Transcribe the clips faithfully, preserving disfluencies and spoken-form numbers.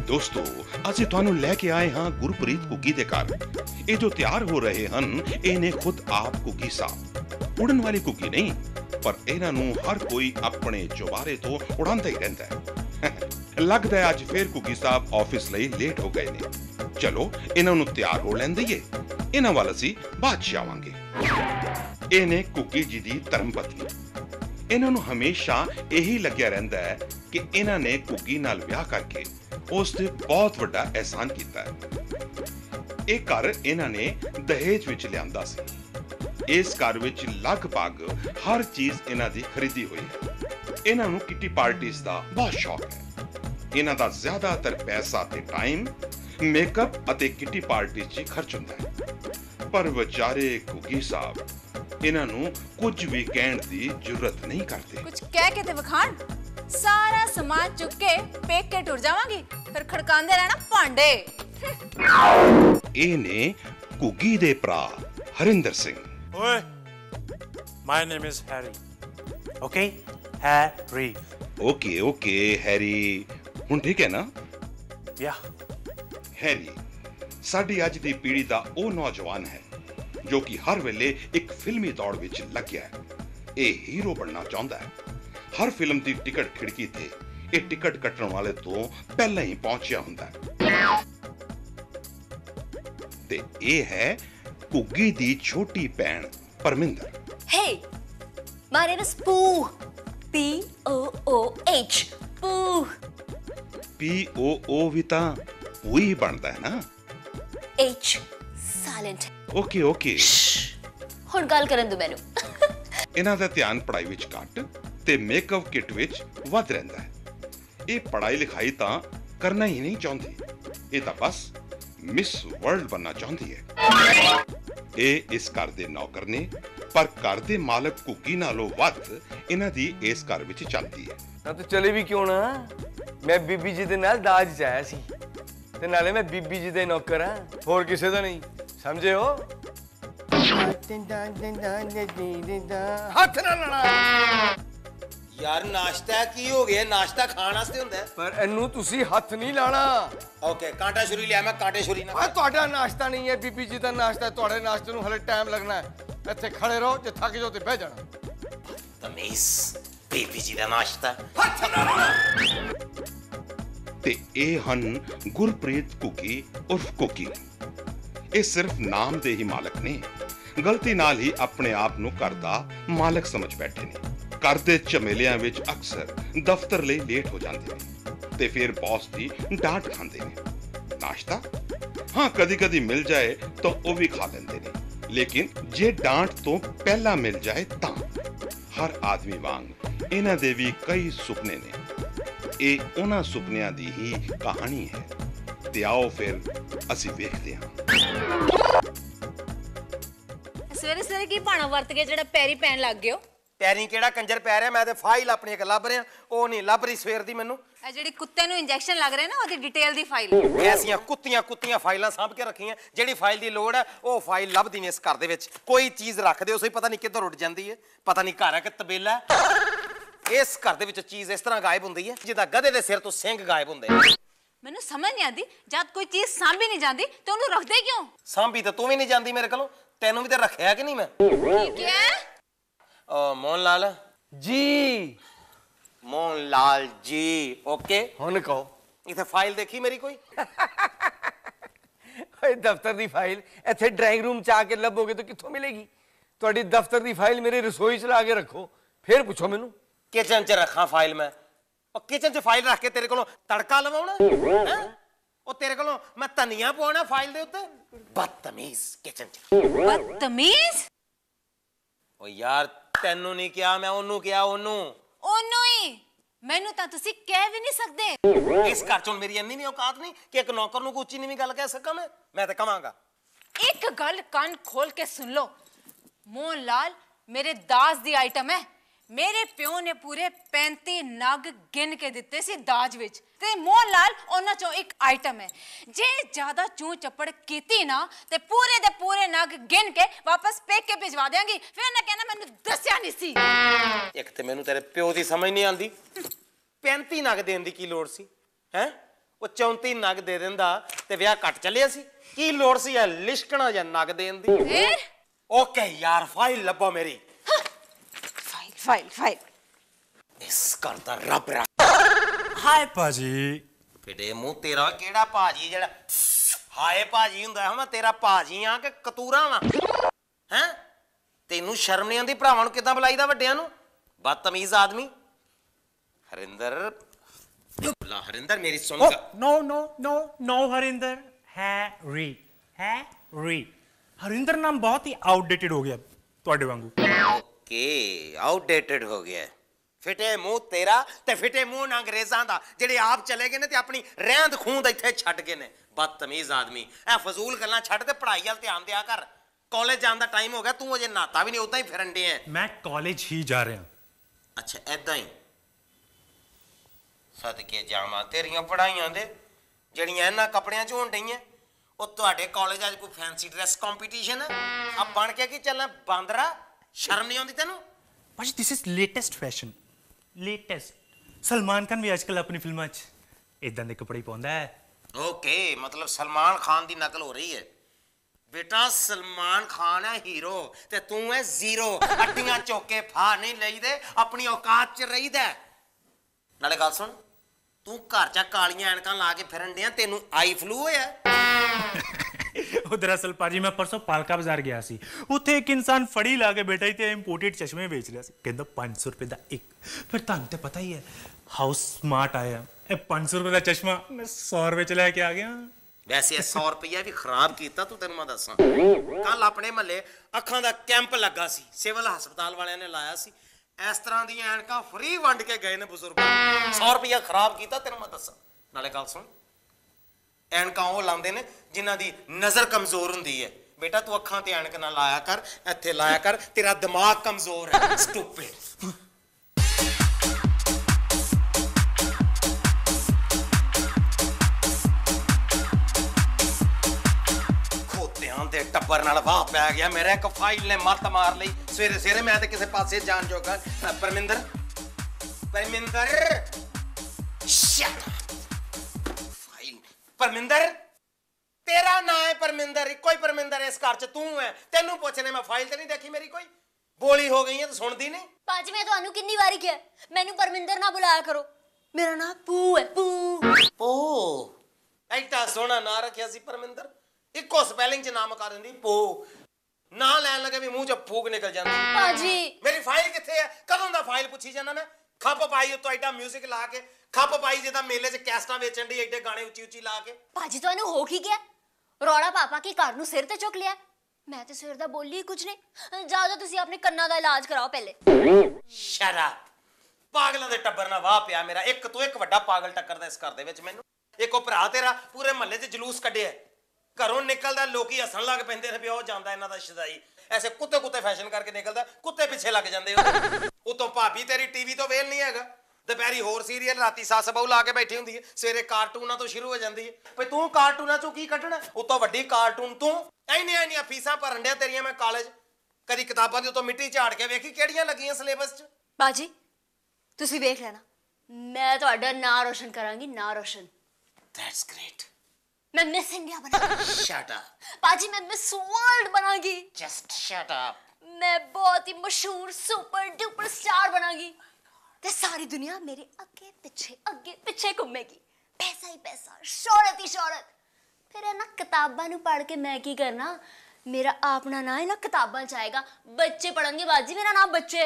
दोस्तों ਅਸੀਂ ਤੁਹਾਨੂੰ ਲੈ ਕੇ ਆਏ ਹਾਂ ਗੁਰਪ੍ਰੀਤ ਘੁੱਗੀ ਦੇ ਘਰ। ਇਹ ਜੋ ਤਿਆਰ ਹੋ ਰਹੇ ਹਨ ਇਹ ਨੇ ਖੁਦ ਆਪ ਘੁੱਗੀ ਸਾਹਿਬ। ਉੜਨ ਵਾਲੀ ਘੁੱਗੀ ਨਹੀਂ, ਪਰ ਇਹਨਾਂ ਨੂੰ ਹਰ ਕੋਈ ਆਪਣੇ ਚੁਬਾਰੇ ਤੋਂ ਉਡਾਉਂਦਾ ਹੀ ਰਹਿੰਦਾ ਹੈ। ਲੱਗਦਾ ਹੈ ਅੱਜ ਫੇਰ ਘੁੱਗੀ ਸਾਹਿਬ ਆਫਿਸ ਲਈ ਲੇਟ ਹੋ ਗਏ ਨੇ। ਚਲੋ ਇਹਨਾਂ ਨੂੰ ਤਿਆਰ ਹੋ ਲੈਣ ਦਈਏ, ਇਹਨਾਂ ਵੱਲ ਅਸੀਂ ਬਾਅਦ ਚ ਆਵਾਂਗੇ। ਇਹ ਨੇ ਘੁੱਗੀ ਜੀ ਦੀ ਧਰਮ ਪਤਨੀ। ਇਹਨਾਂ ਨੂੰ ਹਮੇਸ਼ਾ ਇਹੀ ਲੱਗਿਆ ਰਹਿੰਦਾ ਹੈ ਕਿ ਇਹਨਾਂ ਨੇ ਘੁੱਗੀ ਨਾਲ ਵਿਆਹ ਕਰਕੇ ਉਸ ਤੇ ਬਹੁਤ ਵੱਡਾ ਅਹਿਸਾਨ ਕੀਤਾ ਹੈ। ਇਹ ਘਰ ਇਹਨਾਂ ਨੇ ਦਹੇਜ ਵਿੱਚ ਲਿਆਂਦਾ ਸੀ। ਇਸ ਘਰ ਵਿੱਚ ਲਗਭਗ ਹਰ ਚੀਜ਼ ਇਹਨਾਂ ਦੀ ਖਰੀਦੀ ਹੋਈ ਹੈ। ਇਹਨਾਂ ਨੂੰ ਕਿੱਟੀ ਪਾਰਟੀਜ਼ ਦਾ ਬਹੁਤ ਸ਼ੌਕ ਹੈ। ਇਹਨਾਂ ਦਾ ਜ਼ਿਆਦਾਤਰ ਪੈਸਾ ਤੇ ਟਾਈਮ ਮੇਕਅਪ ਅਤੇ ਕਿੱਟੀ ਪਾਰਟੀਜ਼ 'ਚ ਖਰਚ ਹੁੰਦਾ ਹੈ। ਪਰ ਵਿਚਾਰੇ ਘੁੱਗੀ ਸਾਹਿਬ ਇਹਨਾਂ ਨੂੰ ਕੁਝ ਵੀ ਕਹਿਣ ਦੀ ਜ਼ਰੂਰਤ ਨਹੀਂ ਕਰਦੇ। ਕੁਝ ਕਹਿ ਕੇ ਤੇ ਵਿਖਾਣ, ਸਾਰਾ ਸਮਾਨ ਚੁੱਕ ਕੇ ਪੇਕ ਕੇ ਟੁਰ ਜਾਵਾਂਗੀ, ਫਿਰ ਖੜਕਾਉਂਦੇ ਰਹਿਣਾ ਭਾਂਡੇ। ਇਹ ਨੇ ਘੁੱਗੀ ਦੇ ਭਰਾ ਹਰਿੰਦਰ ਸਿੰਘ। ਓਏ, my name is Harry. Okay, Harry. Okay okay Harry, ਹੁਣ ਠੀਕ ਹੈ ਨਾ? ਯਾ। ਹੈਰੀ ਸਾਡੀ ਅੱਜ ਦੀ ਪੀੜ੍ਹੀ ਦਾ ਉਹ ਨੌਜਵਾਨ ਹੈ ਜੋ ਕਿ ਹਰ ਵੇਲੇ ਇੱਕ ਫਿਲਮੀ ਦੌੜ ਵਿੱਚ ਲੱਗਿਆ ਹੈ। ਇਹ ਹੀਰੋ ਬਣਨਾ ਚਾਹੁੰਦਾ ਹੈ। ਹਰ ਫਿਲਮ ਦੀ ਟਿਕਟ ਖਿੜਕੀ ਤੇ ਇਹ ਟਿਕਟ ਕੱਟਣ ਵਾਲੇ ਤੋਂ ਪਹਿਲਾਂ ਹੀ ਪਹੁੰਚਿਆ ਹੁੰਦਾ ਹੈ। ਤੇ ਇਹ ਹੈ ਘੁੱਗੀ ਦੀ ਛੋਟੀ ਭੈਣ Parminder. Hey, my name is Pooh. P O O H. Pooh. P O O ਵੀ ਤਾਂ ਉਹੀ ਬਣਦਾ ਹੈ ਨਾ? H silent. Okay okay. ਹੁਣ ਗੱਲ ਕਰਨ ਦੋ ਮੈਨੂੰ। ਇਹਨਾਂ ਦਾ ਧਿਆਨ ਪੜ੍ਹਾਈ ਵਿੱਚ ਘੱਟ ਤੇ ਮੇਕਅਪ ਕਿੱਟ ਵਿੱਚ ਵੱਧ ਰਹਿੰਦਾ ਹੈ। ਇਹ ਪੜ੍ਹਾਈ ਲਿਖਾਈ ਤਾਂ ਕਰਨਾ ਹੀ ਨਹੀਂ ਚਾਹੁੰਦੀ, ਇਹ ਤਾਂ ਬਸ ਮਿਸ ਵਰਲਡ ਬਣਨਾ ਚਾਹੁੰਦੀ ਹੈ। ਇਹ ਇਸ ਘਰ ਦੇ ਨੌਕਰ ਨੇ, ਪਰ ਘਰ ਦੇ ਮਾਲਕ ਘੁੱਗੀ ਨਾਲੋਂ ਵੱਧ ਇਹਨਾਂ ਦੀ ਇਸ ਘਰ ਵਿੱਚ ਚੱਲਦੀ ਹੈ। ਨਾ ਤੂੰ ਚਲੇ ਵੀ ਕਿਉਂ ਨਾ, ਮੈਂ ਬੀਬੀ ਜੀ ਦੇ ਨਾਲ ਦਾਜ ਚ ਆਇਆ ਸੀ ਤੇ ਨਾਲੇ ਮੈਂ ਬੀਬੀ ਜੀ ਦੇ ਨੌਕਰ ਹਾਂ, ਹੋਰ ਕਿਸੇ ਦਾ ਨਹੀਂ, ਸਮਝੇ ਹੋ? ਹੱਥ ਨਾ ਲਾਣਾ ਯਾਰ। ਨਾਸ਼ਤਾ ਕੀ ਹੋ ਗਿਆ? ਨਾਸ਼ਤਾ ਖਾਣ ਵਾਸਤੇ ਹੁੰਦਾ ਹੈ, ਪਰ ਇਹਨੂੰ ਤੁਸੀਂ ਹੱਥ ਨਹੀਂ ਲਾਣਾ। ਓਕੇ, ਕਾਂਟਾ ਛੁਰੀ ਲਿਆ ਮੈਂ, ਕਾਂਟੇ ਛੁਰੀ ਨਾਲ। ਓਏ ਤੁਹਾਡਾ ਨਾਸ਼ਤਾ ਨਹੀਂ ਹੈ, ਬੀਬੀ ਜੀ ਦਾ ਨਾਸ਼ਤਾ ਹੈ। ਤੁਹਾਡੇ ਨਾਸ਼ਤੇ ਨੂੰ ਹਲੇ ਟਾਈਮ ਲੱਗਣਾ ਹੈ। ਇੱਥੇ ਖੜੇ ਰਹੋ, ਜੇ ਥੱਕ ਜਾਓ ਤੇ ਬਹਿ ਜਾਣਾ। ਤਮੀਜ਼, ਬੀਬੀ ਜੀ ਦਾ ਨਾਸ਼ਤਾ। ਹੱਥ ਨਾ ਲਾਣਾ। ਤੇ ਇਹ ਹਨ ਗੁਰਪ੍ਰੀਤ ਘੁੱਗੀ ਉਰਫ ਘੁੱਗੀ। ਇਹ ਸਿਰਫ ਨਾਮ ਦੇ ਹੀ ਮਾਲਕ ਨੇ, ਗਲਤੀ ਨਾਲ ਹੀ ਆਪਣੇ ਆਪ ਨੂੰ ਘਰ ਦਾ ਮਾਲਕ ਸਮਝ ਬੈਠੇ ਨੇ। ਘਰ ਦੇ ਝਮੇਲਿਆਂ ਵਿੱਚ ਅਕਸਰ ਦਫ਼ਤਰ ਲਈ ਲੇਟ ਹੋ ਜਾਂਦੇ ਨੇ ਤੇ ਫਿਰ ਬੌਸ ਦੀ ਡਾਂਟ ਖਾਂਦੇ ਨੇ। ਨਾਸ਼ਤਾ ਹਾਂ ਕਦੀ ਕਦੀ ਮਿਲ ਜਾਏ ਤਾਂ ਉਹ ਵੀ ਖਾ ਲੈਂਦੇ ਨੇ, ਲੇਕਿਨ ਜੇ ਡਾਂਟ ਤੋਂ ਪਹਿਲਾਂ ਮਿਲ ਜਾਏ ਤਾਂ। ਹਰ ਆਦਮੀ ਵਾਂਗ ਇਹਨਾਂ ਦੇ ਵੀ ਕਈ ਸੁਪਨੇ ਨੇ। ਇਹ ਉਹਨਾਂ ਸੁਪਨਿਆਂ ਦੀ ਹੀ ਕਹਾਣੀ ਹੈ ਤੇ ਆਓ ਫਿਰ ਅਸੀਂ ਵੇਖਦੇ ਹਾਂ। ਸਵੇਰੇ ਸਵੇਰੇ ਕੀ ਪਾਣਾ ਵਰਤ ਕੇ ਜਿਹੜਾ ਪੈਰੀ ਪੈਣ ਲੱਗ ਗਿਓ? ਪੈਰੀ ਕਿਹੜਾ ਕੰਜਰ ਪੈ ਰਿਹਾ? ਮੈਂ ਤੇ ਫਾਈਲ ਆਪਣੀ ਇੱਕ ਲੱਭ ਰਿਹਾ, ਉਹ ਨਹੀਂ ਲੱਭ ਰਹੀ ਸਵੇਰ ਦੀ ਮੈਨੂੰ। ਇਹ ਜਿਹੜੀ ਕੁੱਤੇ ਨੂੰ ਇੰਜੈਕਸ਼ਨ ਲੱਗ ਰਿਹਾ ਨਾ, ਉਹਦੀ ਡਿਟੇਲ ਦੀ ਫਾਈਲ। ਐਸੀਆਂ ਕੁੱਤੀਆਂ ਕੁੱਤੀਆਂ ਫਾਈਲਾਂ ਸਾਂਭ ਕੇ ਰੱਖੀਆਂ, ਜਿਹੜੀ ਫਾਈਲ ਦੀ ਲੋੜ ਹੈ ਉਹ ਫਾਈਲ ਲੱਭਦੀ ਨਹੀਂ ਇਸ ਘਰ ਦੇ ਵਿੱਚ। ਕੋਈ ਚੀਜ਼ ਰੱਖਦੇ ਉਸੇ ਪਤਾ ਨਹੀਂ ਕਿੱਧਰ ਉੱਡ ਜਾਂਦੀ ਹੈ, ਪਤਾ ਨਹੀਂ ਘਰ ਹੈ ਕਿ ਤਬੇਲਾ। ਇਸ ਘਰ ਦੇ ਵਿੱਚ ਚੀਜ਼ ਇਸ ਤਰ੍ਹਾਂ ਗਾਇਬ ਹੁੰਦੀ ਹੈ ਜਿੱਦਾਂ ਗਧੇ ਦੇ ਸਿਰ ਤੋਂ ਸਿੰਗ ਗਾਇਬ ਹੁੰਦੇ ਨੇ। ਮੈਨੂੰ ਸਮਝ ਨਹੀਂ ਆਉਂਦੀ, ਜਦ ਕੋਈ ਚੀਜ਼ ਸਾਂਭੀ ਨਹੀਂ ਜਾਂਦੀ ਤੇ ਉਹਨੂੰ ਰੱਖਦੇ ਕਿਉਂ? ਸਾਂਭੀ ਤਾਂ ਤੂੰ ਵੀ ਨਹੀਂ ਜਾਂਦੀ ਮੇਰੇ ਕੋਲੋਂ, ਤੈਨੂੰ ਵੀ ਤਾਂ ਰੱਖਿਆ ਕਿ ਨਹੀਂ ਮੈਂ? ਕੀ ਹੈ? ਓ ਮੋਹਨ ਲਾਲ ਜੀ। ਮੋਹਨ ਲਾਲ ਜੀ। ਓਕੇ, ਹੁਣ ਕਹੋ। ਇੱਥੇ ਫਾਈਲ ਦੇਖੀ ਮੇਰੀ ਕੋਈ? ਓਏ ਦਫ਼ਤਰ ਦੀ ਫਾਈਲ ਇੱਥੇ ਡਰਾਇੰਗ ਰੂਮ ਚ ਆ ਕੇ ਲੱਭੋਗੇ ਤਾਂ ਕਿੱਥੋਂ ਮਿਲੇਗੀ? ਤੁਹਾਡੀ ਦਫ਼ਤਰ ਦੀ ਫਾਈਲ ਮੇਰੀ ਰਸੋਈ ਚ ਲਾ ਕੇ ਰੱਖੋ, ਫਿਰ ਪੁੱਛੋ ਮੈਨੂੰ। ਕਿਚਨ ਚ ਰੱਖਾਂ ਫਾਈਲ ਮੈਂ? ਉਹ ਕਿਚਨ ਚ ਫਾਈਲ ਰੱਖ ਕੇ ਤੇਰੇ ਕੋਲੋਂ ਤੜਕਾ ਲਵਾਉਣਾ ਹੈ? ਉਹ ਤੇਰੇ ਕੋਲੋਂ ਮੈਂ ਧਨੀਆ ਪਵਾਉਣਾ ਫਾਈਲ ਦੇ ਉੱਤੇ? ਬਦਤਮੀਜ਼। ਕਿਚਨ ਚ ਬਦਤਮੀਜ਼। ਓ ਯਾਰ ਤੈਨੂੰ ਨਹੀਂ ਕਿਹਾ ਮੈਂ, ਉਹਨੂੰ ਕਿਹਾ। ਉਹਨੂੰ ਉਹਨੂੰ ਹੀ? ਮੈਨੂੰ ਤਾਂ ਤੁਸੀਂ ਕਹਿ ਵੀ ਨਹੀਂ ਸਕਦੇ। ਇਸ ਘਰ ਚੋਂ ਮੇਰੀ ਇੰਨੀ ਵੀ ਔਕਾਤ ਨਹੀਂ ਕਿ ਇੱਕ ਨੌਕਰ ਨੂੰ ਉੱਚੀ ਨੀਵੀਂ ਗੱਲ ਕਹਿ ਸਕਾਂ ਮੈਂ। ਮੈਂ ਤਾਂ ਕਵਾਂਗਾ। ਇੱਕ ਗੱਲ ਕੰਨ ਖੋਲ ਕੇ ਸੁਣ ਲਓ, ਮੋਹਨ ਲਾਲ ਮੇਰੇ ਦਾਜ ਦੀ ਆਈਟਮ ਹੈ। ਮੇਰੇ ਪਿਓ ਨੇ ਪੂਰੇ ਪੈਂਤੀ ਨਗ ਗਿਣ ਕੇ ਦਿੱਤੇ ਸੀ ਦਾਜ ਵਿੱਚ, ਤੇ ਮੋਹਨ ਲਾਲ ਉਹਨਾਂ ਚੋਂ ਇੱਕ ਆਈਟਮ ਹੈ। ਜੇ ਜ਼ਿਆਦਾ ਚੂੰ ਚੱਪੜ ਕੀਤੀ ਨਾ ਤੇ ਪੂਰੇ ਦੇ ਪੂਰੇ ਨਗ ਗਿਣ ਕੇ ਵਾਪਸ ਪੇਕ ਕੇ ਭਿਜਵਾ ਦੇਵਾਂਗੀ। ਫਿਰ ਨਾ ਕਹਿਣਾ ਮੈਨੂੰ ਦੱਸਿਆ ਨਹੀਂ ਸੀ। ਇੱਕ ਤੇ ਮੈਨੂੰ ਤੇਰੇ ਪਿਓ ਦੀ ਸਮਝ ਨਹੀਂ ਆਉਂਦੀ, ਪੈਂਤੀ ਨਗ ਦੇਣ ਦੀ ਕੀ ਲੋੜ ਸੀ? ਹੈ ਉਹ ਚੌਂਤੀ ਨਗ ਦੇ ਦਿੰਦਾ ਤੇ ਵਿਆਹ ਕੱਟ ਚੱਲਿਆ ਸੀ। ਕੀ ਲੋੜ ਸੀ ਇਹ ਲਿਸ਼ਕਣਾ ਜਾਂ ਨਗ ਦੇਣ ਦੀ? ਫਿਰ ਓਕੇ ਯਾਰ, ਫਾਈਲ ਲੱਭੋ ਮੇਰੀ। ਫਾਈਲ ਫਾਈਲ ਫਾਈਲ ਇਸ ਘਰ ਦਾ ਰੱਬ ਰਾ Hi, Paji. ਫਿਟੇ ਮੂੰਹ ਤੇਰਾ ਕਿਹੜਾ ਭਾਜੀ ਜਿਹੜਾ ਹਾਏ ਭਾਜੀ ਹੁੰਦਾ ਹੈ? ਮੈਂ ਤੇਰਾ ਭਾਜੀ ਆ ਕਿ ਕਤੂਰਾ ਵਾਂ ਹੈਂ? ਤੈਨੂੰ ਸ਼ਰਮ ਨਹੀਂ ਆਉਂਦੀ ਭਰਾਵਾਂ ਨੂੰ ਕਿੱਦਾਂ ਬੁਲਾਈਦਾ ਵੱਡਿਆਂ ਨੂੰ? ਬਦਤਮੀਜ਼ ਆਦਮੀ। ਹਰਿੰਦਰ ਲਾ ਹਰਿੰਦਰ ਮੇਰੀ ਸੁਣ Oh, ਗਾ। no, no, no, no, Harinder. Harry. Harry. Harinder ਨਾਮ ਬਹੁਤ ਹੀ ਆਊਟਡੇਟਡ ਹੋ ਗਿਆ ਤੁਹਾਡੇ ਵਾਂਗੂ। ਓਕੇ, ਆਊਟਡੇਟਡ ਹੋ ਗਿਆ। ਫਿਟੇ ਮੂੰਹ ਤੇਰਾ ਤੇ ਫਿਟੇ ਮੂੰਹ ਨਾ ਅੰਗਰੇਜ਼ਾਂ ਦਾ ਜਿਹੜੇ ਆਪ ਚਲੇ ਗਏ ਨੇ ਤੇ ਆਪਣੀ ਰਹਿੰਦ ਖੂੰਦ ਇੱਥੇ ਛੱਡ ਗਏ ਨੇ। ਬਦਤਮੀਜ਼ ਆਦਮੀ। ਇਹ ਫਜ਼ੂਲ ਗੱਲਾਂ ਛੱਡ ਤੇ ਪੜ੍ਹਾਈ ਵੱਲ ਧਿਆਨ ਦਿਆ ਕਰ। ਕਾਲਜ ਜਾਣ ਦਾ ਟਾਈਮ ਹੋ ਗਿਆ, ਤੂੰ ਅਜੇ ਨਾਤਾ ਵੀ ਨਹੀਂ, ਉਦਾਂ ਹੀ ਫਿਰਨ ਡੇ ਐ। ਮੈਂ ਕਾਲਜ ਹੀ ਜਾ ਰਿਹਾ। ਅੱਛਾ ਐਦਾਂ ਹੀ ਸਦਕੇ ਜਾਵਾਂ ਤੇਰੀਆਂ ਪੜ੍ਹਾਈਆਂ ਦੇ ਜਿਹੜੀਆਂ ਇਹਨਾਂ ਕੱਪੜਿਆਂ 'ਚ ਹੋਣ ਡਈਆਂ। ਉਹ ਤੁਹਾਡੇ ਕਾਲਜ ਅੱਜ ਕੋਈ ਫੈਂਸੀ ਡਰੈਸ ਕੰਪੀਟੀਸ਼ਨ ਆ? ਆ ਬਣ ਕੇ ਕੀ ਚੱਲਣਾ ਬਾਂਦਰਾ? ਸ਼ਰਮ ਨਹੀਂ ਆਉਂਦੀ ਤੈਨੂੰ? ਭਾਜੀ this is latest fashion. Latest. Salman Khan ਵੀ ਅੱਜਕੱਲ ਆਪਣੀ ਫਿਲਮਾਂ 'ਚ ਇਦਾਂ ਦੇ ਕੱਪੜੇ ਪਾਉਂਦਾ ਹੈ। ਓਕੇ, ਮਤਲਬ ਸਲਮਾਨ ਖਾਨ ਦੀ ਨਕਲ ਹੋ ਰਹੀ ਹੈ। ਬੇਟਾ ਸਲਮਾਨ ਖਾਨ ਹੈ ਹੀਰੋ ਤੇ ਤੂੰ ਹੈ ਜ਼ੀਰੋ। ਅੱਡੀਆਂ ਚੋਕੇ ਫਾ ਨਹੀਂ ਲਈਦੇ, ਆਪਣੀ ਔਕਾਤ 'ਚ ਰਹੀਦਾ। ਨਾਲੇ ਗੱਲ ਸੁਣ, ਤੂੰ ਘਰ 'ਚ ਕਾਲੀਆਂ ਐਨਕਾਂ ਲਾ ਕੇ ਫਿਰਨ ਡਿਆ, ਤੈਨੂੰ ਆਈ ਫਲੂ ਹੋਇਆ? ਉਹ ਦਰਅਸਲ ਭਾਜੀ ਮੈਂ ਪਰਸੋਂ ਪਾਲਕਾ ਬਾਜ਼ਾਰ ਗਿਆ ਸੀ। ਉੱਥੇ ਇੱਕ ਇਨਸਾਨ ਫੜੀ ਲਾ ਕੇ ਬੈਠਾ ਸੀ ਤੇ ਇੰਪੋਰਟਡ ਚਸ਼ਮੇ ਵੇਚ ਰਿਹਾ ਸੀ। ਕਹਿੰਦਾ ਪੰਜ ਸੌ ਰੁਪਏ ਦਾ ਇੱਕ। ਫਿਰ ਤੁਹਾਨੂੰ ਤੇ ਪਤਾ ਹੀ ਹੈ ਹਾਊ ਸਮਾਰਟ ਆਇਆ। ਇਹ ਪੰਜ ਸੌ ਰੁਪਏ ਦਾ ਚਸ਼ਮਾ ਮੈਂ ਸੌ ਰੁਪਏ 'ਚ ਲੈ ਕੇ ਆ ਗਿਆ। ਵੈਸੇ ਇਹ ਸੌ ਰੁਪਈਆ ਵੀ ਖਰਾਬ ਕੀਤਾ ਤੂੰ, ਤੈਨੂੰ ਮੈਂ ਦੱਸਾਂ। ਕੱਲ ਆਪਣੇ ਮਹੱਲੇ ਅੱਖਾਂ ਦਾ ਕੈਂਪ ਲੱਗਾ ਸੀ, ਸਿਵਲ ਹਸਪਤਾਲ ਵਾਲਿਆਂ ਨੇ ਲਾਇਆ ਸੀ। ਇਸ ਤਰ੍ਹਾਂ ਦੀਆਂ ਐਨਕਾਂ ਫ੍ਰੀ ਵੰਡ ਕੇ ਗਏ ਨੇ ਬਜ਼ੁਰਗਾਂ ਨੂੰ। ਸੌ ਰੁਪਈਆ ਖਰਾਬ ਕੀਤਾ ਤੈਨੂੰ ਮੈਂ ਦੱਸਾਂ। ਨਾਲੇ ਗੱਲ ਸੁਣ, ਐਨਕਾਂ ਉਹ ਲਾਉਂਦੇ ਨੇ ਜਿਨ੍ਹਾਂ ਦੀ ਨਜ਼ਰ ਕਮਜ਼ੋਰ ਹੁੰਦੀ ਹੈ। ਬੇਟਾ ਤੂੰ ਅੱਖਾਂ ਤੇ ਐਨਕ ਨਾ ਲਾਇਆ ਕਰ, ਇੱਥੇ ਲਾਇਆ ਕਰ, ਤੇਰਾ ਦਿਮਾਗ ਕਮਜ਼ੋਰ ਹੈ। ਸਟੂਪਿਡ। ਖੋਤਿਆਂ ਦੇ ਟੱਬਰ ਨਾਲ ਵਾਹ ਪੈ ਗਿਆ ਮੇਰਾ। ਇੱਕ ਫਾਈਲ ਨੇ ਮੱਤ ਮਾਰ ਲਈ ਸਵੇਰੇ ਸਵੇਰੇ। ਮੈਂ ਤੇ ਕਿਸੇ ਪਾਸੇ ਜਾਣ ਜੋਗਾ। ਅ, ਪਰਮਿੰਦਰ ਪਰਮਿੰਦਰ ਸ਼ਟ ਫਾਈਲ। ਪਰਮਿੰਦਰ ਤੇਰਾ ਨਾਂ ਹੈ ਪਰਮਿੰਦਰ, ਇੱਕੋ ਹੀ ਪਰਮਿੰਦਰ ਇਸ ਘਰ 'ਚ ਤੂੰ ਹੈ। ਤੈਨੂੰ ਪੁੱਛਨੇ ਮੈਂ ਫਾਈਲ ਤੇ ਨਹੀਂ ਦੇਖੀ ਮੇਰੀ ਕੋਈ? ਬੋਲੀ ਹੋ ਗਈ ਹੈ ਤੂੰ ਸੁਣਦੀ ਨਹੀਂ? ਭਾਜੀ ਮੈਂ ਤੁਹਾਨੂੰ ਕਿੰਨੀ ਵਾਰੀ ਕਿਹਾ ਮੈਨੂੰ ਪਰਮਿੰਦਰ ਨਾ ਬੁਲਾਇਆ ਕਰੋ। ਮੇਰਾ ਨਾਮ ਪੂ ਹੈ, ਪੂ। ਪੋ ਐਡਾ ਸੋਹਣਾ ਨਾਂ ਰੱਖਿਆ ਸੀ ਪਰਮਿੰਦਰ। ਇੱਕੋ ਸਪੈਲਿੰਗ 'ਚ ਨਾਮ ਕਰ ਦਿੰਦੀ ਪੋ। ਨਾਂ ਲੈਣ ਲੱਗੇ ਵੀ ਮੂੰਹ 'ਚ ਫੂਕ ਨਿਕਲ ਜਾਂਦੀ। ਭਾਜੀ ਮੇਰੀ ਫਾਈਲ ਕਿੱਥੇ ਹੈ? ਕਦੋਂ ਦਾ ਫਾਈਲ ਪੁੱਛੀ ਜਾਂਦਾ ਮੈਂ? ਖੱਪ ਪਾਈ ਉੱਤੋਂ ਐਡਾ ਮਿਊਜ਼ਿਕ ਲਾ ਕੇ, ਖੱਪ ਪਾਈ ਜਿੱਦਾਂ ਮੇਲੇ 'ਚ ਕੈਸਟਾਂ ਵੇਚਣ ਦੀ, ਐਡੇ ਗਾਣੇ ਉੱਚੀ ਉੱਚੀ ਲਾ ਕੇ। ਭਾਜੀ ਤੁਹਾਨੂੰ ਹੋ ਕੀ ਗਿਆ? ਰੌਲਾ ਪਾਪਾ ਕੀ ਘਰ ਨੂੰ ਸਿਰ ਤੇ ਚੁੱਕ ਲਿਆ? ਮੈਂ ਤੇ ਸਵੇਰ ਦਾ ਬੋਲੀ ਕੁਝ ਨਹੀਂ। ਜਾਓ ਜਾਓ ਤੁਸੀਂ ਆਪਣੇ ਕੰਨਾਂ ਦਾ ਇਲਾਜ ਕਰਾਓ ਪਹਿਲੇ। Shut up. ਪਾਗਲਾਂ ਦੇ ਟੱਬਰ ਨਾਲ ਵਾਹ ਪਿਆ ਮੇਰਾ। ਇੱਕ ਤੋਂ ਇੱਕ ਵੱਡਾ ਪਾਗਲ ਟੱਕਰਦਾ ਇਸ ਘਰ ਦੇ ਵਿੱਚ ਮੈਨੂੰ। ਇੱਕ ਉਹ ਭਰਾ ਤੇਰਾ ਪੂਰੇ ਮਹੱਲੇ 'ਚ ਜਲੂਸ ਕੱਢਿਆ। ਘਰੋਂ ਨਿਕਲਦਾ ਲੋਕੀ ਹੱਸਣ ਲੱਗ ਪੈਂਦੇ ਨੇ ਵੀ ਉਹ ਜਾਂਦਾ ਇਹਨਾਂ ਦਾ ਸ਼ਦਾਈ। ਐਸੇ ਕੁੱਤੇ ਕੁੱਤੇ ਫੈਸ਼ਨ ਕਰਕੇ ਨਿਕਲਦਾ, ਕੁੱਤੇ ਪਿੱਛੇ ਲੱਗ ਜਾਂਦੇ ਉਹਦੇ। ਉਤੋਂ ਭਾਬੀ ਤੇਰੀ ਟੀਵੀ ਤੋਂ ਵੇਲ ਨਹੀਂ ਹੈਗਾ। ਦੁਪਹਿਰੀ ਹੋਰ ਸੀਰੀਅਲ, ਰਾਤੀ ਸੱਸ ਬਹੂ ਲਾ ਕੇ ਬੈਠੀ ਹੁੰਦੀ ਹੈ, ਸਵੇਰੇ ਕਾਰਟੂਨਾਂ ਤੋਂ ਸ਼ੁਰੂ ਹੋ ਜਾਂਦੀ ਹੈ। ਭਈ ਤੂੰ ਕਾਰਟੂਨਾਂ ਚੋਂ ਕੀ ਕੱਢਣਾ? ਉਤੋਂ ਵੱਡੀ ਕਾਰਟੂਨ ਤੂੰ। ਐਨੀਆਂ ਐਨੀਆਂ ਫੀਸਾਂ ਭਰਨ ਡਿਆ ਤੇਰੀਆਂ ਮੈਂ ਕਾਲਜ। ਕਦੀ ਕਿਤਾਬਾਂ ਦੀ ਉਤੋਂ ਮਿੱਟੀ ਝਾੜ ਕੇ ਵੇਖੀ ਕਿਹੜੀਆਂ ਲੱਗੀਆਂ ਸਿਲੇਬਸ 'ਚ। ਭਾਜੀ ਤੁਸੀਂ ਵੇਖ ਲੈਣਾ, ਮੈਂ ਤੁਹਾਡਾ ਨਾਂ ਰੋਸ਼ਨ ਕਰਾਂਗੀ, ਨਾਂ ਰੋਸ਼ਨ। That's great. मैं मिस इंडिया बनाऊंगी। Shut up. पाजी मैं मिस वर्ल्ड बनाऊंगी। Just shut up. मैं बहुत ही मशहूर सुपर डुपर स्टार बनाऊंगी ते सारी दुनिया मेरे आगे पीछे आगे पीछे घूमेगी। पैसा ही पैसा, शोहरत ही शोहरत। फिर है ना किताबां नू पढ़ के मैं की करना, मेरा अपना नाम है ना किताबां च आएगा। बच्चे पढ़ेंगे बाजी मेरा नाम बच्चे।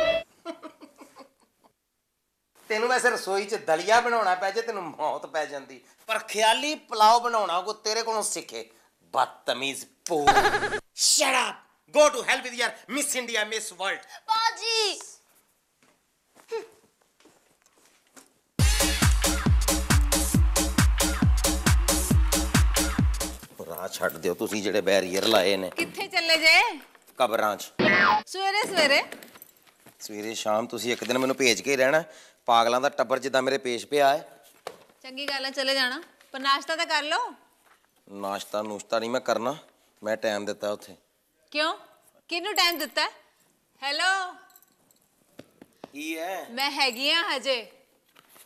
ਤੈਨੂੰ ਵੈਸੇ ਰਸੋਈ 'ਚ ਦਲੀਆ ਬਣਾਉਣਾ ਪੈ ਜੇ ਤੈਨੂੰ ਮੌਤ ਪੈ ਜਾਂਦੀ, ਪਰ ਖਿਆਲੀ ਪਲਾਓ ਬਣਾਉਣਾ ਕੋ ਤੇਰੇ ਕੋਲੋਂ ਸਿੱਖੇ। ਬਦਤਮੀਜ਼ ਪੋ। Shut up. Go to hell with your miss India miss world. बाजी ਰਾਹ ਛੱਡ ਦਿਓ ਤੁਸੀਂ ਜਿਹੜੇ ਬੈਰੀਅਰ ਲਾਏ ਨੇ ਕਿੱਥੇ ਚੱਲੇ ਜੇ? ਕਬਰਾਂ 'ਚ। ਸਵੇਰੇ ਸਵੇਰੇ ਸਵੇਰੇ ਸ਼ਾਮ ਤੁਸੀਂ ਇੱਕ ਦਿਨ ਮੈਨੂੰ ਭੇਜ ਕੇ ਹੀ ਰਹਿਣਾ। ਪਾਗਲਾਂ ਦਾ ਟੱਬਰ ਜਿੱਦਾਂ ਮੇਰੇ ਪੇਸ਼ ਪਿਆ ਹੈ। ਚੰਗੀ ਗੱਲ ਹੈ, ਚਲੇ ਜਾਣਾ, ਪਰ ਨਾਸ਼ਤਾ ਤਾਂ ਕਰ ਲਓ। ਨਾਸ਼ਤਾ ਨੂਸ਼ਤਾ ਨਹੀਂ ਮੈਂ ਕਰਨਾ, ਮੈਂ ਟਾਈਮ ਦਿੱਤਾ ਉੱਥੇ। ਕਿਉਂ? ਕਿਹਨੂੰ ਟਾਈਮ ਦਿੱਤਾ? ਹੈਲੋ ਕੀ ਹੈ? ਮੈਂ ਹੈਗੀ ਆ ਹਜੇ।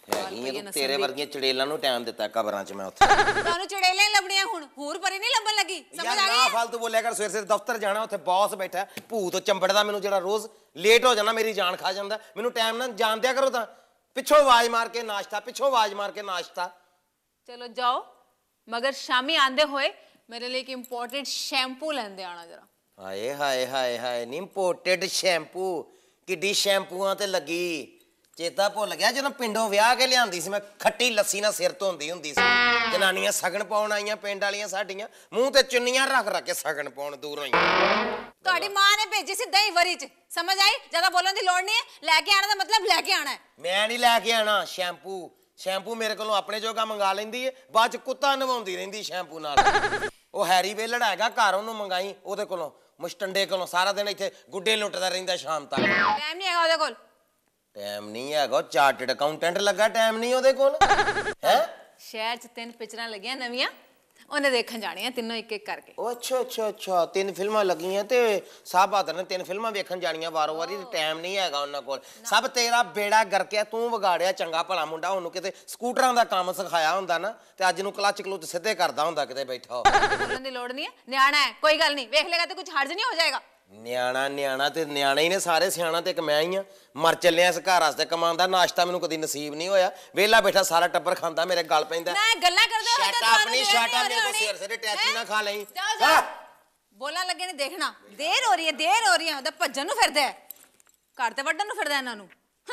ਹੈਗੀ ਤੂੰ ਤੇਰੇ ਵਰਗੀਆਂ ਚੜੇਲਾਂ ਨੂੰ ਟਾਈਮ ਦਿੱਤਾ ਕਬਰਾਂ 'ਚ ਮੈਂ ਉੱਥੇ ਤੁਹਾਨੂੰ ਚੜੇਲੇ ਲੱਭਣੀਆਂ ਹੁਣ ਹੂਰ ਪਰੀ ਨਹੀਂ ਲੱਭਣ ਲੱਗੀ ਸਮਝ ਯਾਰ ਆ ਨਾ ਗਈ ਫालतू ਬੋਲਿਆ ਕਰ ਸਵੇਰ ਸਵੇਰ ਦਫ਼ਤਰ ਜਾਣਾ ਉੱਥੇ ਬੌਸ ਬੈਠਾ ਭੂਤ ਚੰਬੜਦਾ ਮੈਨੂੰ ਜਿਹੜਾ ਰੋਜ਼ ਲੇਟ ਹੋ ਜਾਣਾ ਮੇਰੀ ਜਾਨ ਖਾ ਜਾਂਦਾ ਮੈਨੂੰ ਟਾਈਮ ਨਾਲ ਜਾਣ ਦਿਆ ਕਰੋ ਤਾਂ ਪਿੱਛੋਂ ਆਵਾਜ਼ ਮਾਰ ਕੇ ਨਾਸ਼ਤਾ ਪਿੱਛੋਂ ਆਵਾਜ਼ ਮਾਰ ਕੇ ਨਾਸ਼ਤਾ ਚਲੋ ਜਾਓ ਮਗਰ ਸ਼ਾਮੀ ਆਂਦੇ ਹੋਏ ਮੇਰੇ ਲਈ ਇੱਕ ਇੰਪੋਰਟੈਂਟ ਸ਼ੈਂਪੂ ਲੈਂਦੇ ਆਣਾ ਜਰਾ ਹਾਏ ਹਾਏ ਹਾਏ ਹਾਏ ਨੀ ਇੰਪੋਰਟਡ ਸ਼ੈਂਪੂ ਕਿੱਡੀ ਸ਼ੈਂਪੂਆਂ ਤੇ ਲੱਗੀ ਚੇਤਾ ਭੁੱਲ ਗਿਆ ਜਦੋਂ ਪਿੰਡੋਂ ਵਿਆਹ ਕੇ ਲਿਆਂਦੀ ਸੀ ਮੈਂ ਖੱਟੀ ਲੱਸੀ ਨਾਲ ਸਿਰ ਧੋਂਦੀ ਹੁੰਦੀ ਸੀ ਜਨਾਨੀਆਂ ਸਗਨ ਪਾਉਣ ਆਈਆਂ ਪਿੰਡ ਵਾਲੀਆਂ ਸਾਡੀਆਂ ਮੂੰਹ ਤੇ ਚੁੰਨੀਆਂ ਰੱਖ ਰੱਖ ਕੇ ਸਗਨ ਪਾਉਣ ਦੂਰ ਆਈਆਂ ਤੁਹਾਡੀ ਮਾਂ ਨੇ ਭੇਜੀ ਸੀ ਦਹੀਂ ਵਰੀ ਚ ਸਮਝ ਆਈ ਜ਼ਿਆਦਾ ਬੋਲਣ ਦੀ ਲੋੜ ਨਹੀਂ ਹੈ ਲੈ ਕੇ ਆਣਾ ਦਾ ਮਤਲਬ ਲੈ ਕੇ ਆਣਾ ਹੈ ਮੈਂ ਨਹੀਂ ਲੈ ਕੇ ਆਣਾ ਸ਼ੈਂਪੂ ਸ਼ੈਂਪੂ ਮੇਰੇ ਕੋਲੋਂ ਆਪਣੇ ਜੋਗਾ ਮੰਗਾ ਲੈਂਦੀ ਏ ਬਾਅਦ ਚ ਕੁੱਤਾ ਨਵਾਉਂਦੀ ਰਹਿੰਦੀ ਸ਼ੈਂਪੂ ਨਾਲ ਉਹ ਹੈਰੀ ਵੇਲੜ ਹੈਗਾ ਘਰ ਉਹਨੂੰ ਮੰਗਾਈ ਉਹਦੇ ਕੋਲੋਂ ਮੁਸ਼ਟੰਡੇ ਕੋਲੋਂ ਸਾਰਾ ਦਿਨ ਇੱਥੇ ਗੁੱਡੇ ਲੁੱਟਦਾ ਰਹਿੰਦਾ ਸ਼ਾਮ ਤੱਕ ਟਾਈਮ ਨਹੀਂ ਹੈਗਾ ਉਹਦੇ ਕੋਲ ਟਾਈਮ ਨਹੀਂ ਹੈਗਾ ਚਾਰਟਰਡ ਅਕਾਊਂਟੈਂਟ ਲੱਗਾ ਟਾਈਮ ਨਹੀਂ ਉਹਦੇ ਕੋਲ ਹੈ ਸ਼ਹਿਰ ਚ ਤਿੰਨ ਪਿਕਚਰਾਂ ਲੱਗੀਆਂ ਨਵੀਆਂ ਉਹਨੇ ਦੇਖਣ ਜਾਣੀਆਂ ਤਿੰਨੋਂ ਇੱਕ ਇੱਕ ਕਰਕੇ ਉਹ ਅੱਛਾ ਅੱਛਾ ਅੱਛਾ ਤਿੰਨ ਫਿਲਮਾਂ ਲੱਗੀਆਂ ਤੇ ਸਾਹਿਬ ਬਹਾਦਰ ਨੇ ਤਿੰਨ ਫਿਲਮਾਂ ਵੇਖਣ ਜਾਣੀਆਂ ਵਾਰੋ ਵਾਰੀ ਟਾਈਮ ਨਹੀਂ ਹੈਗਾ ਉਹਨਾਂ ਕੋਲ ਸਭ ਤੇਰਾ ਬੇੜਾ ਗਰਕਿਆ ਤੂੰ ਵਿਗਾੜਿਆ ਚੰਗਾ ਭਲਾ ਮੁੰਡਾ ਉਹਨੂੰ ਕਿਤੇ ਸਕੂਟਰਾਂ ਦਾ ਕੰਮ ਸਿਖਾਇਆ ਹੁੰਦਾ ਨਾ ਤੇ ਅੱਜ ਨੂੰ ਕਲੱਚ ਕਲੂਚ ਸਿੱਧੇ ਕਰਦਾ ਹੁੰਦਾ ਕਿਤੇ ਬੈਠਾ ਹੋ ਬੋਲਣ ਦੀ ਲੋੜ ਨਹੀਂ ਹੈ ਨਿਆਣਾ ਹੈ ਕੋਈ ਗੱਲ ਨਹੀਂ ਵੇਖ ਲੇਗਾ ਤੇ ਕੁਝ ਹਰਜ ਨਹੀਂ ਹੋ ਜਾਏਗਾ ਨਿਆਣਾ ਨਿਆਣਾ ਤੇ ਨਿਆਣੇ ਹੀ ਨੇ ਸਾਰੇ ਸਿਆਣਾ ਤੇ ਇੱਕ ਮੈਂ ਹੀ ਆ ਮਰ ਚੱਲਿਆ ਇਸ ਘਰ ਵਾਸਤੇ ਕਮਾਉਣ ਦਾ ਨਾਸ਼ਤਾ ਮੈਨੂੰ ਕਦੀ ਨਸੀਬ ਨਹੀਂ ਹੋਇਆ ਵਿਹਲਾ ਬੈਠਾ ਸਾਰਾ ਟੱਬਰ ਖਾਂਦਾ ਮੇਰੇ ਗਲ ਪੈਂਦਾ ਨਾ ਗੱਲਾਂ ਕਰਦੇ ਹੋ ਸ਼ਟ ਅਪ ਨਹੀਂ ਸ਼ਟ ਅਪ ਮੇਰੇ ਕੋ ਸਿਰ ਸਿਰ ਟੈਚੀ ਨਾ ਖਾ ਲਈ ਬੋਲਣ ਲੱਗੇ ਨੇ ਦੇਖਣਾ ਦੇਰ ਹੋ ਰਹੀ ਹੈ ਦੇਰ ਹੋ ਰਹੀ ਹੈ ਉਹਦਾ ਭੱਜਣ ਨੂੰ ਫਿਰਦਾ ਹੈ ਘਰ ਤੇ ਵੱਢਣ ਨੂੰ ਫਿਰਦਾ ਇਹਨਾਂ ਨੂੰ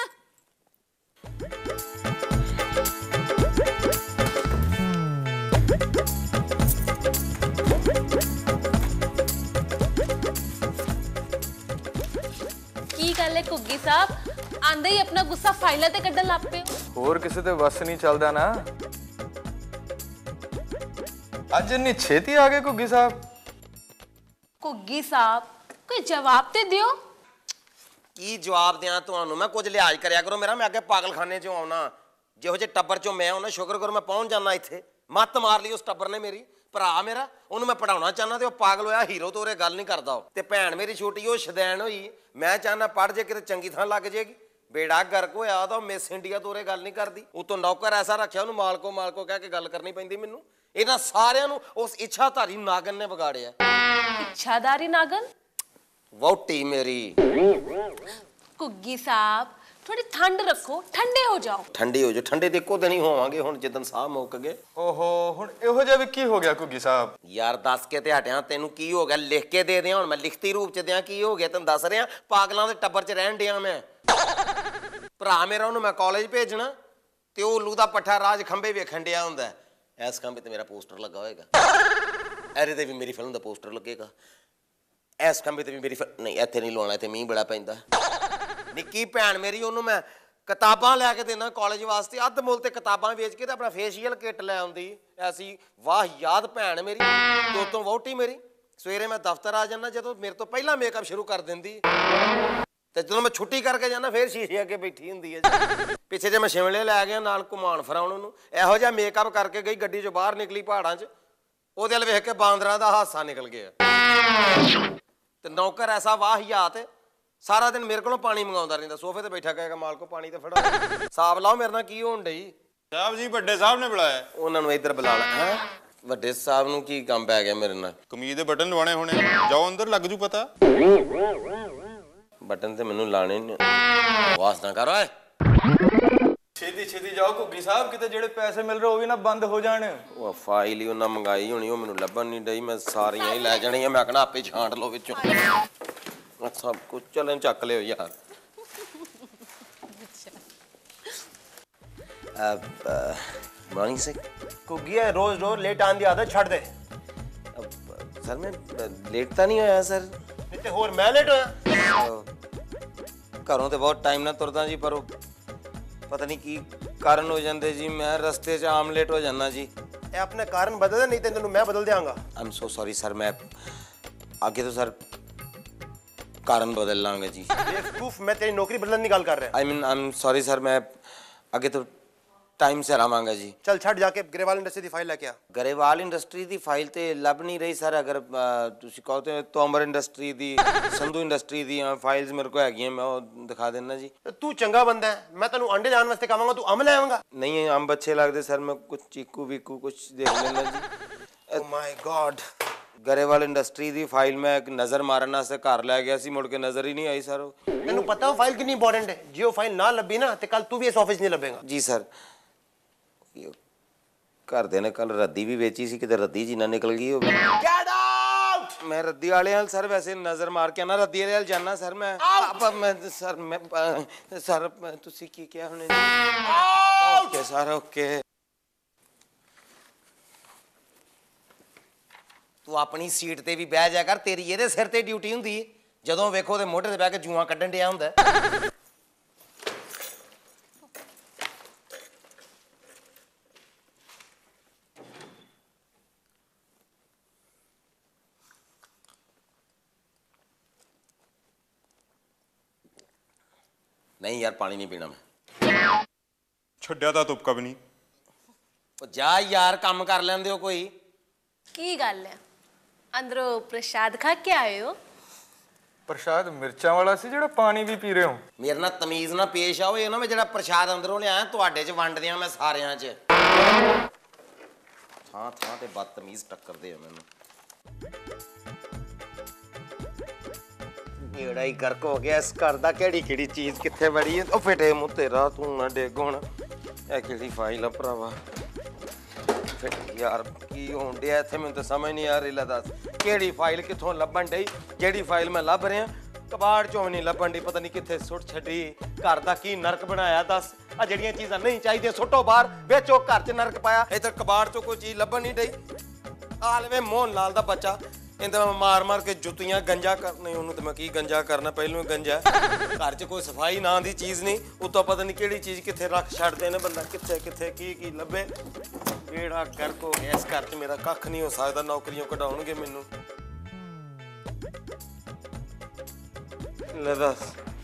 ਕੀ ਗੱਲ ਹੈ ਘੁੱਗੀ ਸਾਹਿਬ ਆਂਦੇ ਹੀ ਆਪਣਾ ਗੁੱਸਾ ਫਾਈਲਾਂ ਤੇ ਕੱਢਣ ਲੱਗ ਪਏ ਹੋਰ ਕਿਸੇ ਤੇ ਵਸ ਨਹੀਂ ਚੱਲਦਾ ਨਾ ਅੱਜ ਇੰਨੀ ਛੇਤੀ ਆ ਗਏ ਘੁੱਗੀ ਸਾਹਿਬ ਘੁੱਗੀ ਸਾਹਿਬ ਕੋਈ ਜਵਾਬ ਤੇ ਦਿਓ ਕੀ ਜਵਾਬ ਦਿਆਂ ਤੁਹਾਨੂੰ ਮੈਂ ਕੁਝ ਲਿਹਾਜ਼ ਕਰਿਆ ਕਰੋ ਮੇਰਾ ਮੈਂ ਅੱਗੇ ਪਾਗਲਖਾਨੇ ਚੋਂ ਆਉਣਾ ਜਿਹੋ ਜਿਹੇ ਟੱਬਰ ਚੋਂ ਮੈਂ ਆਉਣਾ ਸ਼ੁਕਰ ਕਰੋ ਮੈਂ ਪਹੁੰਚ ਜਾਣਾ ਇੱਥੇ ਮੱਤ ਮਾਰ ਲਈ ਉਸ ਟੱਬਰ ਨੇ ਮੇਰੀ ਭਰਾ ਮੇਰਾ ਉਹਨੂੰ ਮੈਂ ਪੜਾਉਣਾ ਚਾਹੁੰਦਾ ਤੇ ਉਹ ਪਾਗਲ ਹੋਇਆ ਹੀਰੋ ਤੋਰੇ ਗੱਲ ਨਹੀਂ ਕਰਦਾ ਉਹ ਤੇ ਭੈਣ ਮੇਰੀ ਛੋਟੀ ਉਹ ਸ਼ਦੈਣ ਹੋਈ ਮੈਂ ਚਾਹੁੰਦਾ ਪੜ ਜੇ ਕਿਤੇ ਚੰਗੀ ਥਾਂ ਲੱਗ ਜੇਗੀ ਬੇੜਾ ਗਰਕ ਹੋਇਆ ਤਾਂ ਮਿਸ ਇੰਡੀਆ ਤੋਰੇ ਗੱਲ ਨਹੀਂ ਕਰਦੀ ਉਤੋਂ ਨੌਕਰ ਐਸਾ ਰੱਖਿਆ ਉਹਨੂੰ ਮਾਲਕੋ ਮਾਲਕੋ ਕਹਿ ਕੇ ਗੱਲ ਕਰਨੀ ਪੈਂਦੀ ਮੈਨੂੰ ਇਹਨਾਂ ਸਾਰਿਆਂ ਨੂੰ ਉਸ ਇੱਛਾਧਾਰੀ ਨਾਗਨ ਨੇ ਵਿਗਾੜਿਆ ਇੱਛਾਦਾਰੀ ਨਾਗਨ ਵਹੁਟੀ ਮੇਰੀ ਘੁੱਗੀ ਸਾਹਿਬ ਥੋੜੀ ਠੰਡ ਰੱਖੋ ਠੰਡੇ ਹੋ ਜਾਓ ਠੰਡੀ ਹੋ ਜਾ ਠੰਡੇ ਤੇ ਇੱਕੋ ਦਿਨ ਹੀ ਹੋਵਾਂਗੇ ਹੁਣ ਜਿੱਦਣ ਸਾਹ ਮੁੱਕ ਗਏ ਓਹੋ ਹੁਣ ਇਹੋ ਜਿਹਾ ਵੀ ਕੀ ਹੋ ਗਿਆ ਘੁੱਗੀ ਸਾਹਿਬ ਯਾਰ ਦੱਸ ਕੇ ਤੇ ਹਟਿਆ ਤੈਨੂੰ ਕੀ ਹੋ ਗਿਆ ਲਿਖ ਕੇ ਦੇ ਦਿਆਂ ਹੁਣ ਮੈਂ ਲਿਖਤੀ ਰੂਪ ਚ ਦਿਆਂ ਕੀ ਹੋ ਗਿਆ ਤੈਨੂੰ ਦੱਸ ਰਿਹਾ ਪਾਗਲਾਂ ਦੇ ਟੱਬਰ ਚ ਰਹਿਣ ਡਿਆ ਮੈਂ ਭਰਾ ਮੇਰਾ ਉਹਨੂੰ ਮੈਂ ਕਾਲਜ ਭੇਜਣਾ ਤੇ ਉਹ ਉੱਲੂ ਦਾ ਪੱਠਾ ਰਾਜ ਖੰਬੇ ਵੇਖਣ ਡਿਆ ਹੁੰਦਾ ਐਸ ਖੰਬੇ ਤੇ ਮੇਰਾ ਪੋਸਟਰ ਲੱਗਾ ਹੋਏਗਾ ਇਹਦੇ ਤੇ ਵੀ ਮੇਰੀ ਫਿਲਮ ਦਾ ਪੋਸਟਰ ਲੱਗੇਗਾ ਐਸ ਖੰਬੇ ਤੇ ਵੀ ਮੇਰੀ ਨਹੀਂ ਇੱਥੇ ਨਹੀਂ ਲਾਉਣਾ ਇੱਥੇ ਮੀਂਹ ਬੜਾ ਪੈਂਦਾ ਨਿੱਕੀ ਭੈਣ ਮੇਰੀ ਉਹਨੂੰ ਮੈਂ ਕਿਤਾਬਾਂ ਲੈ ਕੇ ਦੇਣਾ ਕਾਲਜ ਵਾਸਤੇ ਅੱਧ ਮੁੱਲ ਤੇ ਕਿਤਾਬਾਂ ਵੇਚ ਕੇ ਤੇ ਆਪਣਾ ਫੇਸ਼ੀਅਲ ਕਿੱਟ ਲੈ ਆਉਂਦੀ ਐਸੀ ਵਾਹ ਯਾਦ ਭੈਣ ਮੇਰੀ ਦੋ ਤੋਂ ਵਹੁਟੀ ਮੇਰੀ ਸਵੇਰੇ ਮੈਂ ਦਫ਼ਤਰ ਆ ਜਾਂਦਾ ਜਦੋਂ ਮੇਰੇ ਤੋਂ ਪਹਿਲਾਂ ਮੇਕਅਪ ਸ਼ੁਰੂ ਕਰ ਦਿੰਦੀ ਤੇ ਜਦੋਂ ਮੈਂ ਛੁੱਟੀ ਕਰਕੇ ਜਾਂਦਾ ਫੇਰ ਸ਼ੀਸ਼ੇ ਅੱਗੇ ਬੈਠੀ ਹੁੰਦੀ ਹੈ ਜੀ ਪਿੱਛੇ ਜੇ ਮੈਂ ਸ਼ਿਮਲੇ ਲੈ ਗਿਆ ਨਾਲ ਘੁਮਾਉਣ ਫਿਰਾਉਣ ਉਹਨੂੰ ਇਹੋ ਜਿਹਾ ਮੇਕਅਪ ਕਰਕੇ ਗਈ ਗੱਡੀ 'ਚੋਂ ਬਾਹਰ ਨਿਕਲੀ ਪਹਾੜਾਂ 'ਚ ਉਹਦੇ ਵੱਲ ਵੇਖ ਕੇ ਬਾਂਦਰਾਂ ਦਾ ਹਾਸਾ ਨਿਕਲ ਗਿਆ ਤੇ ਨੌਕਰ ਐਸਾ ਵਾਹਿਆਤ ਸਾਰਾ ਦਿਨ ਮੇਰੇ ਕੋਲੋਂ ਪਾਣੀ ਮੰਗਾਉਂਦਾ ਰਹਿੰਦਾ ਸੋਫੇ ਤੇ ਬੈਠਾ ਕਹੇਗਾ ਮਾਲਕੋ ਪਾਣੀ ਤੇ ਫੜਾ ਹਿਸਾਬ ਲਾਓ ਮੇਰੇ ਨਾਲ ਕੀ ਹੋਣ ਡਈ ਸਾਹਿਬ ਜੀ ਵੱਡੇ ਸਾਹਿਬ ਨੇ ਬੁਲਾਇਆ ਉਹਨਾਂ ਨੂੰ ਇੱਧਰ ਬੁਲਾ ਲੈ ਹੈ ਵੱਡੇ ਸਾਹਿਬ ਨੂੰ ਕੀ ਕੰਮ ਪੈ ਗਿਆ ਮੇਰੇ ਨਾਲ ਕਮੀਜ਼ ਦੇ ਬਟਨ ਲਵਾਣੇ ਹੋਣੇ ਜਾਓ ਅੰਦਰ ਲੱਗ ਜੂ ਪਤਾ ਬਟਨ ਤੇ ਮੈਨੂੰ ਲਾਣੇ ਨੇ ਆਵਾਜ਼ ਨਾ ਕਰ ਓਏ ਛੇਤੀ ਛੇਤੀ ਜਾਓ ਘੁੱਗੀ ਸਾਹਿਬ ਕਿਤੇ ਜਿਹੜੇ ਪੈਸੇ ਮਿਲ ਰਹੇ ਉਹ ਵੀ ਨਾ ਬੰਦ ਹੋ ਜਾਣ ਉਹ ਫਾਈਲ ਹੀ ਉਹਨਾਂ ਮੰਗਾਈ ਹੋਣੀ ਉਹ ਮੈਨੂੰ ਲੱਭਣ ਨਹੀਂ ਡਈ ਮੈਂ ਸਾਰੀਆਂ ਹੀ ਲੈ ਜਾਣੀਆਂ ਮੈਂ ਕਹਣਾ ਆਪੇ ਛਾਂਟ ਲਓ ਵਿੱਚੋਂ ਸਭ ਕੁਝ ਚਲਨ ਚੱਕ ਲਿਓ ਯਾਰ ਮੋਰਨਿੰਗ ਸੇ ਘੁੱਗੀ ਹੈ ਰੋਜ਼ ਰੋਜ਼ ਲੇਟ ਆਉਣ ਦੀ ਆਦਤ ਛੱਡ ਦੇ ਸਰ ਮੈਂ ਲੇਟ ਤਾਂ ਨਹੀਂ ਹੋਇਆ ਸਰ ਨਹੀਂ ਤੇ ਹੋਰ ਮੈਂ ਲੇਟ ਹੋਇਆ ਘਰੋਂ ਤੇ ਬਹੁਤ ਟਾਈਮ ਨਾਲ ਤੁਰਦਾ ਜੀ ਪਰ ਉਹ ਪਤਾ ਨਹੀਂ ਕੀ ਕਾਰਨ ਹੋ ਜਾਂਦੇ ਜੀ ਮੈਂ ਰਸਤੇ 'ਚ ਆਮ ਲੇਟ ਹੋ ਜਾਂਦਾ ਜੀ ਇਹ ਆਪਣੇ ਕਾਰਨ ਬਦਲ ਨਹੀਂ ਤੇ ਤੈਨੂੰ ਮੈਂ ਬਦਲ ਦਿਆਂਗਾ I am so sorry sir ਮੈਂ ਅੱਗੇ ਤੋਂ ਸਰ ਕਾਰਨ ਬਦਲ ਲਾਂਗੇ ਜੀ ਬੇਵਕੂਫ ਮੈਂ ਤੇਰੀ ਨੌਕਰੀ ਬਦਲਣ ਦੀ ਗੱਲ ਕਰ ਰਿਹਾ I mean I am sorry sir ਮੈਂ ਅੱਗੇ ਤੋਂ ਟਾਈਮ ਸਿਰ ਆਵਾਂਗਾ ਜੀ। चल छड़ जाके ग्रेवाल इंडस्ट्री की फाइल लेके आ। ਗਰੇਵਾਲ ਇੰਡਸਟਰੀ ਦੀ ਫਾਈਲ ਤੇ ਲੱਭ ਨਹੀਂ ਰਹੀ ਸਰ। ਅਗਰ ਅ, ਤੁਸੀਂ ਕਹੋ ਤੇ ਤੋਮਰ ਇੰਡਸਟਰੀ ਦੀ, ਸੰਧੂ ਇੰਡਸਟਰੀ ਦੀ ਫਾਈਲਸ ਮੇਰੇ ਕੋਲ ਹੈਗੀਆਂ, ਮੈਂ ਉਹ ਦਿਖਾ ਦੇਣਾ ਜੀ। तू चंगा बंदा है, मैं तेन अंडे लाने वास्ते कहांगा, तू अम ले आवेंगा। ਨਹੀਂ ਅੰਬ ਅੱਛੇ ਲੱਗਦੇ ਸਰ, ਮੈਂ ਕੁਝ ਚੀਕੂ ਵੀਕੂ ਕੁਝ ਦੇਖ ਲੈਣਾ ਜੀ। Oh my god. Grewal industry ਦੀ ਫਾਈਲ ਮੈਂ ਇੱਕ ਨਜ਼ਰ ਮਾਰਨ ਵਾਸਤੇ ਘਰ ਲੈ ਗਿਆ ਸੀ, ਮੁੜ ਕੇ ਨਜ਼ਰ ਹੀ ਨਹੀਂ ਆਈ ਸਰ। तेन पता हो फाइल कितनी इंपॉर्टेंट है? जे वो फाइल ना लभी ना तो कल तू भी इस ऑफिस नहीं लभेगा। ਜੀ ਸਰ। ਘਰਦਿਆਂ ਨੇ ਕੱਲ ਰੱਦੀ ਵੀ ਵੇਚੀ ਸੀ, ਕਿਤੇ ਰੱਦੀ ਜੀ ਨਾ ਨਿਕਲ ਗਈ ਹੋਵੇ। Get out! ਮੈਂ ਰੱਦੀ ਵਾਲੇ ਨਾਲ ਸਰ ਵੈਸੇ ਨਜ਼ਰ ਮਾਰ ਕੇ ਨਾ ਰੱਦੀ ਵਾਲੇ ਨਾਲ ਜਾਣਾ ਸਰ। ਮੈਂ ਆਪਾਂ ਮੈਂ ਸਰ ਮੈਂ ਅ, ਸਰ ਮੈਂ- ਤੁਸੀਂ ਕੀ ਕਿਹਾ ਹੁਣੇ ਜੀ? Okay sir okay. ਤੂੰ ਆਪਣੀ ਸੀਟ ਤੇ ਵੀ ਬਹਿ ਜਾ ਕਰ, ਤੇਰੀ ਇਹਦੇ ਸਿਰ ਤੇ ਡਿਊਟੀ ਹੁੰਦੀ ਹੈ। ਜਦੋਂ ਵੇਖੋ ਤੇ ਮੋਢੇ ਤੇ ਬਹਿ ਕੇ ਜੂਆਂ ਕੱਢਣ ਡਿਆ ਹੁੰਦਾ। ਨਹੀਂ ਯਾਰ ਪਾਣੀ ਨਹੀਂ ਪੀਣਾ ਮੈਂ। ਛੱਡਿਆ ਤਾਂ ਤੁਪਕਾ ਵੀ ਨਹੀਂ। ਉਹ ਜਾ ਯਾਰ ਕੰਮ ਕਰ ਲੈਂਦੇ ਹੋ ਕੋਈ। ਕੀ ਗੱਲ ਹੈ ਅੰਦਰੋਂ ਪ੍ਰਸ਼ਾਦ ਖਾ ਕੇ ਆਏ ਹੋ? ਪ੍ਰਸ਼ਾਦ ਮਿਰਚਾਂ ਵਾਲਾ ਸੀ ਜਿਹੜਾ ਪਾਣੀ ਵੀ ਪੀ ਰਹੇ ਹੋ? ਮੇਰੇ ਨਾਲ ਤਮੀਜ਼ ਨਾਲ ਪੇਸ਼ ਆਓ। ਇਹ ਨਾ ਮੈਂ ਜਿਹੜਾ ਪ੍ਰਸ਼ਾਦ ਅੰਦਰੋਂ ਲਿਆਇਆ ਤੁਹਾਡੇ 'ਚ ਵੰਡ ਦਿਆਂ ਮੈਂ ਸਾਰਿਆਂ 'ਚ। ਥਾਂ ਥਾਂ ਤੇ ਬਦਤਮੀਜ਼ ਟੱਕਰਦੇ ਆ ਮੈਨੂੰ। ਬੇੜਾ ਹੀ ਗਰਕ ਹੋ ਗਿਆ ਇਸ ਘਰ ਦਾ। ਕਿਹੜੀ ਕਿਹੜੀ ਚੀਜ਼ ਕਿੱਥੇ ਵੜੀ ਹੈ? ਉਹ ਫਿੱਟੇ ਮੂੰਹ ਤੇਰਾ, ਤੂੰ ਨਾ ਡਿੱਗ ਹੁਣ। ਇਹ ਕਿਹੜੀ ਫਾਈਲ ਆ ਭਰਾਵਾ? ਫਿੱਟ ਯਾਰ ਕੀ ਹੋਣ ਡਿਆ ਇੱਥੇ? ਮੈਨੂੰ ਤਾਂ ਸਮਝ ਨਹੀਂ ਆ ਰਹੀ। ਲੈ ਦੱਸ ਕਿਹੜੀ ਫਾਈਲ ਕਿੱਥੋਂ ਲੱਭਣ ਡਈ? ਜਿਹੜੀ ਫਾਈਲ ਮੈਂ ਲੱਭ ਰਿਹਾ ਕਬਾੜ ਚੋਂ ਨਹੀਂ ਲੱਭਣ ਡਈ, ਪਤਾ ਨਹੀਂ ਕਿੱਥੇ ਸੁੱਟ ਛੱਡੀ। ਘਰ ਦਾ ਕੀ ਨਰਕ ਬਣਾਇਆ ਦੱਸ। ਆ ਜਿਹੜੀਆਂ ਚੀਜ਼ਾਂ ਨਹੀਂ ਚਾਹੀਦੀਆਂ ਸੁੱਟੋ ਬਾਹਰ, ਵੇਚੋ। ਘਰ 'ਚ ਨਰਕ ਪਾਇਆ। ਇੱਧਰ ਕਬਾੜ ਚੋਂ ਕੋਈ ਚੀਜ਼ ਲੱਭਣ ਨਹੀਂ ਡਈ। ਆ ਲਵੇ ਮੋਹਨ ਲਾਲ ਦਾ ਬੱਚਾ, ਇਹਦਾ ਮੈਂ ਮਾਰ ਮਾਰ ਕੇ ਜੁੱਤੀਆਂ ਗੰਜਾ ਕਰ। ਨਹੀਂ ਉਹਨੂੰ ਤਾਂ ਮੈਂ ਕੀ ਗੰਜਾ ਕਰਨਾ, ਪਹਿਲੋਂ ਹੀ ਗੰਜਾ। ਘਰ 'ਚ ਕੋਈ ਸਫਾਈ ਨਾਂ ਦੀ ਚੀਜ਼ ਨਹੀਂ, ਉੱਤੋਂ ਪਤਾ ਨਹੀਂ ਕਿਹੜੀ ਚੀਜ਼ ਕਿੱਥੇ ਰੱਖ ਛੱਡਦੇ ਨੇ। ਬੰਦਾ ਕਿੱਥੇ ਕਿੱਥੇ ਕੀ ਕੀ ਲੱਭੇ। ਕਿਹੜਾ ਗਰਕ ਹੋ ਗਿਆ ਇਸ ਘਰ 'ਚ। ਮੇਰਾ ਕੱਖ ਨਹੀਂ ਹੋ ਸਕਦਾ। ਨੌਕਰੀਆਂ ਕਢਾਉਣਗੇ ਮੈਨੂੰ। ਲੈ ਦੱਸ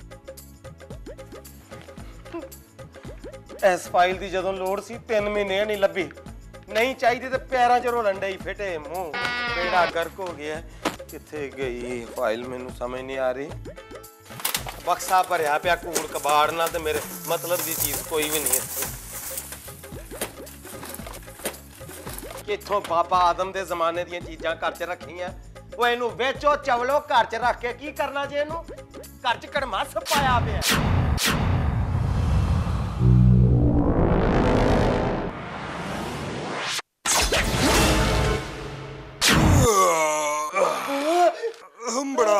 ਇਸ ਫਾਈਲ ਦੀ ਜਦੋਂ ਲੋੜ ਸੀ ਤਿੰਨ ਮਹੀਨੇ ਨਹੀਂ ਲੱਭੀ। ਨਹੀਂ ਚਾਹੀਦੀ ਤੇ ਪੈਰਾਂ 'ਚ ਰੋਲਣ ਡਈ। ਫਿੱਟੇ ਮੂੰਹ ਕਿਹੜਾ ਗਰਕ ਹੋ ਗਿਆ। ਕਿੱਥੇ ਗਈ ਫਾਈਲ ਮੈਨੂੰ ਸਮਝ ਨਹੀਂ ਆ ਰਹੀ। ਬਕਸਾ ਭਰਿਆ ਪਿਆ ਕੂੜ ਕਬਾੜ ਨਾਲ ਤੇ ਮੇਰੇ ਮਤਲਬ ਦੀ ਚੀਜ਼ ਕੋਈ ਵੀ ਨਹੀਂ ਇੱਥੇ। ਕਿੱਥੋਂ ਬਾਬਾ ਆਦਮ ਦੇ ਜ਼ਮਾਨੇ ਦੀਆਂ ਚੀਜ਼ਾਂ ਘਰ 'ਚ ਰੱਖੀਆਂ। ਉਹ ਇਹਨੂੰ ਵੇਚੋ ਚਵਲੋ। ਘਰ 'ਚ ਰੱਖ ਕੇ ਕੀ ਕਰਨਾ ਜੇ ਇਹਨੂੰ? ਘਰ 'ਚ ਕੜਮਾਸ ਪਾਇਆ ਪਿਆ। ਹੰਬੜਾ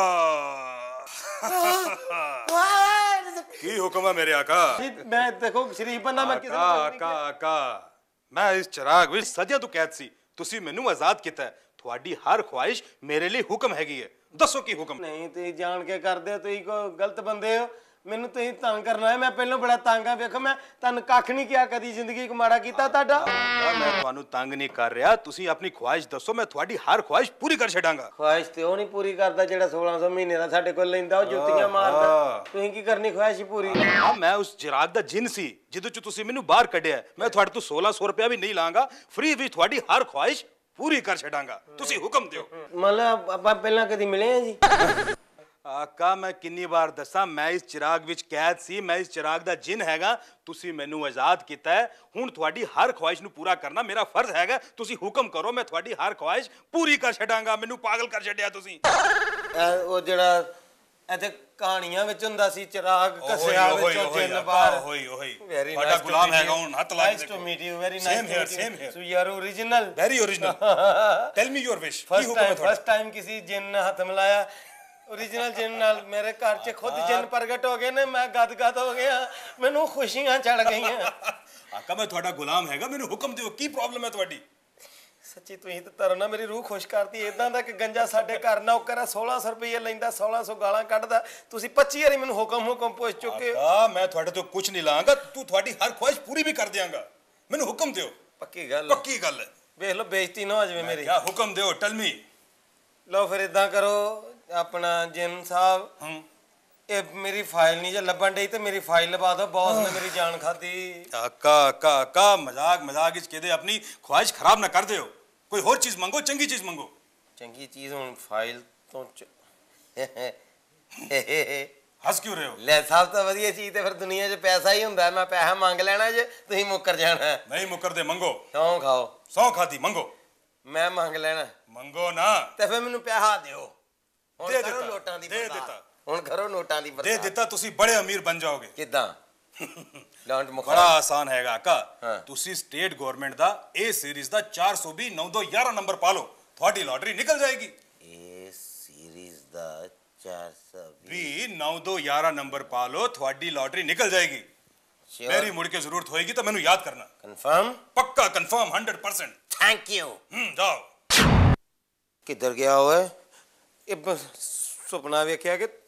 ਕੀ ਹੁਕਮ ਹੈ ਮੇਰੇ ਆਕਾ? मैं देखो शरीफ बंदा, मैं किसी ਆਕਾ ਆਕਾ ਆਕਾ ਮੈਂ ਇਸ ਚਿਰਾਗ ਵਿੱਚ ਸਦੀਆਂ ਤੋਂ ਕੈਦ ਸੀ। ਤੁਸੀਂ ਮੈਨੂੰ ਆਜ਼ਾਦ ਕੀਤਾ ਹੈ। ਤੁਹਾਡੀ ਹਰ ਖੁਆਇਸ਼ ਮੇਰੇ ਲਈ ਹੁਕਮ ਹੈਗੀ ਹੈ। ਦੱਸੋ ਕੀ ਹੁਕਮ? ਨਹੀਂ ਤੁਸੀਂ ਜਾਣ ਕੇ ਕਰਦੇ ਹੋ, ਤੁਸੀਂ ਕੋ ਗਲਤ ਬੰਦੇ ਹੋ। ਮੈਨੂੰ ਤੁਸੀਂ ਤੰਗ ਕਰਨਾ ਹੈ। ਮੈਂ ਪਹਿਲਾਂ ਬੜਾ ਤੰਗ ਆ। ਵੇਖੋ ਮੈਂ ਤੁਹਾਨੂੰ ਕੱਖ ਨਹੀਂ ਕਿਹਾ ਕਦੀ ਜ਼ਿੰਦਗੀ 'ਚ ਮਾੜਾ ਕੀਤਾ ਤੁਹਾਡਾ। ਮੈਂ ਤੁਹਾਨੂੰ ਤੰਗ ਨਹੀਂ ਕਰ ਰਿਹਾ। ਤੁਸੀਂ ਆਪਣੀ ਖੁਆਇਸ਼ ਦੱਸੋ, ਮੈਂ ਤੁਹਾਡੀ ਹਰ ਖੁਆਇਸ਼ ਪੂਰੀ ਕਰ ਛੱਡਾਂਗਾ। ਖੁਆਇਸ਼ ਤੇ ਉਹ ਨਹੀਂ ਪੂਰੀ ਕਰਦਾ ਜਿਹੜਾ ਸੋਲਾਂ ਸੌ ਮਹੀਨੇ ਦਾ ਸਾਡੇ ਕੋਲ ਲੈਂਦਾ, ਉਹ ਜੁੱਤੀਆਂ ਮਾਰਦਾ। ਤੁਸੀਂ ਕੀ ਕਰਨੀ ਖੁਆਇਸ਼ ਪੂਰੀ? ਹਾਂ ਮੈਂ ਉਸ ਚਿਰਾਗ ਦਾ ਜਿੰਨ ਸੀ ਜਿਹਦੇ 'ਚ ਤੁਸੀਂ ਮੈਨੂੰ ਬਾਹਰ ਕੱਢਿਆ। ਮੈਂ ਤੁਹਾਡੇ ਤੋਂ ਸੋਲਾਂ ਸੌ ਰੁਪਇਆ ਵੀ ਨਹੀਂ ਲਾਂਗਾ। ਫ੍ਰੀ ਵਿੱਚ ਤੁਹਾਡੀ ਹਰ ਖੁਆਇਸ਼ ਪੂਰੀ ਕਰ ਛੱਡਾਂਗਾ। ਤੁਸੀਂ ਹੁਕਮ ਦਿਓ। ਮਤਲਬ ਆਪਾਂ ਪਹਿਲਾਂ ਕਦੀ ਮਿਲੇ ਆ ਜੀ? ਆਕਾ ਮੈਂ ਕਿੰਨੀ ਵਾਰ ਦੱਸਾਂ, ਮੈਂ ਇਸ ਚਿਰਾਗ ਵਿੱਚ ਕੈਦ ਸੀ। ਮੈਂ ਇਸ ਚਿਰਾਗ ਦਾ ਜਿੰਨ ਹੈਗਾ। ਤੁਸੀਂ ਮੈਨੂੰ ਆਜ਼ਾਦ ਕੀਤਾ ਹੈ। ਹੁਣ ਤੁਹਾਡੀ ਹਰ ਖੁਆਇਸ਼ ਨੂੰ ਪੂਰਾ ਕਰਨਾ ਮੇਰਾ ਫਰਜ਼ ਹੈਗਾ। ਤੁਸੀਂ ਹੁਕਮ ਕਰੋ, ਮੈਂ ਤੁਹਾਡੀ ਹਰ ਖੁਆਇਸ਼ ਪੂਰੀ ਕਰ ਛੱਡਾਂਗਾ। ਮੈਨੂੰ ਪਾਗਲ ਕਰ ਛੱਡਿਆ ਤੁਸੀਂ। ਉਹ ਜਿਹੜਾ ਇੱਥੇ ਕਹਾਣੀਆਂ ਵਿੱਚ ਹੁੰਦਾ ਸੀ ਚਿਰਾਗ ਘਸਿਆ ਵਿੱਚੋਂ ਜਿੰਨ ਬਾਹਰ। ਹੋਈ ਹੋਈ Very ਤੁਹਾਡਾ nice to ਗੁਲਾਮ meet ਹੈਗਾ you. ਹੁਣ। ਹੱਥ ਲਾ Nice to meet you. Very nice Same to here, meet you. same here. So you are original. Very original. Tell me your wish. Ki First ਹੁਕਮ ਹੈ time, ਤੁਹਾਡਾ? first time ਕਿਸੇ ਜਿੰਨ ਨੇ ਹੱਥ ਮਿਲਾਇਆ। ओरिजिनल जिन नाल मेरे घर च खुद जिन प्रगट हो गए ने। मैं गद गद हो गया। मैनू खुशियां चढ़ गई। आका मैं थोड़ा गुलाम हैगा। मैनू हुक्म दियो की प्रॉब्लम है ਤੁਹਾਡੀ? सच्ची तुसीं ते तरना मेरी रूह खुश करती। इदां दा कि गंजा साडे घर नौकर है सोलह सौ रुपये लैंदा, सोलह सौ गालां कढदा। तुसीं पच्ची वारी मैनू हुक्म हुक्म पुछ चुके हो। आका मैं ਤੁਹਾਡੇ ਤੋਂ ਕੁਝ ਨਹੀਂ ਲਾਂਗਾ। ਤੂੰ ਤੁਹਾਡੀ ਹਰ ਖੁਆਇਸ਼ ਪੂਰੀ ਵੀ ਕਰ ਦਿਆਂਗਾ। ਮੈਨੂੰ ਹੁਕਮ ਦਿਓ। ਪੱਕੀ ਗੱਲ ਪੱਕੀ ਗੱਲ ਹੈ। ਵੇਖ ਲਓ ਬੇਇੱਜ਼ਤੀ ਨਾ ਹੋ ਜਾਵੇ ਮੇਰੀ। क्या हुक्म दियो? Tell me. ਲਓ ਫਿਰ ਇਦਾਂ ਕਰੋ अपना जिन साहब ਇਹ ਮੇਰੀ ਫਾਈਲ ਨਹੀਂ ਜੇ ਲੱਭਣ ਡਈ ਤੇ ਮੇਰੀ ਫਾਈਲ ਲਵਾ ਦਿਓ ਬੌਸ ਨੇ ਮੇਰੀ ਜਾਨ ਖਾਦੀ ਕਾਕਾ ਕਾਕਾ ਮਜ਼ਾਕ ਮਜ਼ਾਕ ਵਿੱਚ कहते अपनी ख्वाहिश खराब ना कर दे कोई और चीज मंगो चंगी चीज मंगो ਚੰਗੀ ਚੀਜ਼ ਹੁਣ ਫਾਈਲ ਤੋਂ हंस क्यों रहे हो ਲੈ ਸਭ ਤੋਂ ਵਧੀਆ ਚੀਜ਼ ਤੇ ਫਿਰ ਦੁਨੀਆ 'ਚ ਪੈਸਾ ਹੀ ਹੁੰਦਾ ਮੈਂ ਪੈਸਾ ਮੰਗ ਲੈਣਾ ਜੇ ਤੁਸੀਂ ਮੁੱਕਰ ਜਾਣਾ नहीं मुकर दे मंगो ਸੌਂ ਖਾਓ सौ खाती मंगो ਮੈਂ ਮੰਗ ਲੈਣਾ मंगो ना ਤੇ ਫਿਰ ਮੈਨੂੰ ਪੈਸਾ ਦਿਓ ਹੁਣ ਦੇ ਕਰੋ ਦਿੱਤਾ, ਨੋਟਾਂ ਦੀ ਦੇ ਬਰਸਾਤ। ਦਿੱਤਾ। ਹੁਣ ਕਰੋ ਨੋਟਾਂ ਦੀ दे ਬਰਸਾਤ देता तुसी बड़े अमीर बन जाओगे ਕਿੱਦਾਂ ਡਾਂਟ ਮੁਖਾ बड़ा आसान हैगा आका हाँ। तुसी स्टेट गवर्नमेंट दा ए सीरीज दा चार सौ भी नौ दो ग्यारह नंबर पालो थोड़ी लॉटरी निकल जाएगी ਇਹ ਸੀਰੀਜ਼ ਦਾ ਚਾਰ ਸੌ भी नौ दो ग्यारह नंबर पालो थोड़ी लॉटरी निकल जाएगी मेरी मुड़ के जरूरत होएगी तो मैनू याद करना ਕਨਫਰਮ पक्का confirm hundred percent thank you हम्म जाओ ਕਿੱਧਰ ਗਿਆ ਓਏ ਇਹ ਬਸ ਸੁਪਨਾ ਵੇਖਿਆ ਕਿ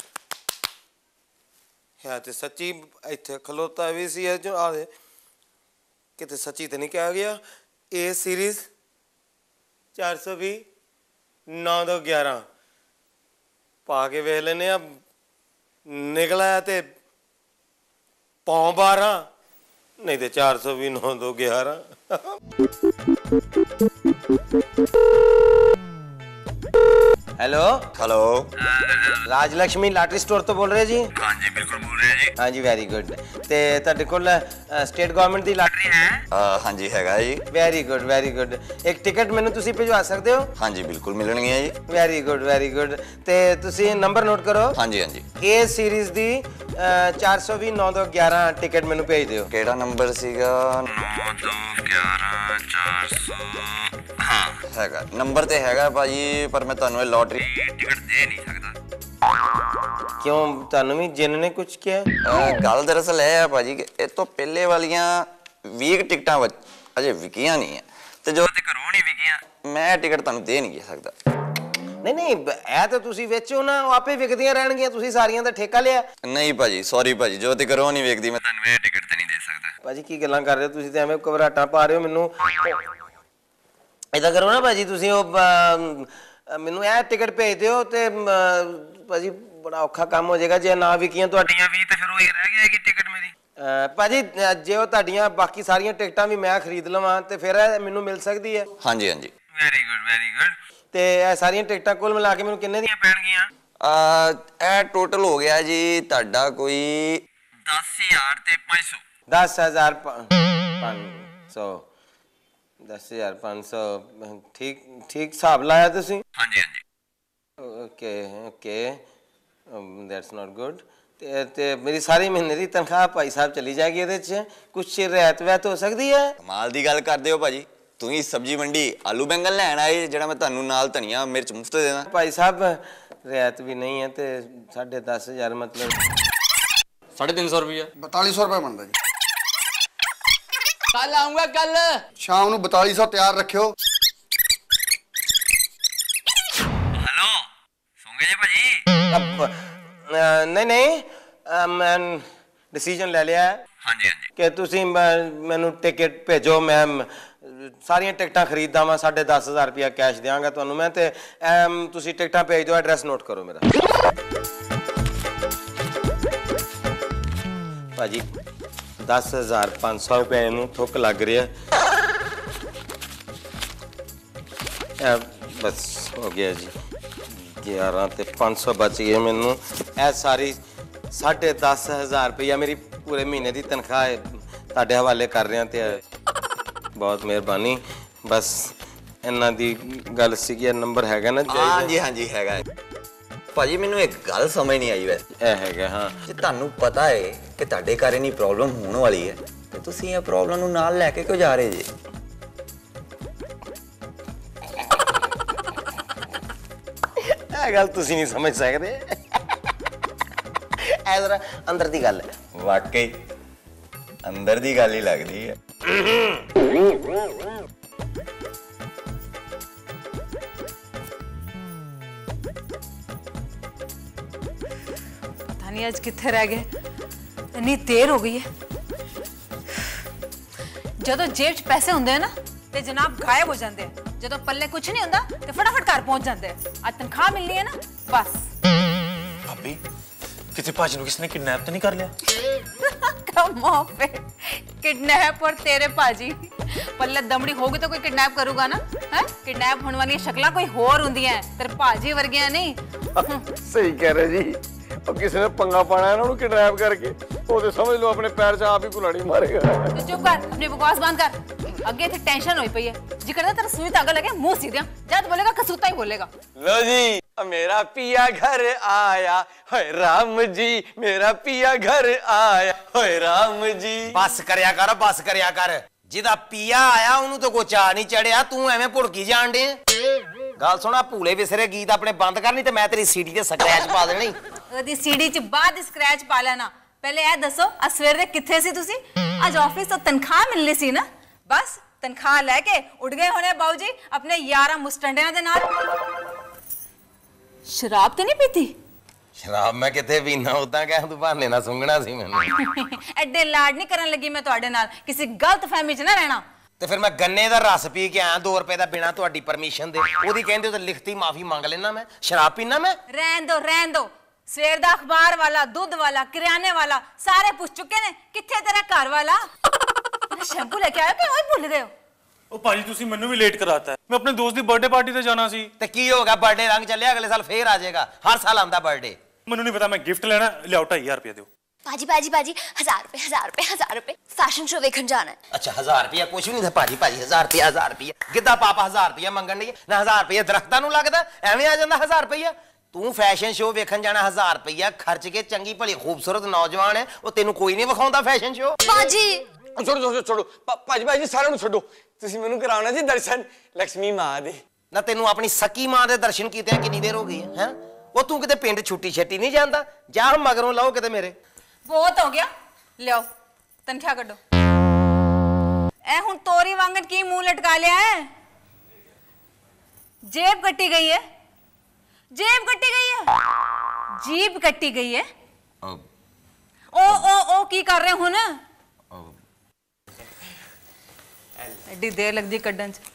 ਹੈ ਤੇ ਸੱਚੀ ਇੱਥੇ ਖਲੋਤਾ ਵੀ ਸੀ ਇਹ ਜੋ ਆ ਦੇ ਕਿਤੇ ਸੱਚੀ ਤੇ ਨਹੀਂ ਕਿਹਾ ਗਿਆ ਇਹ ਸੀਰੀਜ਼ ਚਾਰ ਸੌ ਵੀਹ ਨੌ ਦੋ ਗਿਆਰਾਂ ਪਾ ਕੇ ਵੇਖ ਲੈਨੇ ਆ ਨਿਕਲਿਆ ਤੇ ਪੌਂ ਬਾਰਾਂ ਨਹੀਂ ਤੇ ਚਾਰ ਸੌ ਵੀਹ ਨੌ ਦੋ ਗਿਆਰਾਂ hello hello Raj Lakshmi lottery store तो बोल रहे जी हाँ जी बिल्कुल बोल रहे हैं जी हाँ जी वेरी गुड ते ਤੁਹਾਡੇ ਕੋਲ ਸਟੇਟ ਗਵਰਨਮੈਂਟ ਦੀ ਲਾਟਰੀ ਹੈ ਅ, ਹਾਂਜੀ ਹੈਗਾ ਜੀ ਵੈਰੀ ਗੁੱਡ ਵੈਰੀ ਗੁੱਡ ਇੱਕ ਟਿਕਟ ਮੈਨੂੰ ਤੁਸੀਂ ਭਿਜਵਾ ਸਕਦੇ ਹੋ ਹਾਂਜੀ ਬਿਲਕੁਲ ਮਿਲਣਗੀਆਂ ਜੀ ਵੈਰੀ ਗੁੱਡ ਵੈਰੀ ਗੁੱਡ ਤੇ ਤੁਸੀਂ ਨੰਬਰ ਨੋਟ ਕਰੋ ਹਾਂਜੀ ਹਾਂਜੀ ਇਹ ਸੀਰੀਜ਼ ਦੀ ਚਾਰ ਸੌ ਵੀਹ ਨੌ ਦੋ ਗਿਆਰਾਂ ਟਿਕਟ ਮੈਨੂੰ ਭੇਜ ਦਿਓ ਕਿਹੜਾ ਨੰਬਰ ਸੀਗਾ ਨੌ ਦੋ ਗਿਆਰਾਂ ਚਾਰ ਸੌ ਹਾਂ ਹੈਗਾ ਨੰਬਰ ਤੇ ਹੈਗਾ ਭਾਜੀ ਪਰ ਮੈਂ ਤੁਹਾਨੂੰ ਇਹ ਲੋਟਰੀ ਟਿਕਟ ਦੇ ਨਹੀਂ ਸਕਦਾ ਕਿਉਂ ਤੁਹਾਨੂੰ ਵੀ ਜਿੰਨ ਨੇ ਕੁਝ ਕਿਹਾ ਅ, ਗੱਲ ਦਰਅਸਲ ਇਹ ਹੈ ਭਾਜੀ ਕਿ ਇਹ ਤੋਂ ਪਹਿਲੇ ਵਾਲੀਆਂ ਵੀਹ ਟਿਕਟਾਂ ਵਿੱਚ ਅਜੇ ਵਿਕੀਆਂ ਨਹੀਂ ਹੈ ਤੇ ਜੋ ਤੇ ਘਰੋਂ ਨਹੀਂ ਵਿਕੀਆਂ ਮੈਂ ਟਿਕਟ ਤੁਹਾਨੂੰ ਦੇ ਨਹੀਂ ਸਕਦਾ ਨਹੀਂ ਨਹੀਂ ਇਹ ਤਾਂ ਤੁਸੀਂ ਵੇਚੋ ਨਾ ਉਹ ਆਪੇ ਵਿਕਦੀਆਂ ਰਹਿਣਗੀਆਂ ਤੁਸੀਂ ਸਾਰੀਆਂ ਦਾ ਠੇਕਾ ਲਿਆ ਨਹੀਂ ਭਾਜੀ ਸੌਰੀ ਭਾਜੀ ਜੋ ਤੇ ਘਰੋਂ ਨਹੀਂ ਵੇਖਦੀ ਮੈਂ ਤੁਹਾਨੂੰ ਇਹ ਟਿਕਟ ਤੇ ਨਹੀਂ ਦੇ ਸਕਦਾ ਭਾਜੀ ਕੀ ਗੱਲਾਂ ਕਰ ਰਹੇ ਹੋ ਤੁਸੀਂ ਤੇ ਐਵੇਂ ਘਬਰਾਟਾਂ ਪਾ ਰਹੇ ਹੋ ਮੈਨੂੰ ਏਦਾਂ ਕਰੋ ਨਾ ਭਾਜੀ ਤੁਸੀਂ ਉਹ ਅਮ, ਮੈਨੂੰ ਇਹ ਟਿਕਟ ਭੇਜ ਦਿਓ ਤੇ ਅਮ, ਭਾਜੀ ਬੜਾ ਔਖਾ ਕੰਮ ਹੋ ਜਾਏਗਾ ਜੇ ਨਾ ਵਿਕੀਆਂ ਤੁਹਾਡੀਆਂ ਵੀ ਤੇ ਫਿਰ ਉਹ ਹੀ ਰਹਿ ਜਾਏਗੀ ਟਿਕਟ ਮੇਰੀ ਭਾਜੀ ਅ, ਜੇ ਉਹ ਤੁਹਾਡੀਆਂ ਬਾਕੀ ਸਾਰੀਆਂ ਟਿਕਟਾਂ ਵੀ ਮੈਂ ਖਰੀਦ ਲਵਾਂ ਤੇ ਫਿਰ ਇਹ ਮੈਨੂੰ ਮਿਲ ਸਕਦੀ ਹੈ ਹਾਂਜੀ ਹਾਂਜੀ ਵੈਰੀ ਗੁੱਡ ਵੈਰੀ ਗੁੱਡ ਤੇ ਇਹ ਸਾਰੀਆਂ ਟਿਕਟਾਂ ਕੁੱਲ ਮਿਲਾ ਕੇ ਮੈਨੂੰ ਕਿੰਨੇ ਦੀਆਂ ਪੈਣਗੀਆਂ ਆ ਇਹ ਟੋਟਲ ਹੋ ਗਿਆ ਜੀ ਤੁਹਾਡਾ ਕੋਈ ਦਸ ਹਜ਼ਾਰ ਤੇ ਪੰਜ ਸੌ ਦਸ ਹਜ਼ਾਰ ਪੰਜ ਸੌ ਦਸ ਹਜ਼ਾਰ ਪੰਜ ਸੌ ਠੀਕ ਠੀਕ ਹਿਸਾਬ ਲਾਇਆ ਤੁਸੀਂ ਹਾਂਜੀ ਹਾਂਜੀ okay okay that's not good ਤੇ ਤੇ ਮੇਰੀ ਸਾਰੀ ਮਹੀਨੇ ਦੀ ਤਨਖਾਹ ਭਾਈ ਸਾਹਿਬ ਚਲੀ ਜਾਏਗੀ ਇਹਦੇ ਚ ਕੁਛ ਰਿਆਇਤ ਵੈਤ ਹੋ ਸਕਦੀ ਹੈ ਕਮਾਲ ਦੀ ਗੱਲ ਕਰਦੇ ਹੋ ਭਾਜੀ ਤੁਸੀਂ ਸਬਜ਼ੀ ਮੰਡੀ ਆਲੂ ਬੈਂਗਨ ਲੈਣ ਆਏ ਜਿਹੜਾ ਮੈਂ ਤੁਹਾਨੂੰ ਨਾਲ ਧਨੀਆ ਮਿਰਚ ਮੁਫਤ ਦੇਣਾ ਭਾਈ ਸਾਹਿਬ ਰਿਆਇਤ ਵੀ ਨਹੀਂ ਹੈ ਤੇ ਸਾਢੇ ਦਸ ਹਜ਼ਾਰ ਮਤਲਬ साढ़े तीन सौ रुपया बताली सौ रुपये बनता जी कल आऊंगा कल शाम ਨੂੰ बताली सौ ਤਿਆਰ ਰੱਖਿਓ हेलो सुन गए भाजी ਨਹੀਂ ਨਹੀਂ ਅ, ਮੈਂ ਡਿਸੀਜਨ ਲੈ ਲਿਆ ਹੈ हाँ जी हाँ जी ਕਿ ਤੁਸੀਂ ਮ- ਮੈਨੂੰ ਟਿਕਟ ਭੇਜੋ ਮੈਂ ਮ, ਸਾਰੀਆਂ ਟਿਕਟਾਂ ਖਰੀਦਦਾ ਵਾਂ ਸਾਢੇ ਦਸ ਹਜ਼ਾਰ ਰੁਪਇਆ ਕੈਸ਼ ਦਿਆਂਗਾ ਤੁਹਾਨੂੰ ਮੈਂ ਤੇ ਐਮ, ਤੁਸੀਂ ਟਿਕਟਾਂ ਭੇਜ ਦਿਓ ਐਡਰੈਸ ਨੋਟ ਕਰੋ ਮੇਰਾ ਭਾਜੀ ਦਸ ਹਜ਼ਾਰ ਪੰਜ ਸੌ ਰੁਪਏ ਨੂੰ ਥੁੱਕ ਲੱਗ ਰਿਹਾ ਐ ਬਸ ਹੋ ਗਿਆ ਜੀ ਗਿਆਰਾਂ ਤੇ ਪੰਜ ਸੌ ਬਚ ਗਏ ਮੈਨੂੰ ਇਹ ਸਾਰੀ ਸਾਢੇ ਦਸ ਹਜ਼ਾਰ ਰੁਪਇਆ ਮੇਰੀ ਪੂਰੇ ਮਹੀਨੇ ਦੀ ਤਨਖਾਹ ਹੈ ਤੁਹਾਡੇ ਹਵਾਲੇ ਕਰ ਰਿਹਾ ਤੇ ਬਹੁਤ ਮਿਹਰਬਾਨੀ ਬਸ ਇਹਨਾਂ ਦੀ ਗੱਲ ਸੀਗੀ ਇਹ ਨੰਬਰ ਹੈਗਾ ਨਾ हाँ जी हाँ जी हैगा ਭਾਜੀ ਮੈਨੂੰ ਇੱਕ ਗੱਲ ਸਮਝ ਨਹੀਂ ਆਈ ਵੈਸੇ ਇਹ ਹੈਗਾ ਹਾਂ ਜੇ ਤੁਹਾਨੂੰ ਪਤਾ ਹੈ ਕਿ ਤੁਹਾਡੇ ਘਰ ਇਨੀ ਪ੍ਰੋਬਲਮ ਹੋਣ ਵਾਲੀ ਹੈ ਤੇ ਤੁਸੀਂ ਇਹ ਪ੍ਰੋਬਲਮ ਨੂੰ ਨਾਲ ਲੈ ਕੇ ਕਿਉਂ ਜਾ ਰਹੇ ਜੀ ਇਹ ਗੱਲ ਤੁਸੀਂ ਨਹੀਂ ਸਮਝ ਸਕਦੇ ਇਹ ਜ਼ਰਾ ਅੰਦਰ ਦੀ ਗੱਲ ਹੈ ਵਾਕਈ ਅੰਦਰ ਦੀ ਗੱਲ ਹੀ ਲੱਗਦੀ ਹੈ पता नहीं आज कितने रह गए इतनी देर हो गई है ਜਦੋਂ ਜੇਬ 'ਚ ਪੈਸੇ ਹੁੰਦੇ ਆ ਨਾ ਤੇ ਜਨਾਬ ਗਾਇਬ ਹੋ ਜਾਂਦੇ ਆ ਜਦੋਂ ਪੱਲੇ ਕੁਝ ਨਹੀਂ ਹੁੰਦਾ ਤੇ ਫਟਾਫਟ ਘਰ ਪਹੁੰਚ ਜਾਂਦੇ ਆ ਅੱਜ ਤਨਖਾਹ ਮਿਲਣੀ ਹੈ ਨਾ ਬਸ भाभी किसी भाजी को किसने किडनैप तो नहीं कर लिया? कम ऑफ इट। किडनैप और तेरे भाजी पल्ले दमड़ी होगी तो कोई किडनैप करूगा ना है? किडनैप होने वाली शक्लां कोई होर हुंदियां हैं, तेरे भाजी वर्गियां नहीं। सही कह रहे जी। अब किसी ने पंगा पाना है ना उन्हें किडनैप करके, वो तो समझ लो अपने पैर से आप ही कुल्हाड़ी मारेगा। तो चुप कर, अपनी बकवास बंद कर। अगे थे टेंशन होई पई है, जी करदा तेरा सुई धागा लगे मुंह सीधा, जब बोलेगा कसूता ही बोलेगा। लो जी, मेरा पिया घर आया, हाय राम जी, मेरा पिया घर आया, हाय राम जी। बस करया कर, बस करया कर। जिदा पिया आया उन्होंने तो कोई चाह नहीं चढ़िया, तू एवें भुड़की जान दे। गल सुना, भूले विसरे गीत अपने बंद कर, नहीं तो मैं तेरी सीडी ते स्क्रैच पा देनी। ओदी सीडी च बाद स्क्रैच पा लेना। पहले ए दसो आज सवेरे किथे सी तुसी? आज ऑफिस तो तनख्वाह मिलनी सी ना, बस तनख्वाह लेके उड़ गए होने बाबूजी अपने यारा मुस्टंडियां दे नाल। शराब तो नहीं पीती? शराब मैं किथे पीना, उदा कह तू बहाने ना सुंघना सी मैनू। एडे लाड नहीं करन लगी मैं तुहाडे नाल, किसी गलत फहमी च ना रहना। ते फिर मैं गन्ने दा रस पी के आया दो रुपए दा बिना तुहाडी परमिशन दे। ओदी कहंदे तो लिखती माफी मांग लेना मैं। शराब पीना मैं? रहन दो रहन दो, सवेर दा अखबार वाला, दूध वाला, किराने वाला सारे पूछ चुके ने, किथे तेरा घर वाला? तेरा शैम्पू लेके आया कि ओए भूल गए हो? ओ भाजी तुसी मैनू भी लेट कराता है, मैं अपने दोस्त दी बर्थडे पार्टी ते जाना सी। ते की हो गया, बर्थडे रंग चलिया, अगले साल फिर आ जाएगा, हर साल आंदा बर्थडे। मैनू नहीं पता, मैं गिफ्ट लेना, लियाओ ढाई हजार रुपया दियो। पाजी पाजी पाजी हजार रुपए हजार रुपए हजार रुपए फैशन शो देखन जाना है। अच्छा हजार रुपया कुछ भी नहीं था पाजी, पाजी हजार रुपया हजार रुपया गिद्धा पापा हजार रुपया मंगन नहीं ना, हजार रुपया दरख्तां नूं लगदा एवें आ जांदा हजार रुपया। तू फैशन शो वेखन जाना हजार रुपया खर्च के, चंगी भली खूबसूरत नौजवान है, वो तेनू कोई नहीं विखाउंदा फैशन शो। पाजी छोड़ो छोड़ो छोड़ो पाजी भाई जी, सारे छोड़ो, तुसी मैनू कराउणा जी दर्शन लक्ष्मी मां दे। ना तेनू अपनी सकी मां दे दर्शन कीते कितनी देर हो गई है हैं? वो तू किते पिंड छुट्टी छट्टी नहीं जांदा, जा मगरों लाओ किते मेरे। बहुत हो गया, लियाओ तनख्वाह कड्डो। ए हुण तोरी वांगन की मुंह लटका लिया है? जेब कट्टी गई है, जेब कट्टी गई है, जीब कट्टी गई है। ओ ओ ओ की कर रहे हुन? एडी देर लगदी कड्डन च।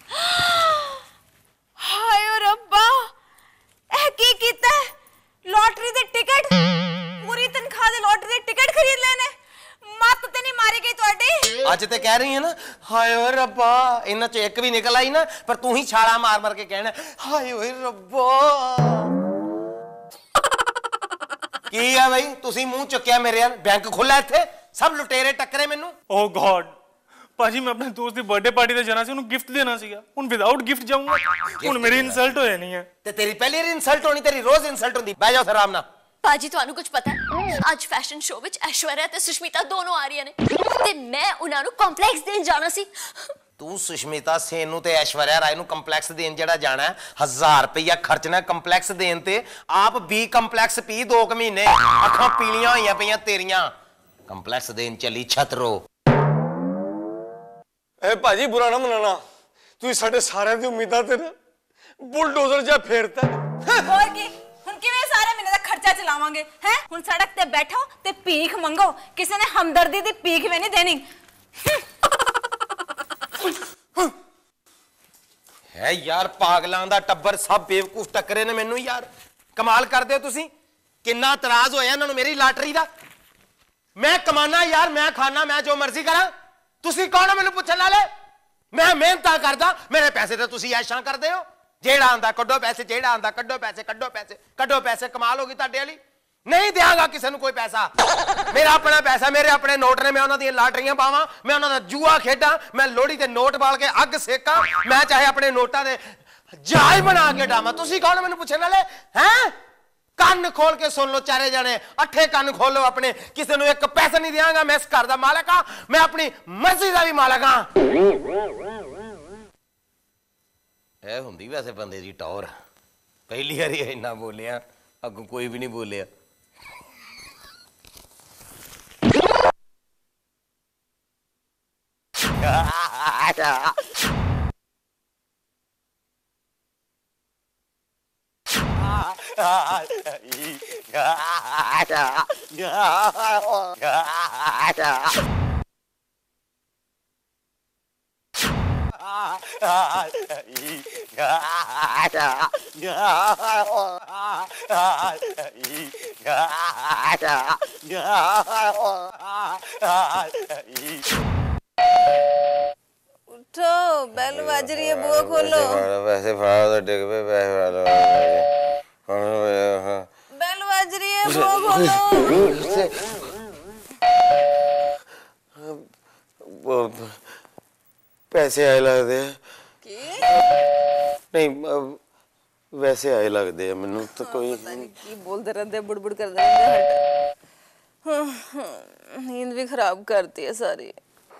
हाय ओ रब्बा, ए की कीता है? लॉटरी दे टिकट, पूरी तनख्वाह दे लॉटरी दे टिकट खरीद लेने, मत ते नहीं मारी गई तुहाडी? आज ते कह रही है ना, हाय ओए रब्बा, इन्हां च एक भी निकल आई ना, पर तू ही छाला मार मार के कहना हाय ओए रब्बा। की है भाई, तुसी मुंह चुक्या मेरे यार, बैंक खुला इत्थे, सब लुटेरे टक्करे मैनू। ओ गॉड भाजी, मैं अपने दोस्त दी बर्थडे पार्टी ते जाना सी, उन्हें गिफ्ट देना सीगा, हुन विदाउट गिफ्ट जाऊंगा, हुन मेरी इंसल्ट हो जानी है। ते तेरी पहली इंसल्ट होनी, तेरी रोज इंसल्ट होंदी। बैठ जाओ आराम नाल। पाजी ਤੁਹਾਨੂੰ ਕੁਝ ਪਤਾ ਹੈ? ਅੱਜ ਫੈਸ਼ਨ ਸ਼ੋ ਵਿੱਚ ਐਸ਼ਵਰਿਆ ਤੇ ਸੁਸ਼ਮਿਤਾ ਦੋਨੋਂ ਆ ਰਹੀਆਂ ਨੇ ਤੇ ਮੈਂ ਉਹਨਾਂ ਨੂੰ ਕੰਪਲੈਕਸ ਦੇਣ ਜਾਣਾ ਸੀ। ਤੂੰ ਸੁਸ਼ਮਿਤਾ ਸੇਨ ਨੂੰ ਤੇ ਐਸ਼ਵਰਿਆ ਰਾਏ ਨੂੰ ਕੰਪਲੈਕਸ ਦੇਣ ਜਿਹੜਾ ਜਾਣਾ, ਹਜ਼ਾਰ ਰੁਪਇਆ ਖਰਚਣਾ ਕੰਪਲੈਕਸ ਦੇਣ ਤੇ। ਆਪ ਵੀ ਕੰਪਲੈਕਸ ਪੀ ਦੋ ਕੁ ਮਹੀਨੇ, ਅੱਖਾਂ ਪੀਲੀਆਂ ਹੋਈਆਂ ਪਈਆਂ ਤੇਰੀਆਂ। ਕੰਪਲੈਕਸ ਦੇਣ ਚੱਲੀ ਛਤਰੋ। ए भाजी बुरा ना मनाना, तू साडे सारे दी उम्मीदां ते बुलडोजर जा फेरता। और की हुन किवें सारे महीने दा खर्चा चलावांगे हैं? हुन सड़क ते बैठो ते भीख मंगो, किसी ने हमदर्दी दी भीख भी नहीं देनी। है यार पागलां दा टब्बर, सब बेवकूफ टक्करे ने मैनू यार। कमाल करदे हो तुसी। किन्ना इतराज होया इन्हां नूं मेरी लाटरी दा। मैं कमाना यार, मैं खाना, मैं जो मर्जी करा, तुसी कौन हो मैनू पुछण वाले? मैं मेहनत करदा, मेरे पैसे ते तुसी ऐशां करदे हो। जेड़ा आंदा कड्डो पैसे, जेड़ा आंदा कड्डो पैसे, कड्डो पैसे, कड्डो पैसे। कमाल होगी तुहाडे वाली। नहीं देंगा किसी नूं कोई पैसा, मेरा अपना पैसा, मेरे अपने नोट ने, मैं उन्हां दी लाटरियां पावां, मैं उन्हां दा जुआ खेडां, मैं लोहड़ी ते नोट बाल के अग सेकां, मैं चाहे अपने नोटां दे जहाज बना के डावां। तुसी कौन मैनू पुछण वाले हैं? ਕੰਨ खोल के सुन लो चारे जाने, अठे ਕੰਨ खोलो अपने। किसी ਨੂੰ एक पैसा नहीं देंगा, मैं इस घर का मालिक हाँ, मैं अपनी मर्जी का भी मालिक हाँ। ਇਹ ਹੁੰਦੀ वैसे बंदे की टौर। पहली बारी इन्ना बोलिया, अगों कोई भी नहीं बोलिया। उठो बेल बज रही है बुआ खोलो पैसे फड़ा तो डिग पे पैसे फड़ा बेल बज रही है बुआ खोलो पैसे आए लगते नहीं वैसे आए लगते हैं मैनू तो कोई की बोलते रहते बुड़बुड़ करते रहते नींद भी खराब करती है सारी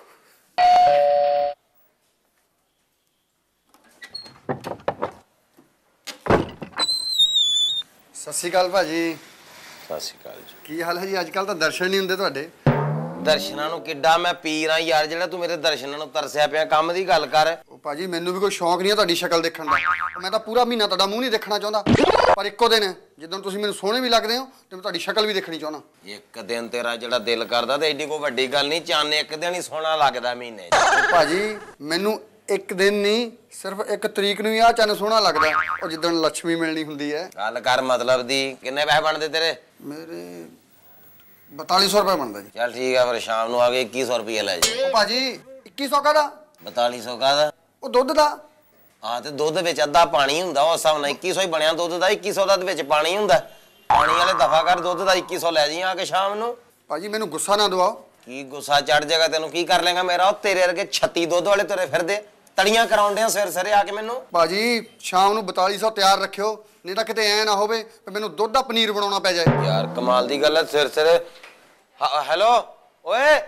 ਸਤਿ ਸ਼੍ਰੀ ਅਕਾਲ ਭਾਜੀ। ਸਤਿ ਸ਼੍ਰੀ ਅਕਾਲ ਜੀ। ਕੀ ਹਾਲ ਹੈ ਜੀ? ਅੱਜ ਕੱਲ ਤਾਂ ਦਰਸ਼ਨ ਨਹੀਂ ਹੁੰਦੇ ਤੁਹਾਡੇ। ਦਰਸ਼ਨਾਂ ਨੂੰ ਕਿੱਡਾ ਮੈਂ ਪੀਰ ਆ ਯਾਰ, ਜਿਹੜਾ ਤੂੰ ਮੇਰੇ ਦਰਸ਼ਨਾਂ ਨੂੰ ਤਰਸਿਆ ਪਿਆ। ਕੰਮ ਦੀ ਗੱਲ ਕਰ। ਉਹ ਭਾਜੀ ਮੈਨੂੰ ਵੀ ਕੋਈ ਸ਼ੌਂਕ ਨਹੀਂ ਹੈ ਤੁਹਾਡੀ ਸ਼ਕਲ ਦੇਖਣ ਦਾ। ਮੈਂ ਤਾਂ ਪੂਰਾ ਮਹੀਨਾ ਤੁਹਾਡਾ ਮੂੰਹ ਨਹੀਂ ਦੇਖਣਾ ਚਾਹੁੰਦਾ, ਪਰ ਇੱਕੋ ਦਿਨ ਹੈ ਜਦੋਂ ਤੁਸੀਂ ਮੈਨੂੰ ਸੋਹਣੇ ਵੀ ਲੱਗਦੇ ਹੋ ਤੇ ਮੈਂ ਤੁਹਾਡੀ ਸ਼ਕਲ ਵੀ ਦੇਖਣੀ ਚਾਹੁੰਦਾ। ਇੱਕ ਦਿਨ ਤੇਰਾ ਜਿਹੜਾ ਦਿਲ ਕਰਦਾ ਤੇ ਐਡੀ ਕੋਈ ਵੱਡੀ ਗੱਲ ਨਹੀਂ। ਚੰਨ ਇੱਕ ਦਿਨ ਹੀ ਸੋਹਣਾ ਲੱਗਦਾ ਮਹੀਨੇ 'ਚ। ਭਾਜੀ ਮੈਨੂੰ ਇੱਕ ਦਿਨ ਨਹੀਂ ਸਿਰਫ ਇੱਕ ਤਰੀਕ ਨੂੰ ਹੀ ਆ ਚੰਨ ਸੋਹਣਾ ਲੱਗਦਾ, ਉਹ ਜਿੱਦਣ ਲక్ష్ਮੀ ਮਿਲਣੀ ਹੁੰਦੀ ਹੈ। ਗੱਲ ਕਰ ਮਤਲਬ ਦੀ। ਕਿੰਨੇ ਪੈਸੇ ਬਣਦੇ ਤੇਰੇ? ਮੇਰੇ ਬਤਾਲੀ ਸੌ ਰੁਪਏ ਬਣਦਾ ਜੀ। ਚੱਲ ਠੀਕ ਆ ਫਿਰ ਸ਼ਾਮ ਨੂੰ ਆ ਕੇ ਇੱਕੀ ਸੌ ਰੁਪਏ ਲੈ ਜਾ। ਉਹ ਭਾਜੀ ਇੱਕੀ ਸੌ ਕਾਹਦਾ? ਬਤਾਲੀ ਸੌ ਕਾਹਦਾ? ਉਹ ਦੁੱਧ ਦਾ। ਹਾਂ ਤੇ ਦੁੱਧ ਵਿੱਚ ਅੱਧਾ ਪਾਣੀ ਹੁੰਦਾ, ਉਸ ਹਿਸਾਬ ਨਾਲ ਇੱਕੀ ਸੌ ਹੀ ਬਣਿਆ ਦੁੱਧ ਦਾ। ਇੱਕੀ ਸੌ ਦਾ ਵਿੱਚ ਪਾਣੀ ਹੁੰਦਾ। ਪਾਣੀ ਵਾਲੇ ਦਫਾ ਕਰ, ਦੁੱਧ ਦਾ ਇੱਕੀ ਸੌ ਲੈ ਜੀ ਆ ਕੇ ਸ਼ਾਮ ਨੂੰ। ਭਾਜੀ ਮੈਨੂੰ ਗੁੱਸਾ ਨਾ ਦਵਾਓ। ਕੀ ਗੁੱਸਾ ਚੜ ਜਾਏਗਾ ਤੈਨੂੰ? ਕੀ ਕਰ ਲੇਗਾ ਮੇਰਾ? ਉਹ ਤੇਰੇ ਵਰਗੇ ਛੱਤੀ ਦੁੱਧ ਵਾਲੇ ਤੁਰੇ ਫਿਰਦੇ, ਤੜੀਆਂ ਕਰਾਉਂਦੇ ਆ ਸਵੇਰ ਸਵੇਰੇ ਆ ਕੇ ਮੈਨੂੰ। ਭਾਜੀ ਸ਼ਾਮ ਨੂੰ ਬਤਾਲੀ ਸੌ ਤਿਆਰ ਰੱਖਿਓ, ਨਹੀਂ ਤਾਂ ਕਿਤੇ ਐ ਨਾ ਹੋਵੇ ਕਿ ਮੈਨੂੰ ਦੁੱਧ ਦਾ ਪਨੀਰ ਬਣਾਉਣਾ ਪੈ ਜਾਏ। ਯਾਰ ਕਮਾਲ ਦੀ ਗੱਲ ਹੈ। ਸਵੇਰ ਸਵੇਰੇ ਹੈਲੋ ਓਏ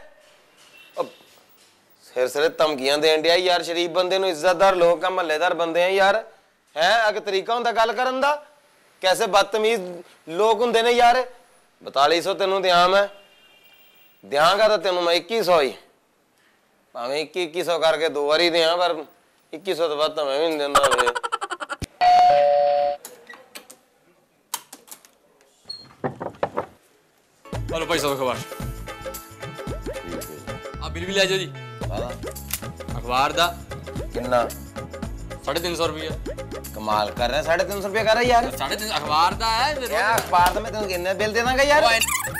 ਸਿਰ ਸਿਰੇ ਧਮਕੀਆਂ ਦੇਣ ਡਿਆ ਯਾਰ। ਸ਼ਰੀਫ ਬੰਦੇ ਨੂੰ, ਇੱਜ਼ਤਦਾਰ ਲੋਕ ਆ, ਮਹੱਲੇਦਾਰ ਬੰਦੇ ਆ ਯਾਰ। ਹੈ ਅਗੇ ਤਰੀਕਾ ਹੁੰਦਾ ਗੱਲ ਕਰਨ ਦਾ? ਕੈਸੇ ਬਦਤਮੀਜ਼ ਲੋਕ ਹੁੰਦੇ ਨੇ ਯਾਰ। ਬਤਾਲੀ ਸੌ ਤੈਨੂੰ ਦਿਆਂ ਮੈਂ, ਦਿਆਂਗਾ ਤਾਂ ਤੈਨੂੰ ਮੈਂ ਇੱਕੀ ਸੌ ਹੀ, ਭਾਵੇਂ ਇੱਕੀ ਇੱਕੀ ਸੌ ਕਰਕੇ ਦੋ ਵਾਰੀ ਦਿਆਂ, ਪਰ ਇੱਕੀ ਸੌ ਤੋਂ ਵੱਧ ਤਾਂ ਮੈਂ ਵੀ ਨਹੀਂ ਦਿੰਦਾ ਵੀਰੇ। हेलो भाई साहब अखबार आप बिल भी ले जाओ जी। अखबार दा किन्ना? साढ़े तीन सौ रुपया। कमाल कर रहा है, साढ़े तीन सौ रुपया कर रहा है यार। साढ़े तीन अखबार दा है। क्या अखबार तो मैं तेन किन्ने बिल दे दांगा यार।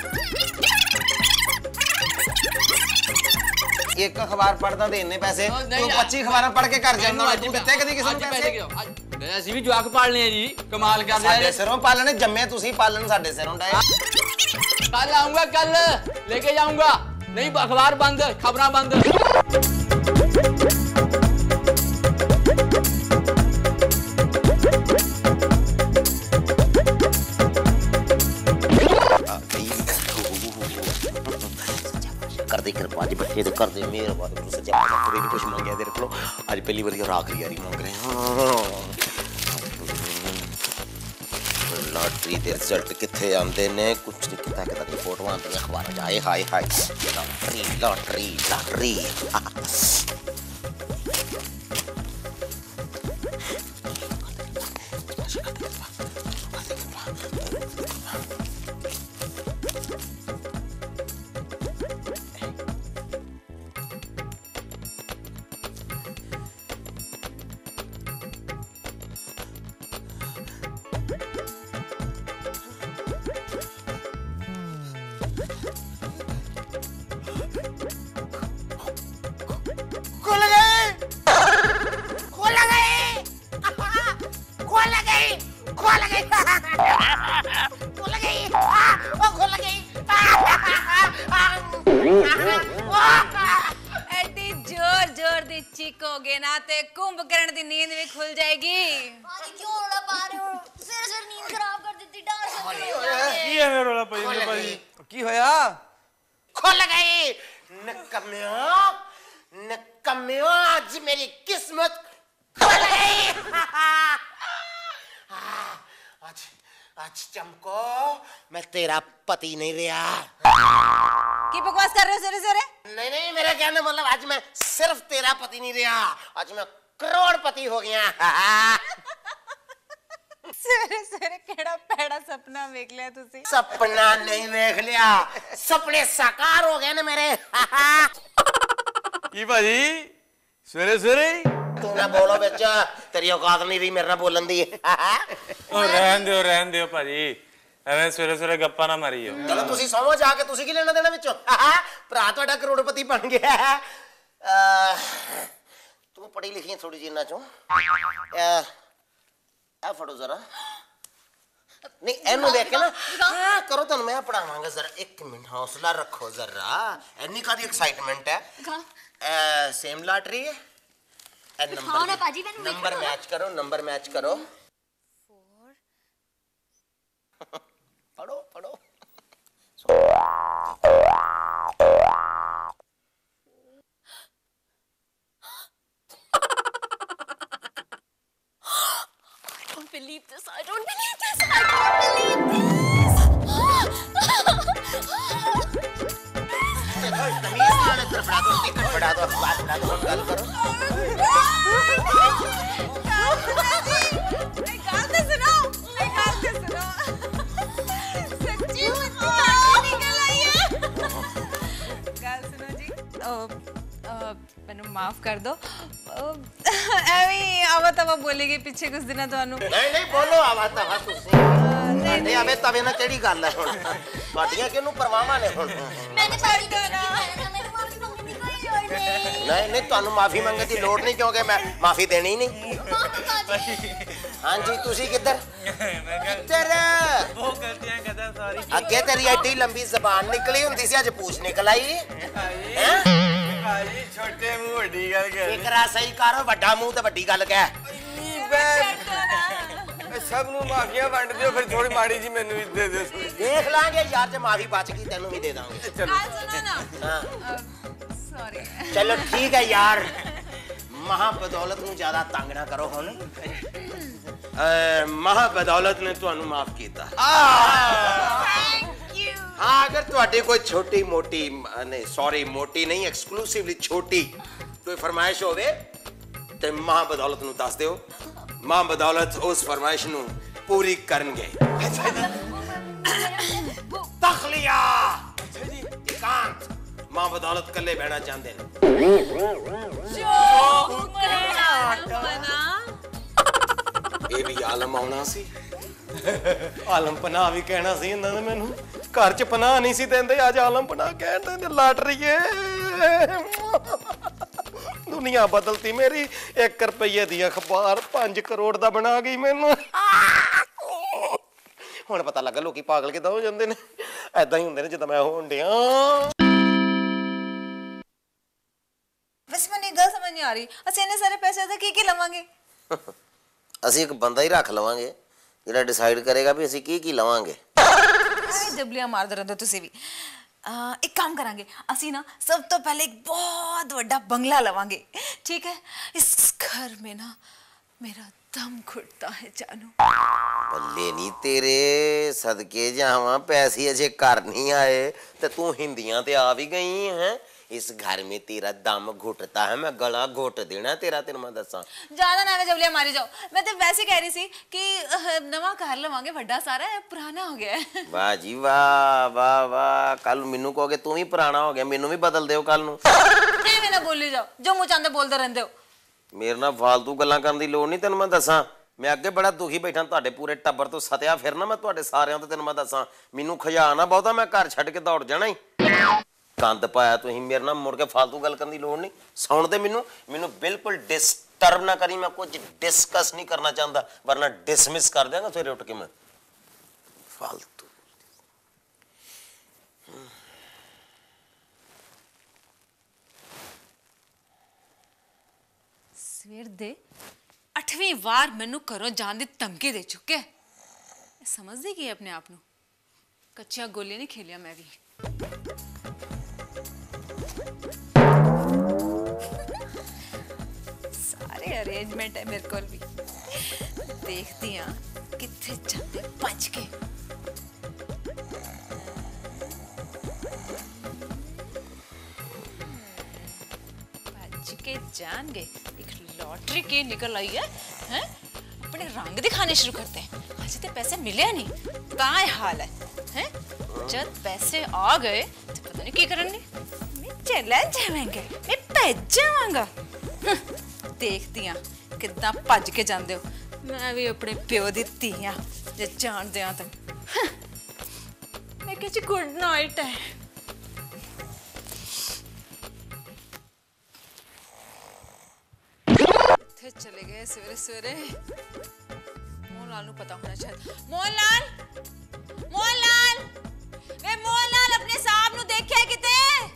एक अखबार पढ़दा ते इन्ने पैसे, तू पच्चीस अखबार पढ़ के कर जांदा। तू दित्ते कदी किसी नूं पैसे? ਅਸੀਂ ਵੀ ਜਵਾਕ ਪਾਲਨੇ ਆ ਜੀ। ਕਮਾਲ ਕਰ ਰਿਹਾ। ਸਾਡੇ ਸਿਰੋਂ ਪਾਲਣੇ ਜੰਮੇ ਤੁਸੀਂ, ਪਾਲਣ ਸਾਡੇ ਸਿਰੋਂ ਡਾਏ। कल आऊंगा, कल लेके जाऊंगा। नहीं अखबार बंद, खबरां बंद। कर दे कृपा जी, बच्चे तो कर दे मेहरबानी। सच्चा पातशाह भी कुछ मंगया तेरे को, अज पहली बार आखिरी यारी मांग रहे हैं। लॉटरी दे रिजल्ट कितने आते ने? कुछ नहीं किता किता दी फोटो आती अखबार च। हाय हाय हाय लॉटरी लॉटरी लॉटरी। खोल गए, खोल गए, खोल गई, खोल गई, खोल गई, खोल गई। ਐਡੀ ਜ਼ੋਰ ਜ਼ੋਰ ਦੀ ਚੀਕੋਗੇ ਨਾ ਤੇ ਕੁੰਭਕਰਨ ਦੀ ਨੀਂਦ ਵੀ ਖੁੱਲ ਜਾਏਗੀ। भाजी क्यों रोला पा रहे हो? सिर सिर नींद खराब कर देती डांस। ਕੀ ਐਵੇਂ ਰੋਲਾ ਪਾਈ ਜਾਂਦੇ ਭਾਜੀ? ਕੀ ਹੋਇਆ? खोल गई निकम्मियों, निकम्मियों, आज मेरी किस्मत खोल गई। आज आज चमको मैं तेरा पति नहीं रहा। ਕੀ ਬਕਵਾਸ ਕਰ ਰਹੇ ਹੋ ਸਵੇਰੇ ਸਵੇਰੇ? नहीं नहीं मेरा कहने मतलब आज मैं सिर्फ तेरा पति नहीं रहा, आज मैं करोड़पति हो गया। ਸਵੇਰੇ ਸਵੇਰੇ ਕਿਹੜਾ ਪੈੜਾ ਸੁਪਨਾ ਵੇਖ ਲਿਆ ਤੁਸੀਂ? सपना नहीं देख लिया, सपने साकार हो गए ना मेरे। ਕੀ ਭਾਜੀ ਸਵੇਰੇ ਸਵੇਰੇ? तू ना बोलो बेचा, तेरी औकात नहीं रही मेरे ना बोलन दी। ਉਹ ਰਹਿਣ ਦਿਓ ਰਹਿਣ ਦਿਓ ਭਾਜੀ। ਐਵੇਂ ਸਵੇਰੇ ਸਵੇਰੇ ਗੱਪਾਂ ਨਾ ਮਾਰੀਓ। ਚਲੋ ਤੁਸੀਂ ਸੌਵੋ ਜਾ ਕੇ, ਤੁਸੀਂ ਕੀ ਲੈਣਾ ਦੇਣਾ ਵਿੱਚੋਂ? ਭਰਾ ਤੁਹਾਡਾ ਕਰੋੜਪਤੀ ਬਣ ਗਿਆ। ਤੂੰ ਪੜ੍ਹੀ ਲਿਖੀ ਥੋੜੀ ਜਿਹੀ ਇਹਨਾਂ ਚੋਂ। ਇਹ ਫੜੋ ਜ਼ਰਾ। ਨਹੀਂ ਇਹਨੂੰ ਦੇਖ ਕੇ ਨਾ ਹਾਂ ਕਰੋ, ਤੁਹਾਨੂੰ ਮੈਂ ਪੜਾਵਾਂਗਾ। ਜ਼ਰਾ ਇੱਕ ਮਿੰਟ ਹੌਸਲਾ ਰੱਖੋ ਜ਼ਰਾ। ਇੰਨੀ ਕਾਹਦੀ ਐਕਸਾਈਟਮੈਂਟ ਹੈ? ਸੇਮ ਲਾਟਰੀ ਹੈ। ਇਹ ਨੰਬਰ ਨੰਬਰ ਮੈਚ ਕਰੋ, ਨੰਬਰ ਮੈਚ ਕਰੋ। ਪੜੋ ਪੜੋ। I don't believe this. I don't believe this. I don't believe this. तमीज वाले तरफ बढ़ा दो, टिकट बढ़ा दो, अखबार बढ़ा दो, गल करो। एक गाल तो सुनो, एक गाल तो सुनो। सच्ची मुझे लाटरी निकल आई है। गाल सुनो जी। ओ, मैंने माफ कर दो। ਐਵੇਂ ਆਵਾ ਤਵਾ ਬੋਲੇਗੇ ਪਿੱਛੇ ਕੁਝ ਦਿਨਾਂ ਤੁਹਾਨੂੰ। ਨਹੀਂ ਨਹੀਂ ਬੋਲੋ ਆਵਾ ਤਵਾ ਤੁਸੀਂ। ਨਹੀਂ ਆਵੇ ਤਵੇ ਨਾਲ ਕਿਹੜੀ ਗੱਲ ਹੈ ਹੁਣ? ਤੁਹਾਡੀਆਂ ਕਿਹਨੂੰ ਪਰਵਾਹਾਂ ਨੇ ਹੁਣ? मैंने पार्टी की थी, मैंने माफी मांगने की कोई लोड़ नहीं। नहीं नहीं ਤੁਹਾਨੂੰ ਮਾਫੀ ਮੰਗਣ ਦੀ ਲੋੜ ਨਹੀਂ ਕਿਉਂਕਿ ਮੈਂ ਮਾਫੀ ਦੇਣੀ ਨਹੀਂ। ਹਾਂਜੀ ਤੁਸੀਂ ਕਿੱਧਰ ਕਿੱਧਰ? ਉਹ ਗਲਤੀਆਂ ਕਰਦਾ ਸਾਰੀ। ਅੱਗੇ ਤੇਰੀ ਐਡੀ ਲੰਬੀ ਜ਼ਬਾਨ ਨਿਕਲੀ ਹੁੰਦੀ ਸੀ, ਅੱਜ ਪੂਛ ਨਿਕਲ ਆਈ ਹੈ। ਭਾਜੀ ਛੋਟੇ ਮੂੰਹ ਵੱਡੀ ਗੱਲ ਕਰ। ਫਿਕਰਾ ਸਹੀ ਕਰ, ਵੱਡਾ ਮੂੰਹ ਤੇ ਵੱਡੀ ਗੱਲ ਕਹਿ। ਸਭ ਨੂੰ ਮਾਫੀਆਂ ਵੰਡ ਦਿਓ, ਫਿਰ ਥੋੜੀ ਮਾੜੀ ਜੀ ਮੈਨੂੰ ਵੀ ਦੇ ਦਿਓ। ਦੇਖ ਲਾਂਗੇ ਯਾਰ, ਜੇ ਮਾਫੀ ਬਚ ਗਈ ਤੈਨੂੰ ਵੀ ਦੇ ਦਾਂਗੇ। गाल सुनो ना। हाँ। सॉरी। चलो ठीक है यार, महा बदौलत ਨੂੰ ਜ਼ਿਆਦਾ ਤੰਗ ਨਾ ਕਰੋ ਹੁਣ। ਮਹਾ ਬਦੌਲਤ ਨੇ ਤੁਹਾਨੂੰ ਮਾਫ ਕੀਤਾ। Thank you. ਹਾਂ ਅਗਰ ਤੁਹਾਡੀ ਕੋਈ ਛੋਟੀ ਮੋਟੀ ਨਹੀਂ ਸੌਰੀ ਮੋਟੀ ਨਹੀਂ ਐਕਸਕਲੂਸਿਵਲੀ ਛੋਟੀ ਕੋਈ ਫਰਮਾਇਸ਼ ਹੋਵੇ ਤੇ ਮਹਾ ਬਦੌਲਤ ਨੂੰ ਦੱਸ ਦਿਓ। ਮਹਾ ਬਦੌਲਤ ਉਸ ਫਰਮਾਇਸ਼ ਨੂੰ ਪੂਰੀ ਕਰਨਗੇ। ਤਖਲੀਆ ਇਕਾਂਤ ਮਾਂ ਬਦੌਲਤ ਕੱਲੇ ਬਹਿਣਾ ਚਾਹੁੰਦੇ ਨੇ। ਇਹ ਵੀ ਆਲਮ ਆਉਣਾ ਸੀ। ਆਲਮ ਪਨਾਹ ਵੀ ਕਹਿਣਾ ਸੀ ਇਹਨਾਂ ਨੇ ਮੈਨੂੰ। ਘਰ ਚ ਪਨਾਹ ਨਹੀਂ ਸੀ ਦਿੰਦੇ, ਅੱਜ ਆਲਮ ਪਨਾਹ ਕਹਿਣ ਦੇ। ਲਾਟਰੀਏ ਦੁਨੀਆ ਬਦਲਤੀ ਮੇਰੀ। ਇੱਕ ਰੁਪਈਏ ਦੀ ਅਖਬਾਰ ਪੰਜ ਕਰੋੜ ਦਾ ਬਣਾ ਗਈ ਮੈਨੂੰ। ਹੁਣ ਪਤਾ ਲੱਗਾ ਲੋਕੀ ਪਾਗਲ ਕਿਦਾਂ ਹੋ ਜਾਂਦੇ ਨੇ। ਐਦਾਂ ਹੀ ਹੁੰਦੇ ਨੇ ਜਿੱਦਾਂ ਮੈਂ ਹੋਣ ਡਿਆ। ਵੈਸੇ ਮੈਨੂੰ ਗੱਲ ਸਮਝ ਨਹੀਂ ਆ ਰਹੀ, ਅਸੀਂ ਇੰਨੇ ਸਾਰੇ ਪੈਸੇ ਦਾ ਕੀ ਕੀ ਲਵਾਂਗੇ? ਅਸੀਂ ਇੱਕ ਬੰਦਾ ਹੀ ਰੱਖ ਲਵਾਂਗੇ ਜਿਹੜਾ ਡਿਸਾਈਡ ਕਰੇਗਾ ਵੀ ਅਸੀਂ ਕੀ ਕੀ ਲਵਾਂਗੇ। ਜਬਲੀਆਂ ਮਾਰਦੇ ਰਹਿੰਦੇ ਤੁਸੀਂ ਵੀ। एक काम करांगे असी ना सब तो पहले एक बहुत बड़ा बंगला लवांगे, ठीक है? इस घर में ना मेरा दम घुटता है जानू। बल्ले नी तेरे सदके जावा, पैसे अजे घर नहीं आए ते तू हिंदियां ते आ भी गई है। इस घर में तेरा दम घुटता है, मैं गला घोट देना तेरा। तेरे मैं दसा ज्यादा ना जबलियां मारी जाओ। मैं तो वैसे कह रही सी कि नवा घर लवांगे, बड़ा सारा है, पुराना हो गया है। वाह जी वाह वाह वाह। कल मैनू कहोगे तू भी पुराना हो गया, मैनू भी बदल दियो कल नू। एवें ना बोली जाओ, जो मुंह चांदे बोलदे रहंदे हो। मेरे नाल फालतू गल्लां करन दी लोड़ नहीं। तेन मैं दसा मैं अगे बड़ा दुखी बैठा तुहाडे पूरे टब्बर तो सत्या फिरना मैं तुहाडे सारियां तो। तेन मैं दसा मैनू खजाना बहुता, मैं घर छड्ड के दौड़ जाना ही। गंद पाया तुसीं मेरे नाल, मुड़ के फालतू गल करन दी लोड़ नहीं। सुण दे मैनू, मैनू बिल्कुल डिस्टर्ब ना करी। मैं कुछ डिस्कस नहीं करना चाहता, वरना डिसमिस कर देंगा सवेरे उठ के मैं। फालतू सवेर दे अठवीं वार मैनू घरों जान दी धमकी दे चुके। समझदे की अपने आप नू? कच्चियां गोलियां नहीं खेलियां मैं भी। सारे अरेंजमेंट है मेरे को भी। देखती हाँ किथे जाते भज के। भज के जान गए। एक लॉटरी की निकल आई है, हैं? अपने रंग दिखाने शुरू करते हैं। आज तो पैसे मिले नहीं, कहाँ हाल है, हैं? जब पैसे आ गए तो पता नहीं की करेंगे। मैं चला जावांगा, मैं भज जावांगा। देखती हाँ कितना भज के जाते हो। मैं भी अपने प्यो दी धी हाँ, जे जानते हाँ तुम। ठीक है जी, गुड नाइट है। किथे चले गए सवेरे सवेरे? मोहनलाल नू पता होना चाहिए। मोहनलाल, मोहनलाल, वे मोहनलाल अपने साहब नू देखिया किते?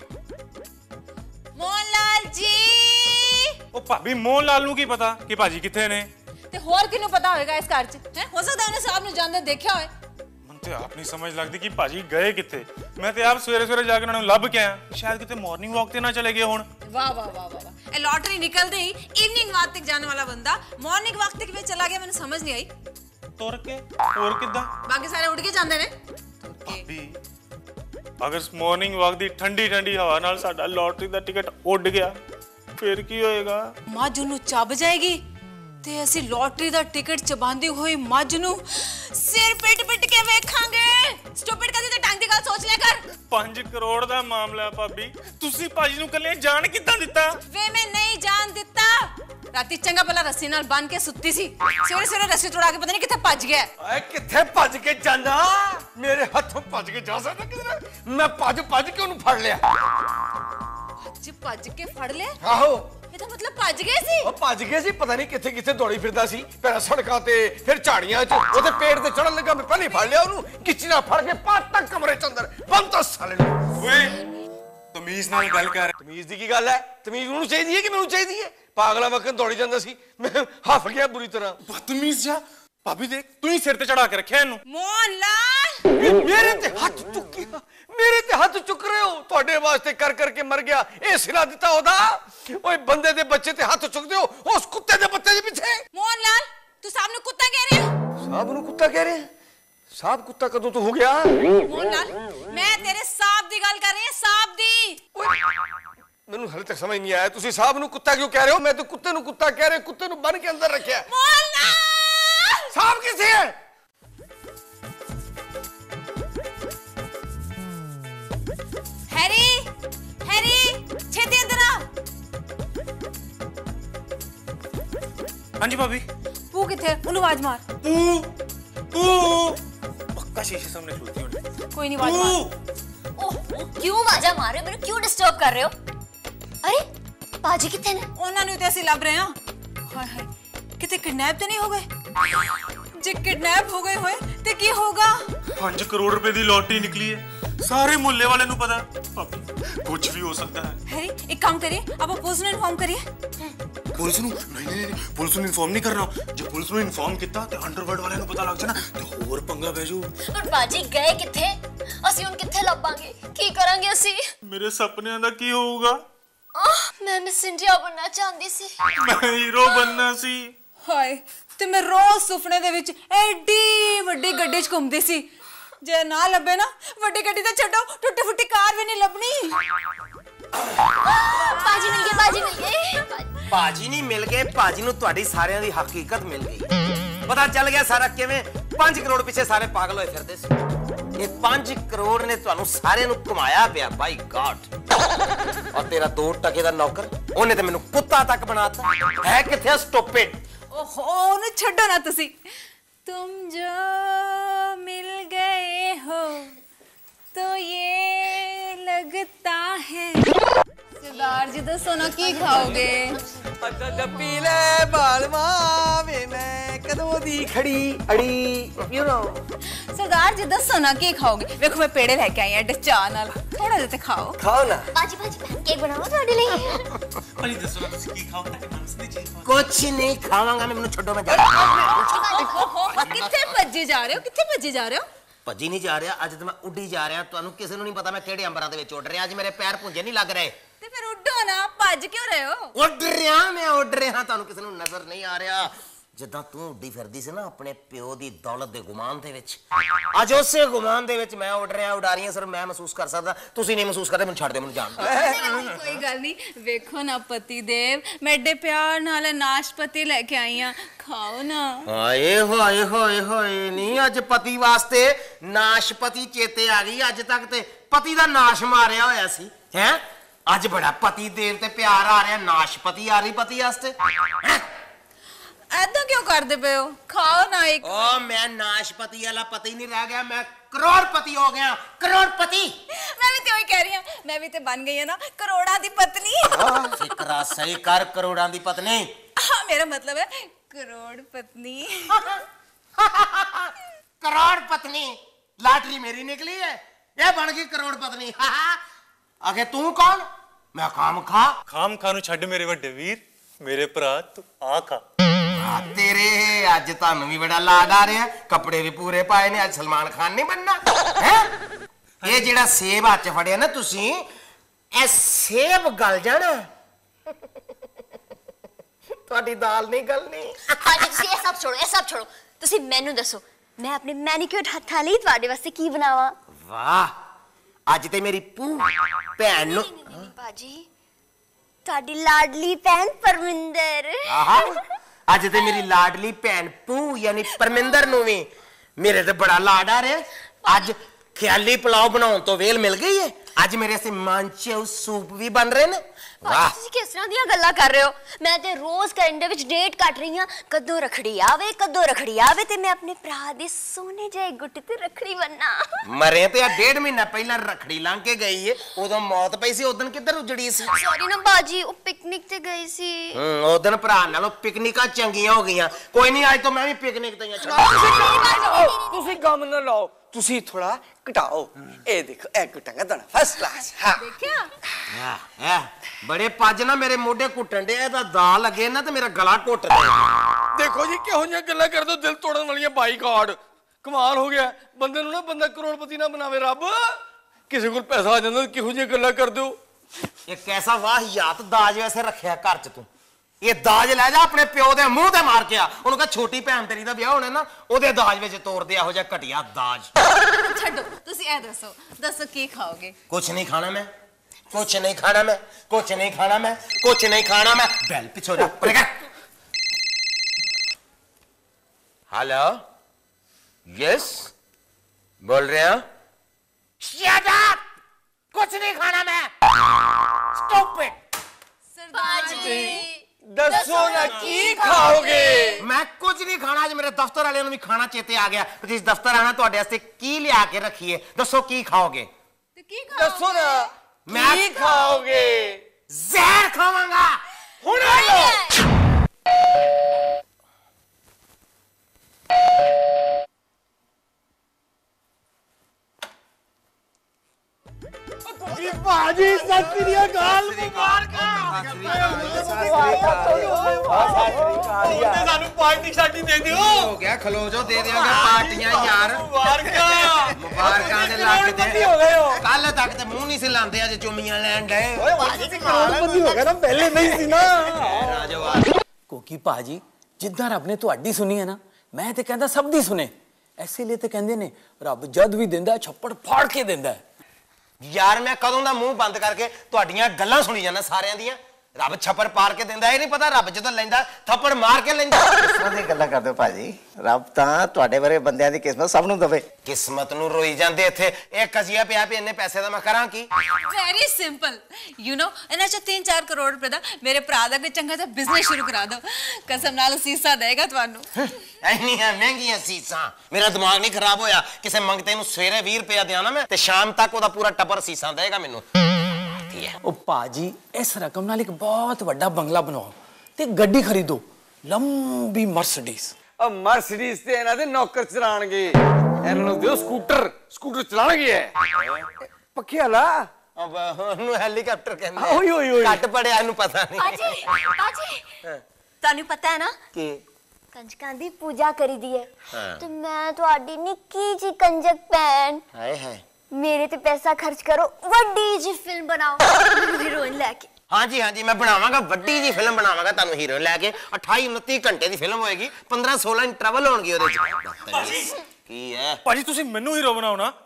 मोहनलाल जी। ओ भाभी मोहन लाल नू की पता कि भाजी किथे ने? ते होर किनू पता होएगा इस घर च? हैं हो सकदा उन्हें साहब नू जानदे देखिया होए। मन ते आप नहीं समझ लगदी कि भाजी गए किथे। मैं ते आप सवेरे सवेरे जाके उन्हें लभ के आया, शायद किते मॉर्निंग वॉक ते ना चले गए हुण। वाह वाह वाह वाह वाह, ए लॉटरी निकलते ही इवनिंग वॉक तक जाने वाला बंदा मॉर्निंग वॉक तक में चला गया, मैंने समझ नहीं आई। तुर के और किदा? बाकी सारे उड़ के जांदे ने। भाभी अगर मॉर्निंग वॉक दी ठंडी ठंडी हवा नाल साडा लॉटरी दा टिकट उड़ गया फिर की होएगा? मੱਝ ਨੂੰ ਚੱਬ ਜਾਏਗੀ ਤੇ ਅਸੀਂ ਲੋਟਰੀ ਦਾ ਟਿਕਟ ਚਬਾਉਂਦੀ ਹੋਈ ਮੱਝ ਨੂੰ ਸਿਰ ਪਿੱਟ ਪਿੱਟ ਕੇ ਵੇਖਾਂਗੇ। ਸਟੂਪਿਡ ਕਦੀ ਤੇ ਟੰਗ ਦੀ ਗੱਲ ਸੋਚ ਲਿਆ ਕਰ। पांच करोड़ ਦਾ ਮਾਮਲਾ ਭਾਬੀ, ਤੁਸੀਂ ਭਾਜੀ ਨੂੰ ਕੱਲੇ ਜਾਣ ਕਿੱਦਾਂ ਦਿੱਤਾ? ਵੇ ਮੈਂ ਨਹੀਂ ਜਾਣ ਦਿੱਤਾ। ਰਾਤੀ ਚੰਗਾ ਭਲਾ ਰੱਸੀ ਨਾਲ ਬੰਨ ਕੇ ਸੁੱਤੀ ਸੀ, ਸਵੇਰੇ ਸਵੇਰੇ ਰੱਸੀ ਤੋੜਾ ਕੇ ਪਤਾ ਨਹੀਂ ਕਿੱਥੇ ਭੱਜ ਗਿਆ। ਓਏ ਕਿੱਥੇ ਭੱਜ ਕੇ ਜਾਣਾ? ਮੇਰੇ ਹੱਥੋਂ ਭੱਜ ਕੇ ਜਾ ਸਕਦਾ ਕਿਧਰ? ਮੈਂ ਭੱਜ ਭੱਜ ਕੇ ਉਹਨੂੰ ਫੜ ਲਿਆ। ਭੱਜ ਭੱਜ ਕੇ ਫੜ ਲਿਆ? ਆਹੋ। ਇਹਦਾ ਮਤਲਬ ਭੱਜ ਗਏ ਸੀ? ਉਹ ਭੱਜ ਗਏ ਸੀ, ਪਤਾ ਨਹੀਂ ਕਿੱਥੇ ਕਿੱਥੇ ਦੌੜੀ ਫਿਰਦਾ ਸੀ। ਪਹਿਲਾਂ ਸੜਕਾਂ ਤੇ, ਫਿਰ ਝਾੜੀਆਂ 'ਚ, ਉਹਦੇ ਪੇੜ ਤੇ ਚੜਨ ਲੱਗਾ, ਮੈਂ ਪਹਿਲੇ ਫੜ ਲਿਆ ਉਹਨੂੰ, ਗਿੱਚੀ ਨਾਲ ਫੜ ਕੇ ਪਾਟ ਤੱਕ ਕਮਰੇ 'ਚ ਅੰਦਰ ਬੰਦ ਤਾਂ ਸਾਲੇ ਨੂੰ। ਓਏ ਤਮੀਜ਼ ਨਾਲ ਗੱਲ ਕਰ। ਤਮੀਜ਼ ਦੀ ਕੀ ਗੱਲ ਹੈ? ਤਮੀਜ਼ ਉਹਨੂੰ ਚਾਹੀਦੀ ਹੈ ਕਿ ਮੈਨੂੰ ਚਾਹੀਦੀ ਹੈ? ਪਾਗਲਾ ਵਕਨ ਦੌੜੀ ਜਾਂਦਾ ਸੀ, ਮੈਂ ਹੱਫ ਗਿਆ ਬੁਰੀ ਤਰ੍ਹਾਂ। ਬਦਤਮੀਜ਼ ਜਾ। ਭਾਬੀ ਦੇਖ ਤੂੰ ਹੀ ਸਿਰ ਤੇ ਚੜਾ ਕੇ ਰੱਖਿਆ ਇਹਨੂੰ। ਮੋਹਨਲਾਲ ਮੇਰੇ ਤੇ ਹੱਥ ਚੁੱਕਿਆ, ਮੇਰੇ ਤੇ ਹੱਥ ਚੁੱਕ ਰਹੇ ਹੋ। ਤੁਹਾਡੇ ਵਾਸਤੇ ਕਰ ਕਰਕੇ ਮਰ ਗਿਆ, ਇਹ ਸਿਲਾ ਦਿੱਤਾ ਉਹਦਾ। ਓਏ ਬੰਦੇ ਦੇ ਬੱਚੇ ਤੇ ਹੱਥ ਚੁੱਕਦੇ ਹੋ ਉਸ ਕੁੱਤੇ ਦੇ ਬੱਚੇ ਦੇ ਪਿੱਛੇ। ਮੋਹਨਲਾਲ ਤੂੰ ਸਾਹਬ ਨੂੰ ਕੁੱਤਾ ਕਹਿ ਰਿਹਾ? ਸਾਹਬ ਨੂੰ ਕੁੱਤਾ ਕਹਿ ਰਿਹਾ? ਸਾਹਬ ਕੁੱਤਾ ਕਦੋਂ ਤੋਂ ਹੋ ਗਿਆ? ਮੋਹਨਲਾਲ ਮੈਂ ਤੇਰੇ ਸਾਹਬ ਦੀ ਗੱਲ ਕਰ ਰਹੀ ਹਾਂ, ਸਾਹਬ ਦੀ। ਮੈਨੂੰ ਹਲੇ ਤੱਕ ਸਮਝ ਨਹੀਂ ਆਇਆ, ਤੁਸੀਂ ਸਾਹਬ ਨੂੰ ਕੁੱਤਾ ਕਿਉਂ ਕਹਿ ਰਹੇ ਹੋ? ਮੈਂ ਤਾਂ ਕੁੱਤੇ ਨੂੰ ਕੁੱਤਾ ਕਹਿ ਰਿਹਾ, ਕੁੱਤੇ ਨੂੰ ਬੰਨ ਕੇ ਅੰਦਰ ਰੱਖਿਆ। ਮੋਹਨਲਾਲ ਸਾਹਬ ਕਿੱਥੇ ਹੈ? ਹੈਰੀ, ਹੈਰੀ ਛੇਤੀ ਇੱਧਰ ਆ। ਹਾਂਜੀ ਭਾਬੀ। ਪੂ ਕਿੱਥੇ? ਉਹਨੂੰ ਆਵਾਜ਼ ਮਾਰ। ਪੂ ਪੂ ਪੱਕਾ ਸ਼ੀਸ਼ੇ ਸਾਹਮਣੇ ਖਲੋਤੀ ਹੋਣੀ। ਕੋਈ ਨਹੀਂ, ਆਵਾਜ਼ ਮਾਰ। ओह क्यों आवाजा मार रहे हो? मेरे क्यों डिस्टर्ब कर रहे हो? अरे पाजी किथे ने? ਉਹਨਾਂ ਨੂੰ ਤੇ ਅਸੀਂ ਲੱਭ ਰਹੇ ਹਾਂ। ਹਾਏ ਹਾਏ ਕਿਤੇ ਕਿਡਨੈਪ ਤੇ ਨਹੀਂ ਹੋ ਗਏ? ਜੇ ਕਿਡਨੈਪ ਹੋ ਗਏ ਹੋਏ ਤੇ ਕੀ ਹੋਗਾ? पांच करोड़ रुपए दी लॉटरी निकली है, सारे मोहल्ले वाले नु पता। भाभी कुछ भी हो सकता है। हैरी एक काम करिए, आप पुलिस ਨੂੰ ਇਨਫਾਰਮ ਕਰੀਏ। पुलिस नु नहीं नहीं नहीं पुलिस नु इन्फॉर्म नहीं करना। जे पुलिस नु इन्फॉर्म किया ते अंडरवर्ल्ड वाले नु पता लग जाना ते और पंगा पै जाऊ। पर पाजी गए किथे? ਅਸੀਂ ਹੁਣ ਕਿੱਥੇ ਲੱਭਾਂਗੇ? ਕੀ ਕਰਾਂਗੇ ਅਸੀਂ? मेरे सपनों दा की होगा? ਮੈਂ ਮਿਸ ਇੰਡੀਆ ਬਣਨਾ ਚਾਹੁੰਦੀ ਸੀ। मैं हीरो बनना सी। ਹਾਏ ਤੇ ਮੈਂ ਰੋਜ਼ ਸੁਪਨੇ ਦੇ ਵਿੱਚ ਐਡੀ ਵੱਡੀ ਗੱਡੀ 'ਚ ਘੁੰਮਦੀ ਸੀ। ਜੇ ਨਾ ਲੱਭੇ ਨਾ ਵੱਡੀ ਗੱਡੀ ਤਾਂ ਛੱਡੋ, ਟੁੱਟੀ ਫੁੱਟੀ ਕਾਰ ਵੀ ਨਹੀਂ ਲੱਭਣੀ। ਪਾਜੀ ਮਿਲ ਗਏ, ਪਾਜੀ ਮਿਲ ਗਏ। ਭਾਜੀ ਨਹੀਂ ਮਿਲ ਗਏ, ਭਾਜੀ ਨੂੰ ਤੁਹਾਡੀ ਸਾਰਿਆਂ ਦੀ ਹਕੀਕਤ ਮਿਲ ਗਈ। ਪਤਾ ਚੱਲ ਗਿਆ ਸਾਰਾ ਕਿਵੇਂ ਪੰਜ ਕਰੋੜ ਪਿੱਛੇ ਸਾਰੇ ਪਾਗਲ ਹੋਏ ਫਿਰਦੇ ਸੀ। ਇਹ ਪੰਜ ਕਰੋੜ ਨੇ ਤੁਹਾਨੂੰ ਸਾਰਿਆਂ ਨੂੰ ਘੁਮਾਇਆ ਪਿਆ ਬਾਈ ਗॉड। ਔਰ ਤੇਰਾ ਦੋ ਟਕੇ ਦਾ ਨੌਕਰ, ਉਹਨੇ ਤੇ ਮੈਨੂੰ ਕੁੱਤਾ ਤੱਕ ਬਣਾਤਾ। ਹੈ ਕਿੱਥੇ ਸਟੂਪਿਡ? ओहो ਉਹਨੂੰ ਛੱਡੋ ਨਾ ਤੁਸੀਂ। तुम जो मिल गए हो तो ये लगता है। सरदार जी दसो ना की खाओगे? ਅੱਛਾ ਅੱਛਾ ਪੀ ਲੈ ਬਾਲਵਾ ਵੇ ਮੈਂ ਕਦੋਂ ਦੀ ਖੜੀ ਅੜੀ ਯੂ نو। सरदार जी दसो ना की खाओगे? देखो मैं पेड़े लेके आई हैं डचा नाल, थोड़ा जिहा ते खाओ। ਖਾਓ ਨਾ। पाजी पाजी पैनकेक बनाओ ਤੁਹਾਡੇ ਲਈ। अली दसो ना तुसी की खाओ ताकि मनस दी चीज खाओ। ਕੁਛ ਨਹੀਂ ਖਾਵਾਂਗਾ ਮੈਂ, ਮੈਨੂੰ ਛੱਡੋ ਮੈਂ ਜਾ। किथे भज्जे जा रहे हो? किथे भज्जे जा रहे हो? ਭੱਜੀ ਨਹੀਂ ਜਾ ਰਿਹਾ, ਅੱਜ ਤਾਂ ਮੈਂ ਉੱਡੀ ਜਾ ਰਿਹਾ। ਤੁਹਾਨੂੰ ਕਿਸੇ ਨੂੰ ਨਹੀਂ ਪਤਾ ਮੈਂ ਕਿਹੜੇ ਅੰਬਰਾਂ ਦੇ ਵਿੱਚ ਉੱਡ ਰਿਹਾ। ਅੱਜ ਮੇਰੇ ਪੈਰ ਪੁੰਜੇ ਨਹੀਂ ਲੱਗ ਰਹੇ। ਤੇ ਫਿਰ ਉੱਡੋ ਨਾ, ਭੱਜ ਕਿਉਂ ਰਹੇ ਹੋ? ਉੱਡ ਰਿਹਾ ਮੈਂ, ਉੱਡ ਰਿਹਾ। ਤੁਹਾਨੂੰ ਕਿਸੇ ਨੂੰ ਨਜ਼ਰ ਨਹੀਂ ਆ ਰਿਹਾ। ਜਿੱਦਾਂ ਤੂੰ ਉੱਡੀ ਫਿਰਦੀ ਸੀ ਨਾ ਆਪਣੇ ਪਿਓ ਦੀ ਦੌਲਤ ਦੇ ਗੁਮਾਨ ਦੇ ਵਿੱਚ, ਅੱਜ ਉਸੇ ਗੁਮਾਨ ਦੇ ਵਿੱਚ ਮੈਂ ਉੱਡ ਰਿਹਾ, ਉਡਾ ਰਹੀ ਹਾਂ। ਸਿਰ ਮੈਂ ਮਹਿਸੂਸ ਕਰ ਸਕਦਾ, ਤੁਸੀਂ ਨਹੀਂ ਮਹਿਸੂਸ ਕਰਦੇ। ਮੈਨੂੰ ਛੱਡ ਦੇ, ਮੈਨੂੰ ਜਾਣ ਦਿਓ। ਕੋਈ ਗੱਲ ਨਹੀਂ, ਵੇਖੋ ਨਾ ਪਤੀ ਦੇਵ, ਮੈਂ ਏਡੇ ਪਿਆਰ ਨਾਲ ਨਾਸ਼ਪਤੀ ਲੈ ਕੇ ਆਈ ਆ, ਖਾਓ ਨਾ। ਹਾਏ ਹੋਏ ਹੋਏ ਹੋਏ ਨਹੀਂ, ਅੱਜ ਪਤੀ ਵਾਸਤੇ ਨਾਸ਼ਪਤੀ ਚੇਤੇ ਆ ਗਈ। ਅੱਜ ਤੱਕ ਤੇ ਪਤੀ ਦਾ ਨਾਸ਼ ਮਾਰਿਆ ਹੋਇਆ ਸੀ ਹੈ। ਅੱਜ ਬੜਾ ਪਤੀ ਦੇਵ ਤੇ ਪਿਆਰ ਆ ਰਿਹਾ, ਨਾਸ਼ਪਤੀ ਆ ਰਹੀ ਪਤੀ ਵਾਸਤੇ। ऐदा क्यों करते पे हो? खाओ ना एक। ओ मैं नाशपति वाला पति नहीं रह गया, मैं करोड़पति हो गया, करोड़पति। मैं भी तो वही कह रही हूँ, मैं भी तो बन गई है ना करोड़ा दी पत्नी। फिकरा सही कर, करोड़ा दी पत्नी। हाँ, मेरा मतलब है करोड़ पत्नी। करोड़ पत्नी, लाटरी मेरी निकली है, ये बन गई करोड़ पत्नी। आगे तू कौन? मैं काम खा। खाम खानू छड्ड मेरे वड्डे वीर, मेरे भरा तू आ खा। तेरे अज तानू भी बड़ा लाड आ रहा है, कपड़े भी पूरे पाए ने, अज सलमान खान नहीं बनना है? ये जेड़ा सेब हाथ च फड़िया ना तुसी, ए सेब गल जाना, तुहाडी दाल नहीं गलनी। ਹਾਂਜੀ ਤੁਸੀਂ ਇਹ ਸਭ ਛੋੜੋ, ਇਹ ਸਭ ਛੋੜੋ, ਤੁਸੀਂ ਮੈਨੂੰ ਦੱਸੋ ਮੈਂ ਆਪਣੇ ਮੈਨੀਕਿਉਰਡ ਹੱਥਾਂ ਲਈ ਤੁਹਾਡੇ ਵਾਸਤੇ ਕੀ ਬਣਾਵਾਂ? ਵਾਹ, ਅੱਜ ਤੇ ਮੇਰੀ ਪੂ ਭੈਣ ਨੂੰ ਬਾਜੀ, ਤੁਹਾਡੀ ਲਾਡਲੀ ਭੈਣ ਪਰਮਿੰਦਰ। ਆਹਾ, ਅੱਜ ਤੇ ਮੇਰੀ ਲਾਡਲੀ ਭੈਣ ਪੂ ਯਾਨੀ ਪਰਮਿੰਦਰ ਨੂੰ ਵੀ ਮੇਰੇ ਤੇ ਬੜਾ ਲਾਡ ਆ ਰਿਹਾ। ਅੱਜ ਖਿਆਲੀ ਪੁਲਾਓ ਬਣਾਉਣ ਤੋਂ ਵੇਲ ਮਿਲ ਗਈ ਹੈ, ਅੱਜ ਮੇਰੇ ਸੇ ਮਾਂਚੋ ਸੂਪ ਵੀ ਬਣ ਰਹੇ ਨੇ। ਵਾਹ, ਤੁਸੀਂ ਕਿਸ ਤਰ੍ਹਾਂ ਦੀਆਂ ਗੱਲਾਂ ਕਰ ਰਹੇ ਹੋ? ਮੈਂ ਤੇ ਰੋਜ਼ ਕੈਲੰਡਰ ਵਿੱਚ ਡੇਟ ਕੱਟ ਰਹੀ ਹਾਂ, ਕਦੋਂ ਰਖੜੀ ਆਵੇ, ਕਦੋਂ ਰਖੜੀ ਆਵੇ ਤੇ ਮੈਂ ਆਪਣੇ ਭਰਾ ਦੇ ਸੋਨੇ ਜਿਹੇ ਗੁੱਟ ਤੇ ਰਖੜੀ ਬੰਨਾ। ਮਰੇ ਤੇ ਆ ਡੇਢ ਮਹੀਨਾ ਪਹਿਲਾਂ ਰਖੜੀ ਲੰਘ ਕੇ ਗਈ ਏ, ਉਦੋਂ ਮੌਤ ਪਈ ਸੀ, ਉਦੋਂ ਕਿੱਧਰ ਉਜੜੀ ਸੀ? ਸੌਰੀ ਨਾ ਬਾਜੀ, ਉਹ ਪਿਕਨਿਕ ਤੇ ਗਈ ਸੀ। ਹੂੰ, ਉਦੋਂ ਭਰਾ ਨਾਲੋਂ ਪਿਕਨਿਕਾਂ ਚੰਗੀਆਂ ਹੋ ਗਈਆਂ। ਕੋਈ ਨਹੀਂ, ਅੱਜ ਤੋਂ ਮੈਂ ਵੀ ਪਿਕਨਿਕ ਤੇ ਛੱਡ। ਤੁਸੀਂ ਕੰਮ ਨਾ ਲਾਓ, ਤੁਸੀਂ ਥੋੜਾ ਘਟਾਓ। ਇਹ ਦੇਖੋ, ਇਹ ਘਟਾਂਗਾ ਤੁਹਾਨੂੰ ਫਸਟ ਕਲਾਸ। ਹਾਂ, देखा? ਹੈ ਬੜੇ ਪੱਜ ਨਾ ਮੇਰੇ ਮੋਢੇ ਘੁੱਟਣ ਦੇ, ਇਹਦਾ ਦਾ ਲੱਗੇ ਨਾ ਤੇ ਮੇਰਾ ਗਲਾ ਘੁੱਟ ਦੇ। ਦੇਖੋ ਜੀ ਕਿਹੋ ਜਿਹੀਆਂ ਗੱਲਾਂ ਕਰਦੇ ਹੋ, ਦਿਲ ਤੋੜਨ ਵਾਲੀਆਂ ਬਾਈਕਾਟ। ਕਮਾਲ ਹੋ ਗਿਆ, ਬੰਦੇ ਨੂੰ ਨਾ ਬੰਦਾ ਕਰੋੜਪਤੀ ਨਾ ਬਣਾਵੇ ਰੱਬ। ਕਿਸੇ ਕੋਲ ਪੈਸਾ ਆ ਜਾਂਦਾ, ਕਿਹੋ ਜਿਹੀਆਂ ਗੱਲਾਂ ਕਰਦੇ ਹੋ? ਇਹ ਕੈਸਾ ਵਾਹਿਯਾਤ ਦਾਜ ਵੈਸੇ ਰੱਖਿਆ ਘਰ ਚ ਤੂੰ? ਇਹ ਦਾਜ ਲੈ ਜਾ ਆਪਣੇ ਪਿਓ ਦੇ ਮੂੰਹ ਤੇ ਮਾਰ ਕੇ ਆ, ਉਹਨੂੰ ਕਹ ਛੋਟੀ ਭੈਣ ਤੇਰੀ ਦਾ ਵਿਆਹ ਹੋਣਾ ਨਾ, ਉਹਦੇ ਦਾਜ ਵਿੱਚ ਤੋਰ ਦੇ ਇਹੋ ਜਿਹਾ ਘਟਿਆ ਦਾਜ। ਛੱਡੋ, ਤੁਸੀਂ ਇਹ ਦੱਸੋ, ਦੱਸੋ ਕੀ ਖਾਓਗੇ? ਕੁਛ ਨਹੀਂ ਖਾਣਾ ਮੈਂ, ਕੁਛ ਨਹੀਂ ਖਾਣਾ ਮੈਂ, ਕੁਛ ਨਹੀਂ ਖਾਣਾ ਮੈਂ, ਕੁਛ ਨਹੀਂ ਖਾਣਾ ਮੈਂ। ਬੈਲ ਪਿੱਛੋਂ ਜਾ ਪਰੇ ਕਰ। हेलो, यस, बोल रहे हैं? Shut up! कुछ नहीं खाना मैं। Stop it! सरदार जी, ਦੱਸੋ ਨਾ ਕੀ ਖਾਓਗੇ? ਮੈਂ ਕੁਝ ਨਹੀਂ ਖਾਣਾ। ਅੱਜ ਮੇਰੇ ਦਫ਼ਤਰ ਵਾਲਿਆਂ ਨੂੰ ਵੀ ਖਾਣਾ ਚੇਤੇ ਆ ਗਿਆ। ਤੁਸੀਂ ਦਫ਼ਤਰ ਆਣਾ, ਤੁਹਾਡੇ ਵਾਸਤੇ ਕੀ ਲਿਆ ਕੇ ਰੱਖੀਏ? ਦੱਸੋ ਕੀ ਖਾਓਗੇ? ਤੇ ਕੀ ਖਾਓਗੇ? ਦੱਸੋ ਨਾ ਮੈਂ ਕੀ ਖਾਓਗੇ? ਜ਼ਹਿਰ ਖਾਵਾਂਗਾ ਹੁਣੇ ਲੋ। ਭਾਜੀ ਸਤਿ ਸ੍ਰੀ ਅਕਾਲ। ਸਾਨੂੰ ਪਾਰਟੀ ਸ਼ਾਟੀ ਦੇ ਦਿਓ। ਹੋ ਗਿਆ, ਖਲੋ ਜੋ, ਦੇ ਦਿਆਂਗੇ ਪਾਰਟੀਆਂ ਯਾਰ। ਮੁਬਾਰਕਾਂ ਮੁਬਾਰਕਾਂ ਦੇ ਲੱਗ ਦੇ। ਕੱਲ ਤੱਕ ਤੇ ਮੂੰਹ ਨਹੀਂ ਸੀ ਲਾਉਂਦੇ, ਅੱਜ ਚੁੰਮੀਆਂ ਲੈਣ ਡਏ। ਕਰੋੜਪਤੀ ਹੋ ਗਿਆ ਨਾ, ਪਹਿਲੇ ਨਹੀਂ ਸੀ ਨਾ। ਕਿਉਂਕਿ ਭਾਜੀ ਜਿੱਦਾਂ ਰੱਬ ਨੇ ਤੁਹਾਡੀ ਸੁਣੀ ਹੈ ਨਾ, ਮੈਂ ਤੇ ਕਹਿੰਦਾ ਸਭ ਦੀ ਸੁਣੇ। ਐਸੇ ਲਈ ਤੇ ਕਹਿੰਦੇ ਨੇ ਰੱਬ ਜਦ ਵੀ ਦਿੰਦਾ ਛੱਪੜ ਫਾੜ ਕੇ ਦਿੰਦਾ। ਯਾਰ ਮੈਂ ਕਦੋਂ ਦਾ ਮੂੰਹ ਬੰਦ ਕਰਕੇ ਤੁਹਾਡੀਆਂ ਗੱਲਾਂ ਸੁਣੀ ਜਾਂਦਾ ਸਾਰਿਆਂ ਦੀਆਂ। ਰੱਬ ਛੱਪੜ ਪਾੜ ਕੇ ਦਿੰਦਾ, ਇਹ ਨਹੀਂ ਪਤਾ ਰੱਬ ਜਦੋਂ ਲੈਂਦਾ ਥੱਪੜ ਮਾਰ ਕੇ ਲੈਂਦਾ। ਕਿਸਮਤ ਦੀ ਗੱਲਾਂ ਕਰਦੇ ਹੋ ਭਾਜੀ, ਰੱਬ ਤਾਂ ਤੁਹਾਡੇ ਵਰਗੇ ਬੰਦਿਆਂ ਦੀ ਕਿਸਮਤ ਸਭ ਨੂੰ ਦਵੇ। ਕਿਸਮਤ ਨੂੰ ਰੋਈ ਜਾਂਦੇ ਇੱਥੇ। ਇਹ ਕਜੀਆ ਪਿਆ ਵੀ ਇੰਨੇ ਪੈਸੇ ਦਾ ਮੈਂ ਕਰਾਂ ਕੀ? ਵੈਰੀ ਸਿੰਪਲ, ਯੂ نو ਇਹਨਾਂ ਚ ਤਿੰਨ ਚਾਰ ਕਰੋੜ ਰੁਪਏ ਦਾ ਮੇਰੇ ਭਰਾ ਦਾ ਕੋਈ ਚੰਗਾ ਜਿਹਾ ਬਿਜ਼ਨਸ ਸ਼ੁਰੂ ਕਰਾ ਦਿਓ। ਕਸਮ ਨਾਲ ਸੀਸਾ ਦੇਗਾ ਤੁਹਾਨੂੰ। ਇੰਨੀਆਂ ਮਹਿੰਗੀਆਂ ਸੀਸਾਂ, ਮੇਰਾ ਦਿਮਾਗ ਨਹੀਂ ਖਰਾਬ ਹੋਇਆ। ਕਿਸੇ ਮੰਗਤੇ ਨੂੰ ਸਵੇਰੇ ਵੀਹ ਰੁਪਇਆ ਦਿਆਂ ਨਾ ਮੈਂ, ਤੇ ਸ਼ਾਮ ਤੱਕ ਉਹਦਾ ਪੂਰਾ ਟੱਬਰ ਸੀਸਾਂ ਦੇਗਾ ਮੈਨੂੰ। ਉਹ ਭਾਜੀ ਇਸ ਰਕਮ ਨਾਲ ਇੱਕ ਬਹੁਤ ਵੱਡਾ ਬੰਗਲਾ ਬਣਵਾਓ ਤੇ ਗੱਡੀ ਖਰੀਦੋ, ਲੰਬੀ ਮਰਸੀਡੀਜ਼। ਆ ਮਰਸੀਡੀਜ਼ ਤੇ ਇਹਨਾਂ ਦੇ ਨੌਕਰ ਚਲਾਣਗੇ, ਇਹਨਾਂ ਨੂੰ ਦਿਓ ਸਕੂਟਰ, ਸਕੂਟਰ ਚਲਾਣਗੇ। ਇਹ ਪੱਖੇ ਵਾਲਾ अब ਉਹਨੂੰ ਹੈਲੀਕਾਪਟਰ ਕਹਿੰਦੇ। ਓਏ ਓਏ ਓਏ, ਘੱਟ ਪੜਿਆ ਇਹਨੂੰ ਪਤਾ ਨਹੀਂ। ਬਾਜੀ ਬਾਜੀ, ਤੁਹਾਨੂੰ ਪਤਾ ਹੈ ਨਾ ਕਿ ਕੰਜਕਾਂ ਦੀ ਪੂਜਾ ਕਰੀਦੀ ਹੈ, ਤੇ ਮੈਂ ਤੁਹਾਡੀ ਨਿੱਕੀ ਜੀ ਕੰਜਕ ਭੈਣ, ਹਾਏ ਹਾਏ, ਮੇਰੇ ਤੇ ਪੈਸਾ ਖਰਚ ਕਰੋ, ਵੱਡੀ ਜੀ ਫਿਲਮ ਬਣਾਓ ਮੈਨੂੰ ਹੀਰੋਇਨ ਲੈ ਕੇ। ਹਾਂਜੀ ਹਾਂਜੀ, ਮੈਂ ਬਣਾਵਾਂਗਾ, ਵੱਡੀ ਜੀ ਫਿਲਮ ਬਣਾਵਾਂਗਾ ਤੁਹਾਨੂੰ ਹੀਰੋ ਲੈ ਕੇ। ਅਠਾਈ ਉਨੱਤੀ ਘੰਟੇ ਦੀ ਫਿਲਮ ਹੋਏਗੀ, ਪੰਦਰਾਂ ਸੋਲਾਂ ਇੰਟਰਵਲ ਹੋਣਗੇ ਉਹਦੇ ਚ। ਕੀ ਹੈ ਭਾਜੀ, ਤੁਸੀਂ ਮੈਨੂੰ ਹੀਰੋ ਬਣਾਓ ਨਾ,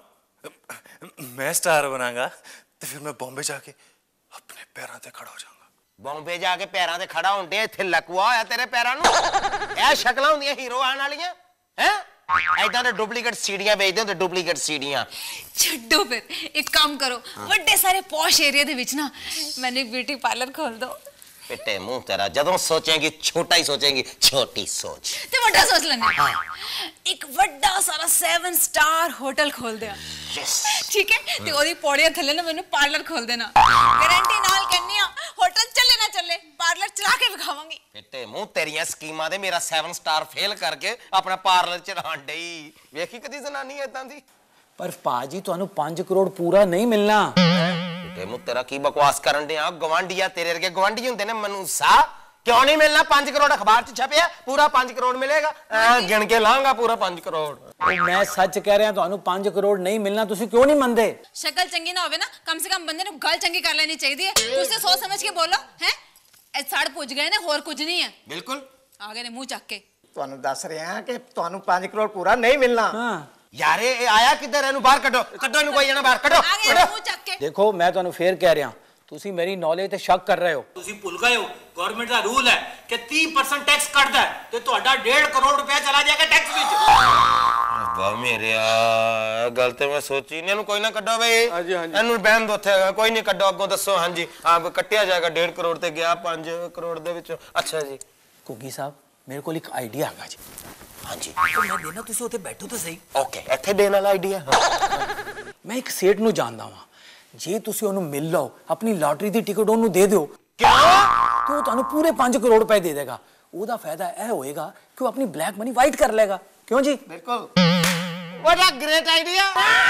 ਮੈਂ ਸਟਾਰ ਬਣਾਂਗਾ ਤੇ ਫਿਰ ਮੈਂ ਬੰਬੇ ਜਾ ਕੇ ਆਪਣੇ ਪੈਰਾਂ ਤੇ ਖੜਾ ਹੋ ਜਾਵਾਂਗਾ। ਬੰਬੇ ਜਾ ਕੇ ਪੈਰਾਂ ਤੇ ਖੜਾ ਹੋਣ ਦੇ, ਇੱਥੇ ਲਕਵਾ ਹੋਇਆ ਤੇਰੇ ਪੈਰਾਂ ਨੂੰ। ਇਹ ਸ਼ਕਲਾਂ ਹੁੰਦੀਆਂ ਹੀਰੋ ਆਣ ਵਾਲੀਆਂ ਹੈ? ਐਦਾਂ ਦੇ ਡੁਪਲੀਕੇਟ ਸੀੜੀਆਂ ਵੇਚਦੇ ਹੁੰਦੇ, ਡੁਪਲੀਕੇਟ ਸੀੜੀਆਂ। ਛੱਡੋ ਫਿਰ, ਇੱਕ ਕੰਮ ਕਰੋ, ਵੱਡੇ ਸਾਰੇ ਪੌਸ਼ ਏਰੀਆ ਦੇ ਵਿੱਚ ਨਾ ਮੈਨੂੰ ਇੱਕ ਬਿਊਟੀ ਪਾਰਲਰ ਖੋਲ ਦਿਓ। ਪਿੱਟੇ ਮੂੰਹ ਤੇਰਾ ਜਦੋਂ ਸੋਚੇਂਗੀ ਛੋਟਾ ਹੀ ਸੋਚੇਂਗੀ ਛੋਟੀ ਸੋਚ ਤੇ ਵੱਡਾ ਸੋਚ ਲੈਣੇ ਇੱਕ ਵੱਡਾ ਸਾਰਾ ਸੈਵਨ ਸਟਾਰ ਹੋਟਲ ਖੋਲ ਦਿਆ ਠੀਕ ਹੈ ਤੇ ਉਹਦੀ ਪੌੜੀਆਂ ਥੱਲੇ ਨਾ ਮੈਨੂੰ ਪਾਰਲਰ ਖੋਲ ਦੇਣਾ ਗਾਰੰਟੀ ਨਾਲ ਕਹਿੰਨੀ ਆ ਹੋਟਲ ਚੱਲੇ ਨਾ ਚੱਲੇ ਪਾਰਲਰ ਚਲਾ ਕੇ ਵਿਖਾਵਾਂਗੀ ਪਿੱਟੇ ਮੂੰਹ ਤੇਰੀਆਂ ਸਕੀਮਾਂ ਦੇ ਮੇਰਾ ਸੈਵਨ ਸਟਾਰ ਫੇਲ ਕਰਕੇ ਆਪਣਾ ਪਾਰਲਰ ਚਲਾਣ ਡਈ ਵੇਖੀ ਕਦੀ ਜ਼ਨਾਨੀ ਇਦਾਂ ਦੀ ਪਰ ਭਾਜੀ ਤੁਹਾਨੂੰ ਪੰਜ ਕਰੋੜ ਪੂਰਾ ਨਹੀਂ ਮਿਲਣਾ ਤੇ ਮੂੰ ਤੇਰਾ ਕੀ ਬਕਵਾਸ ਕਰਨ ਡਿਆ ਗਵਾਂਢੀਆ ਤੇਰੇ ਵਰਗੇ ਗਵਾਂਢੀ ਹੁੰਦੇ ਨੇ ਮਨੂਸਾ ਕਿਉਂ ਨਹੀਂ ਮਿਲਣਾ ਪੰਜ ਕਰੋੜ ਅਖਬਾਰ 'ਚ ਛਪਿਆ ਪੂਰਾ ਪੰਜ ਕਰੋੜ ਮਿਲੇਗਾ ਐ ਗਿਣ ਕੇ ਲਾਂਗਾ ਪੂਰਾ ਪੰਜ ਕਰੋੜ ਮੈਂ ਸੱਚ ਕਹਿ ਰਿਹਾ ਤੁਹਾਨੂੰ ਪੰਜ ਕਰੋੜ ਨਹੀਂ ਮਿਲਣਾ ਤੁਸੀਂ ਕਿਉਂ ਨਹੀਂ ਮੰਨਦੇ ਸ਼ਕਲ ਚੰਗੀ ਨਾ ਹੋਵੇ ਨਾ ਕਮ ਸੇ ਕਮ ਬੰਦੇ ਨੂੰ ਗੱਲ ਚੰਗੀ ਕਰ ਲੈਣੀ ਚਾਹੀਦੀ ਹੈ ਤੁਸੀਂ ਸੋਚ ਸਮਝ ਕੇ ਬੋਲੋ ਹੈ ਇਹ ਸੜ ਪੁੱਜ ਗਏ ਨੇ ਹੋਰ ਕੁਝ ਨਹੀਂ ਹੈ ਬਿਲਕੁਲ ਆ ਗਏ ਨੇ ਮੂੰਹ ਚੱਕ ਕੇ ਤੁਹਾਨੂੰ ਦੱਸ ਰਿਹਾ ਕਿ ਤੁਹਾਨੂੰ ਪੰਜ ਕਰੋੜ ਪੂਰਾ ਨਹੀਂ ਮਿਲਣਾ ਹਾਂ ਯਾਰ ਇਹ ਆਇਆ ਕਿੱਧਰ ਇਹਨੂੰ ਬਾਹਰ ਕੱਢੋ ਕੱਢੋ ਇਹਨੂੰ ਕੋਈ ਜਣਾ ਬਾਹਰ ਕੱਢੋ ਆ ਗਏ ਮੂੰਹ ਚੱਕ ਕੇ ਦੇਖੋ ਮੈਂ ਤੁਹਾਨੂੰ ਫੇਰ ਕਹਿ ਰਿਹਾ ਤੁਸੀਂ ਮੇਰੀ ਨੌਲੇਜ ਤੇ ਸ਼ੱਕ ਕਰ ਰਹੇ ਹੋ ਤੁਸੀਂ ਭੁੱਲ ਗਏ ਹੋ ਗਵਰਨਮੈਂਟ ਦਾ ਰੂਲ ਹੈ ਕਿ ਤੀਹ ਪਰਸੈਂਟ ਟੈਕਸ ਕੱਟਦਾ ਹੈ ਤੇ ਤੁਹਾਡਾ ਡੇਢ ਕਰੋੜ ਰੁਪਏ ਚਲਾ ਜਾਏਗਾ ਟੈਕਸ ਵਿੱਚ ਰੱਬਾ ਮੇਰਿਆ ਗੱਲ ਤੇ ਮੈਂ ਸੋਚੀ ਨਹੀਂ ਇਹਨੂੰ ਕੋਈ ਨਾ ਕੱਢੋ ਬਈ ਹਾਂਜੀ ਹਾਂਜੀ ਇਹਨੂੰ ਬਹਿਣ ਦੋ ਉੱਥੇ ਕੋਈ ਨਹੀਂ ਕੱਢੋ ਅੱਗੋਂ ਦੱਸੋ ਹਾਂਜੀ ਆ ਕੱਟਿਆ ਜਾਏਗਾ ਡੇਢ ਕਰੋੜ ਤੇ ਗਿਆ ਪੰਜ ਕਰੋੜ ਦੇ ਵਿੱਚੋਂ ਅੱਛਾ ਜੀ ਕੁੱਗੀ ਸਾਹਿਬ ਮੇਰੇ ਕੋਲ ਇੱਕ ਆਈਡੀਆ ਹੈਗਾ ਜੀ ਹਾਂਜੀ ਮੈਂ ਦੇਣਾ ਤੁਸੀਂ ਉੱਥੇ ਬੈਠੋ ਤਾਂ ਸਹੀ ਓਕੇ ਇੱਥੇ ਦੇਣ ਵਾਲਾ ਆਈਡੀਆ ਮੈਂ ਇੱਕ ਸੇਠ ਨੂੰ ਜਾਣਦਾ ਵਾਂ ਜੇ ਤੁਸੀਂ ਉਹਨੂੰ ਮਿਲ ਲਓ ਆਪਣੀ ਲਾਟਰੀ ਦੀ ਟਿਕਟ ਉਹਨੂੰ ਦੇ ਦਿਓ ਕਿਉਂ ਤੇ ਉਹ ਤੁਹਾਨੂੰ ਪੂਰੇ ਪੰਜ ਕਰੋੜ ਰੁਪਏ ਦੇ ਦੇਗਾ ਉਹਦਾ ਫਾਇਦਾ ਇਹ ਹੋਏਗਾ ਕਿ ਉਹ ਆਪਣੀ ਬਲੈਕ ਮਨੀ ਵਾਈਟ ਕਰ ਲੇਗਾ ਕਿਉਂ ਜੀ ਬਿਲਕੁਲ What a great idea!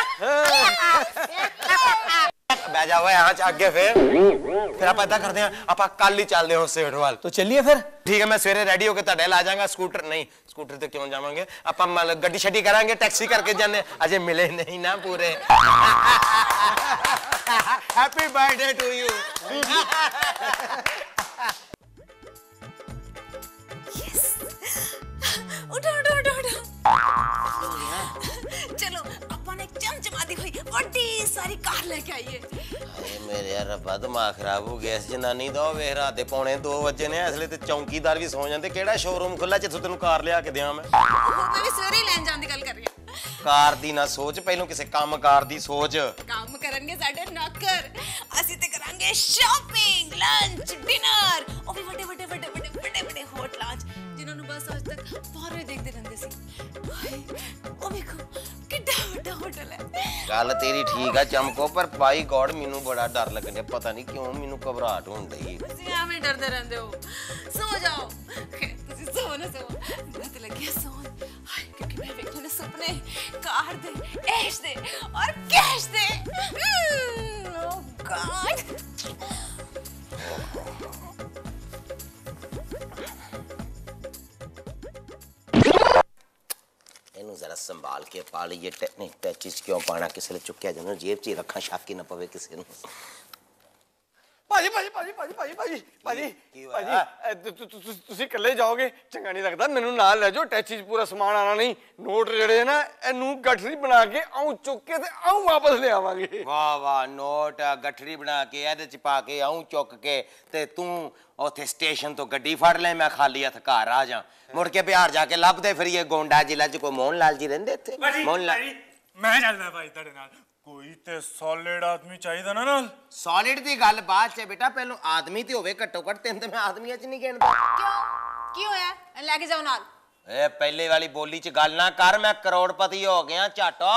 ਬਹਿ ਜਾ ਓਏ ਆ ਚ ਅੱਗੇ ਫੇਰ ਫਿਰ ਆਪਾਂ ਇਦਾਂ ਕਰਦੇ ਆ ਆਪਾਂ ਕੱਲ ਹੀ ਚੱਲਦੇ ਹਾਂ ਸੇਠ ਵੱਲ तो चलिए फिर ਠੀਕ ਹੈ ਮੈਂ ਸਵੇਰੇ ਰੈਡੀ ਹੋ ਕੇ ਤੁਹਾਡੇ ਲਾ ਜਾਵਾਂਗਾ ਸਕੂਟਰ ਨਹੀਂ ਸਕੂਟਰ ਤੇ ਕਿਉਂ ਜਾਵਾਂਗੇ ਆਪਾਂ ਗੱਡੀ ਛੱਡੀ ਕਰਾਂਗੇ ਟੈਕਸੀ ਕਰਕੇ ਜਾਂਦੇ ਅਜੇ ਮਿਲੇ ਨਹੀਂ ਨਾ ਪੂਰੇ ਹੈਪੀ ਬਰਥਡੇ ਟੂ ਯੂ उठो उठो उठो उठो चलो अपन एक चमचमाती हुई बड़ी सारी कार लेके आइए अरे मेरे यार रब्बा दिमाग खराब हो गया इस जनानी दा ਵੇਖ ਰਾਤ ਦੇ ਪੌਣੇ ਦੋ ਵਜੇ ਨੇ ਅਸਲੇ ਤੇ ਚੌਂਕੀਦਾਰ ਵੀ ਸੌ ਜਾਂਦੇ ਕਿਹੜਾ ਸ਼ੋਰੂਮ ਖੁੱਲਾ ਜਿੱਥੋਂ ਤੈਨੂੰ ਕਾਰ ਲਿਆ ਕੇ ਦਿਆਂ ਮੈਂ मैं भी सवेरे ही ਲੈਣ ਜਾਣ ਦੀ ਗੱਲ ਕਰ ਰਹੀ ਹਾਂ ਕਾਰ ਦੀ ਨਾ ਸੋਚ ਪਹਿਲੋਂ ਕਿਸੇ ਕੰਮ ਕਾਰ ਦੀ ਸੋਚ ਕੰਮ ਕਰਨਗੇ ਸਾਡੇ ਨੌਕਰ ਅਸੀਂ ਤੇ ਕਰਾਂਗੇ ਸ਼ਾਪਿੰਗ ਲੰਚ ਡਿਨਰ ਉਹ ਵੀ ਵੱਡੇ ਵੱਡੇ ਵੱਡੇ ਵੱਡੇ ਵੱਡੇ ਵੱਡੇ ਹੋਟਲਾਂ 'ਚ ਜਿਨ੍ਹਾਂ ਨੂੰ ਬਸ ਅੱਜ ਤੱਕ ਬਾਹਰੋਂ ਦੇਖਦੇ ਰਹਿੰਦੇ ਸੀ ਹਾਏ ਉਹ ਵੇਖੋ ਕਿੱਡਾ ਵੱਡਾ ਹੋਟਲ ਹੈ ਗੱਲ ਤੇਰੀ ਠੀਕ ਆ ਚਮਕੋ ਪਰ ਬਾਈ ਗੋਡ ਮੈਨੂੰ ਬੜਾ ਡਰ ਲੱਗਦਾ ਪਤਾ ਨਹੀਂ ਕਿਉਂ ਮੈਨੂੰ ਘਬਰਾਹਟ ਹੋਣ ਡਈ ਤੁਸੀਂ ਐਵੇਂ ਡਰਦੇ ਰਹਿੰਦੇ ਹੋ ਸੋ ਜਾਓ ਤੁਸੀਂ ਸੋ ਨਾ ਸੋ ਮੈਂ ਤੇ ਲੱਗਿਆ ਸੌਣ ਹਾਏ ਕਿਉਂਕਿ ਮੈਂ ਵੇਖੋ ਨੇ ਸੁਪਨੇ ਕਾਰ ਦੇ ਐਸ਼ ਦੇ ਔਰ ਕੈਸ਼ ਦੇ ਓ ਗॉड ਇਹਨੂੰ ਜ਼ਰਾ ਸੰਭਾਲ ਕੇ ਪਾ ਲਈਏ ਨਹੀਂ ਟੈਚਿਸ ਕਿਉਂ ਪਾਣਾ ਕਿਸੇ ਨੇ ਚੁੱਕਿਆ ਜਦੋਂ ਜੇਬ 'ਚ ਹੀ ਰੱਖਾਂ ਸ਼ੱਕ ਹੀ ਨਾ ਪਵੇ ਕਿਸੇ ਨੂੰ ਭਾਜੀ ਭਾਜੀ ਭਾਜੀ ਭਾਜੀ ਭਾਜੀ ਭਾਜੀ ਭਾਜੀ ਭਾਜੀ ਤੁਸੀਂ ਇਕੱਲੇ ਜਾਓਗੇ ਚੰਗਾ ਨਹੀਂ ਲੱਗਦਾ ਮੈਨੂੰ ਨਾਲ ਲੈ ਜਾਓ ਟੈਚੀ 'ਚ ਪੂਰਾ ਸਮਾਨ ਆਣਾ ਨਹੀਂ ਨੋਟ ਜਿਹੜੇ ਨਾ ਇਹਨੂੰ ਗੱਠੜੀ ਬਣਾ ਕੇ ਆਉਂ ਚੁੱਕ ਕੇ ਤੇ ਆਉਂ ਵਾਪਸ ਲੈ ਆਵਾਂਗੇ ਵਾਹ ਵਾਹ ਨੋਟ ਗੱਠੜੀ ਬਣਾ ਕੇ ਇਹਦੇ 'ਚ ਪਾ ਕੇ ਆਉਂ ਚੁੱਕ ਕੇ ਤੇ ਤੂੰ ਉੱਥੇ ਸਟੇਸ਼ਨ ਤੋਂ ਗੱਡੀ ਫੜ ਲੈ ਮੈਂ ਖਾਲੀ ਹੱਥ ਘਰ ਆ ਜਾ ਮੁੜ ਕੇ ਬਿਹਾਰ ਜਾ ਕੇ ਲੱਭਦੇ ਫਿਰੀਏ ਗੋਂਡਾ ਜ਼ਿਲ੍ਹਾ 'ਚ ਕੋਈ ਮੋਹਨ ਲਾਲ ਜੀ ਰਹਿੰਦੇ ਇੱਥੇ ਮੋਹਨ ਲਾਲ ਮੈਂ ਚੱਲਦਾ ਭਾਈ ਤੁਹਾਡੇ ਨਾਲ ਕੋਈ ਤੇ ਸੋਲਿਡ ਆਦਮੀ ਚਾਹੀਦਾ ਨਾ ਨਾਲ ਸੋਲਿਡ ਦੀ ਗੱਲ ਬਾਅਦ 'ਚ ਬੇਟਾ ਪਹਿਲਾਂ ਆਦਮੀ ਤੇ ਹੋਵੇ ਘੱਟੋ ਘੱਟ ਤਿੰਨ ਤੇ ਮੈਂ ਆਦਮੀਆਂ 'ਚ ਨਹੀਂ ਗਿਣਦਾ ਕਿਉਂ ਕੀ ਹੋਇਆ ਲੈ ਕੇ ਜਾਓ ਨਾਲ ਇਹ ਪਹਿਲੇ ਵਾਲੀ ਬੋਲੀ 'ਚ ਗੱਲ ਨਾ ਕਰ ਮੈਂ ਕਰੋੜਪਤੀ ਹੋ ਗਿਆ ਝਾਟੋ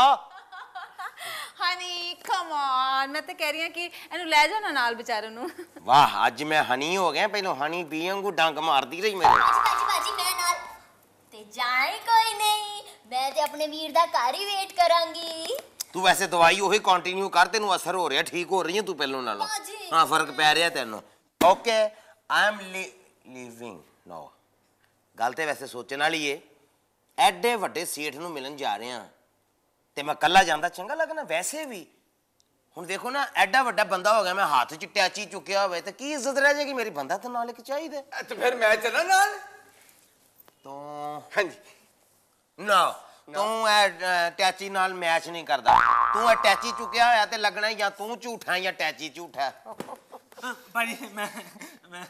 ਹਨੀ ਕਮ ਔਨ ਮੈਂ ਤਾਂ ਕਹਿ ਰਹੀ ਹਾਂ ਕਿ ਇਹਨੂੰ ਲੈ ਜਾਓ ਨਾ ਨਾਲ ਵਿਚਾਰੇ ਨੂੰ ਵਾਹ ਅੱਜ ਮੈਂ ਹਨੀ ਹੋ ਗਿਆ ਪਹਿਲਾਂ ਹਨੀ ਬੀ ਵਾਂਗੂ ਡੰਗ ਮਾਰਦੀ ਰਹੀ ਮੇਰੇ ਬਾਜੀ ਬਾਜੀ ਮੈਂ ਨਾਲ ਤੇ ਜਾਏ ਕੋਈ ਨਹੀਂ ਮੈਂ ਤੇ ਆਪਣੇ ਵੀਰ ਦਾ ਘਰ ਹੀ ਵੇਟ ਕਰਾਂਗੀ ਤੂੰ ਵੈਸੇ ਦਵਾਈ ਉਹੀ ਕੰਟੀਨਿਊ ਕਰ ਤੈਨੂੰ ਅਸਰ ਹੋ ਰਿਹਾ ਠੀਕ ਹੋ ਰਹੀ ਹੈ ਤੂੰ ਪਹਿਲੋਂ ਨਾਲੋਂ ਹਾਂ ਫਰਕ ਪੈ ਰਿਹਾ ਤੈਨੂੰ okay I am living now ਗੱਲ ਤੇ ਵੈਸੇ ਸੋਚਣ ਵਾਲੀ ਏ ਐਡੇ ਵੱਡੇ ਸੇਠ ਨੂੰ ਮਿਲਣ ਜਾ ਰਹੇ ਆ ਤੇ ਮੈਂ ਕੱਲਾ ਜਾਂਦਾ ਚੰਗਾ ਲੱਗਣਾ ਵੈਸੇ ਵੀ ਹੁਣ ਦੇਖੋ ਨਾ ਐਡਾ ਵੱਡਾ ਬੰਦਾ ਹੋ ਗਿਆ ਮੈਂ ਹੱਥ 'ਚ ਟੈਚੀ ਚੁੱਕਿਆ ਹੋਵੇ ਤੇ ਕੀ ਇੱਜ਼ਤ ਰਹਿ ਜਾਏਗੀ ਮੇਰੀ ਬੰਦਾ ਤਾਂ ਨਾਲ ਇੱਕ ਚਾਹੀਦਾ ਤੇ ਫਿਰ ਮੈਂ ਚੱਲਾਂ ਨਾਲ ਤੂੰ ਹਾਂਜੀ ਨਾ ਤੂੰ ਐ ਟੈਚੀ ਨਾਲ ਮੈਚ ਨਹੀਂ ਕਰਦਾ ਤੂੰ ਐ ਟੈਚੀ ਚੁੱਕਿਆ ਹੋਇਆ ਤੇ ਲੱਗਣਾ ਜਾਂ ਤੂੰ ਝੂਠਾ ਜਾਂ ਟੈਚੀ ਝੂਠਾ ਭਾਜੀ ਮੈਂ ਮੈਂ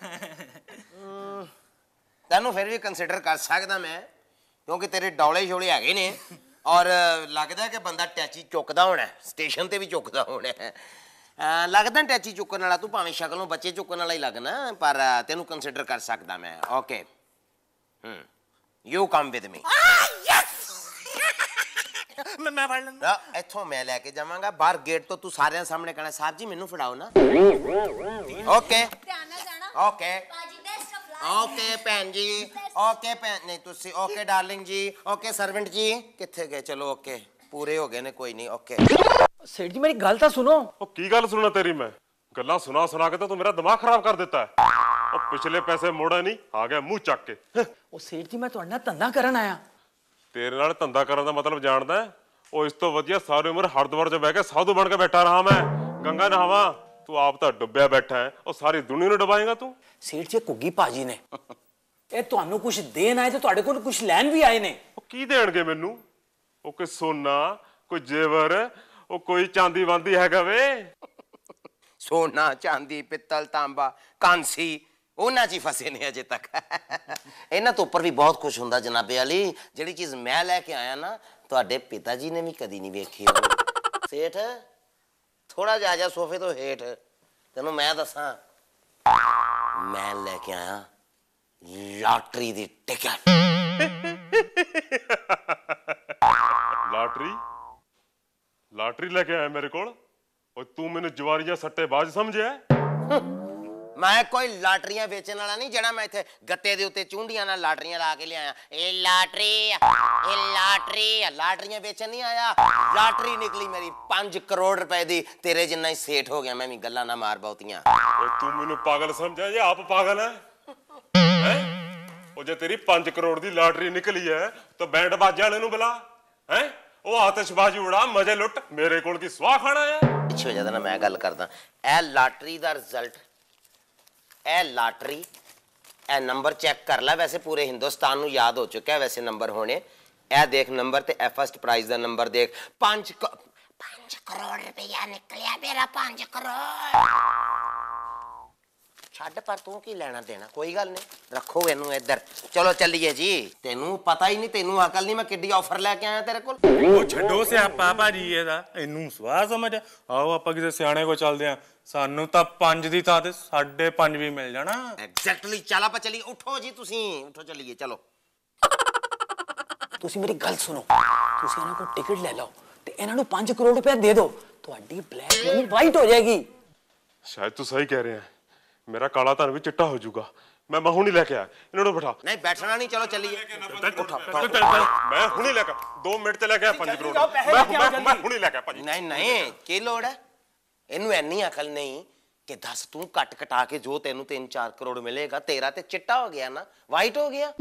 ਤੈਨੂੰ ਫਿਰ ਵੀ ਕੰਸੀਡਰ ਕਰ ਸਕਦਾ ਮੈਂ ਕਿਉਂਕਿ ਤੇਰੇ ਡੌਲੇ ਛੋਲੇ ਹੈਗੇ ਨੇ ਔਰ ਲੱਗਦਾ ਕਿ ਬੰਦਾ ਟੈਚੀ ਚੁੱਕਦਾ ਹੋਣਾ ਸਟੇਸ਼ਨ ਤੇ ਵੀ ਚੁੱਕਦਾ ਹੋਣਾ ਲੱਗਦਾ ਟੈਚੀ ਚੁੱਕਣ ਵਾਲਾ ਤੂੰ, ਭਾਵੇਂ ਸ਼ਕਲੋਂ ਬੱਚੇ ਚੁੱਕਣ ਵਾਲਾ ਹੀ ਲੱਗਣਾ, ਪਰ ਤੈਨੂੰ ਕੰਸੀਡਰ ਕਰ ਸਕਦਾ ਮੈਂ। ਓਕੇ ਹੂੰ ਯੂ ਕਮ ਵਿਦ ਮੀ। ਮੈਂ ਮੈਂ ਫੜ ਲੈਂਦਾ। ਇੱਥੋਂ ਮੈਂ ਲੈ ਕੇ ਜਾਵਾਂਗਾ, ਬਾਹਰ ਗੇਟ ਤੋਂ ਤੂੰ ਸਾਰਿਆਂ ਸਾਹਮਣੇ ਕਹਿਣਾ ਸਾਹਿਬ ਜੀ ਮੈਨੂੰ ਫੜਾਓ ਨਾ। ਓਕੇ ਧਿਆਨ ਨਾਲ ਜਾਣਾ। ਓਕੇ ਪਾਜੀ ਬੈਸਟ ਆਫ ਲੱਕ। ਓਕੇ ਭੈਣ ਜੀ, ਓਕੇ ਭੈਣ ਨਹੀਂ ਤੁਸੀਂ ਓਕੇ ਡਾਰਲਿੰਗ ਜੀ, ਓਕੇ ਸਰਵੈਂਟ ਜੀ ਕਿੱਥੇ ਗਏ? ਚਲੋ ਓਕੇ ਪੂਰੇ ਹੋ ਗਏ ਨੇ, ਕੋਈ ਨਹੀਂ ਓਕੇ। ਸੇਠ ਜੀ ਮੇਰੀ ਗੱਲ ਤਾਂ ਸੁਣੋ। ਉਹ ਕੀ ਗੱਲ ਸੁਣਾ ਤੇਰੀ? ਮੈਂ ਗੱਲਾਂ ਸੁਣਾ ਸੁਣਾ ਕੇ ਤਾਂ ਤੂੰ ਮੇਰਾ ਦਿਮਾਗ ਖਰਾਬ ਕਰ ਦਿੱਤਾ ਹੈ। ਉਹ ਪਿਛਲੇ ਪੈਸੇ ਮੋੜਾ ਨਹੀਂ, ਆ ਗਿਆ ਮੂੰਹ ਚੱਕ ਕੇ। ਉਹ ਸੇਠ ਜੀ ਮੈਂ ਤੁਹਾਡੇ ਨਾਲ ਧੰਦਾ ਕਰਨ ਆਇਆ। ਤੇਰੇ ਨਾਲ ਧੰਦਾ ਕਰਨ ਦਾ ਮਤਲਬ ਜਾਣਦਾ? ਉਹ ਇਸ ਤੋਂ ਵਧੀਆ ਸਾਰੀ ਉਮਰ ਹਰਿਦੁਆਰ 'ਚ ਬਹਿ ਕੇ ਸਾਧੂ ਬਣ ਕੇ ਬੈਠਾ ਰਹਾ ਮੈਂ, ਗੰਗਾ ਨਹਾਵਾਂ। ਤੂੰ ਆਪ ਤਾਂ ਡੁੱਬਿਆ ਬੈਠਾ ਹੈ, ਉਹ ਸਾਰੀ ਦੁਨੀਆ ਨੂੰ ਡੁਬਾਏਗਾ ਤੂੰ। ਸੇਠ ਜੀ ਘੁੱਗੀ ਭਾਜੀ ਨੇ ਇਹ ਤੁਹਾਨੂੰ ਕੁਝ ਦੇਣ ਆਏ ਤੇ ਤੁਹਾਡੇ ਕੋਲ ਕੁਝ ਲੈਣ ਵੀ ਆਏ ਨੇ। ਉਹ ਕੀ ਦੇਣਗੇ ਮੈਨੂੰ? ਉਹ ਕੋਈ ਸੋਨਾ, ਕੋਈ ਜੇਵਰ, ਉਹ ਕੋਈ ਚਾਂਦੀ ਵਾਂਦੀ ਹੈਗਾ ਵੇ? ਸੋਨਾ ਚਾਂਦੀ ਪਿੱਤਲ ਤਾਂਬਾ ਕਾਂਸੀ ਉਹਨਾਂ 'ਚ ਹੀ ਫਸੇ ਨੇ ਅਜੇ ਤੱਕ। ਇਹਨਾਂ ਤੋਂ ਉੱਪਰ ਵੀ ਬਹੁਤ ਕੁਝ ਹੁੰਦਾ ਜਨਾਬੇ ਵਾਲੀ। ਜਿਹੜੀ ਚੀਜ਼ ਮੈਂ ਲੈ ਕੇ ਆਇਆ ਨਾ, ਤੁਹਾਡੇ ਪਿਤਾ ਜੀ ਨੇ ਵੀ ਕਦੀ ਨਹੀਂ ਵੇਖੀ ਹੋਣੀ। ਸੇਠ ਥੋੜਾ ਜਿਹਾ ਜਾ ਸੋਫੇ ਤੋਂ ਹੇਠ, ਤੈਨੂੰ ਮੈਂ ਦੱਸਾਂ ਮੈਂ ਲੈ ਕੇ ਆਇਆ ਲਾਟਰੀ ਦੀ ਟਿਕਟ। ਲਾਟਰੀ? ਲਾਟਰੀ ਲੈ ਕੇ ਆਇਆ ਮੇਰੇ ਕੋਲ? ਉਹ ਤੂੰ ਮੈਨੂੰ ਜਵਾਰੀ ਜਾਂ ਸੱਟੇਬਾਜ਼ ਸਮਝਿਆ? ਮੈਂ ਕੋਈ ਲਾਟਰੀਆਂ ਵੇਚਣ ਵਾਲਾ ਨਹੀਂ ਜਿਹੜਾ ਮੈਂ ਇੱਥੇ ਗੱਤੇ ਦੇ ਉੱਤੇ ਚੁੰਡੀਆਂ ਨਾਲ ਲਾਟਰੀਆਂ ਲਾ ਕੇ ਲਿਆਇਆ। ਇਹ ਲਾਟਰੀ ਇਹ ਲਾਟਰੀ ਲਾਟਰੀਆਂ ਵੇਚਣ ਨਹੀਂ ਆਇਆ। ਲਾਟਰੀ ਨਿਕਲੀ ਮੇਰੀ ਪੰਜ ਕਰੋੜ ਰੁਪਏ ਦੀ। ਤੇਰੇ ਜਿੰਨਾ ਹੀ ਸੇਠ ਹੋ ਗਿਆ ਮੈਂ ਵੀ, ਗੱਲਾਂ ਨਾ ਮਾਰ ਬਹੁਤੀਆਂ। ਉਹ ਤੂੰ ਮੈਨੂੰ ਪਾਗਲ ਸਮਝਿਆ ਜਾਂ ਆਪ ਪਾਗਲ ਹੈ? ਉਹ ਜੇ ਤੇਰੀ ਪੰਜ ਕਰੋੜ ਦੀ ਲਾਟਰੀ ਨਿਕਲੀ ਹੈ ਤਾਂ ਬੈਂਡ ਬਾਜੇ ਵਾਲੇ ਨੂੰ ਬੁਲਾ, ਹੈ ਉਹ ਆਤਿਸ਼ਬਾਜ਼ੀ ਉਡਾ, ਮਜ਼ੇ ਲੁੱਟ। ਮੇਰੇ ਕੋਲ ਕੀ ਸਵਾਹ ਖਾਣਾ ਹੈ? ਪਿੱਛੇ ਹੋ ਜਾਂਦਾ ਨਾ, ਮੈਂ ਗੱਲ ਕਰਦਾ। ਇਹ ਲਾਟਰੀ ਦਾ ਰਿਜ਼ਲਟ, ਇਹ ਲਾਟਰੀ, ਇਹ ਨੰਬਰ ਚੈੱਕ ਕਰ ਲੈ। ਵੈਸੇ ਪੂਰੇ ਹਿੰਦੁਸਤਾਨ ਨੂੰ ਯਾਦ ਹੋ ਚੁੱਕਾ ਹੈ ਵੈਸੇ ਨੰਬਰ ਹੋਣੇ। ਇਹ ਦੇਖ ਨੰਬਰ ਤੇ ਇਹ ਫਸਟ ਪ੍ਰਾਈਜ਼ ਦਾ ਨੰਬਰ ਦੇਖ। ਪੰਜ ਪੰਜ ਕਰੋੜ ਰੁਪਇਆ ਨਿਕਲਿਆ ਮੇਰਾ, ਪੰਜ ਕਰੋੜ। ਛੱਡ ਪਰ ਤੂੰ ਕੀ ਲੈਣਾ ਦੇਣਾ, ਕੋਈ ਗੱਲ ਨਹੀਂ, ਰੱਖੋ ਇਹਨੂੰ ਇੱਧਰ। ਚਲੋ ਚੱਲੀਏ ਜੀ। ਤੈਨੂੰ ਪਤਾ ਹੀ ਨਹੀਂ, ਤੈਨੂੰ ਅਕਲ ਨਹੀਂ ਮੈਂ ਕਿੱਡੀ ਆਫਰ ਲੈ ਕੇ ਆਇਆ ਤੇਰੇ ਕੋਲ। ਉਹ ਛੱਡੋ ਸਿਆਪਾ ਭਾਜੀ ਇਹਦਾ, ਇਹਨੂੰ ਸਵਾਹ ਸਮਝ। ਆਓ ਆਪਾਂ ਕਿਸੇ ਸਿਆਣੇ ਕੋਲ ਚੱਲਦੇ ਆਂ, ਸਾਨੂੰ ਤਾਂ ਪੰਜ ਦੀ ਥਾਂ ਤੇ ਸਾਢੇ ਪੰਜ ਵੀ ਮਿਲ ਜਾਣਾ। ਐਗਜ਼ੈਕਟਲੀ। ਚੱਲ ਆਪਾਂ ਚੱਲੀਏ। ਉੱਠੋ ਜੀ ਤੁਸੀਂ, ਉੱਠੋ ਚੱਲੀਏ ਚਲੋ। ਤੁਸੀਂ ਮੇਰੀ ਗੱਲ ਸੁਣੋ, ਤੁਸੀਂ ਇਹਨਾਂ ਕੋਲ ਟਿਕਟ ਲੈ ਲਓ ਤੇ ਇਹਨਾਂ ਨੂੰ ਪੰਜ ਕਰੋੜ ਰੁਪਏ ਦੇ ਦਿਓ, ਤੁਹਾਡੀ ਬਲੈਕ ਮਨੀ ਵਾਈਟ ਹੋ ਜਾਏਗੀ। ਸ਼ਾਇਦ ਤੂੰ ਸਹੀ ਕਹਿ ਰਿਹਾ, ਮੇਰਾ ਕਾਲਾ ਧਨ ਵੀ ਚਿੱਟਾ ਹੋ ਜਾਊਗਾ। ਮੈਂ ਮੈਂ ਹੁਣੀ ਲੈ ਕੇ ਆਇਆ, ਇਹਨਾਂ ਨੂੰ ਬਿਠਾ। ਨਹੀਂ ਬੈਠਣਾ ਨਹੀਂ, ਚਲੋ ਚੱਲੀਏ। ਮੈਂ ਹੁਣੀ ਲੈ ਕੇ ਦੋ ਮਿੰਟ ਤੇ ਲੈ ਕੇ ਆਇਆ ਪੰਜ ਕਰੋੜ। ਮੈਂ ਮੈਂ ਹੁਣੀ ਲੈ ਕੇ ਆਇਆ ਭਾਜੀ। ਨਹੀਂ ਨਹੀਂ ਕੀ ਲੋੜ ਹੈ ਇਹਨੂੰ? ਐਨੀ ਅਕਲ ਨਹੀਂ ਕਿ ਦੱਸ ਤੂੰ ਕੱਟ ਕਟਾ ਕੇ ਜੋ ਤੈਨੂੰ ਤਿੰਨ ਚਾਰ ਕਰੋੜ ਮਿਲੇਗਾ, ਤੇਰਾ ਤੇ ਚਿੱਟਾ ਹੋ ਗਿਆ ਨਾ, ਵਾਈਟ ਹੋ ਗਿਆ।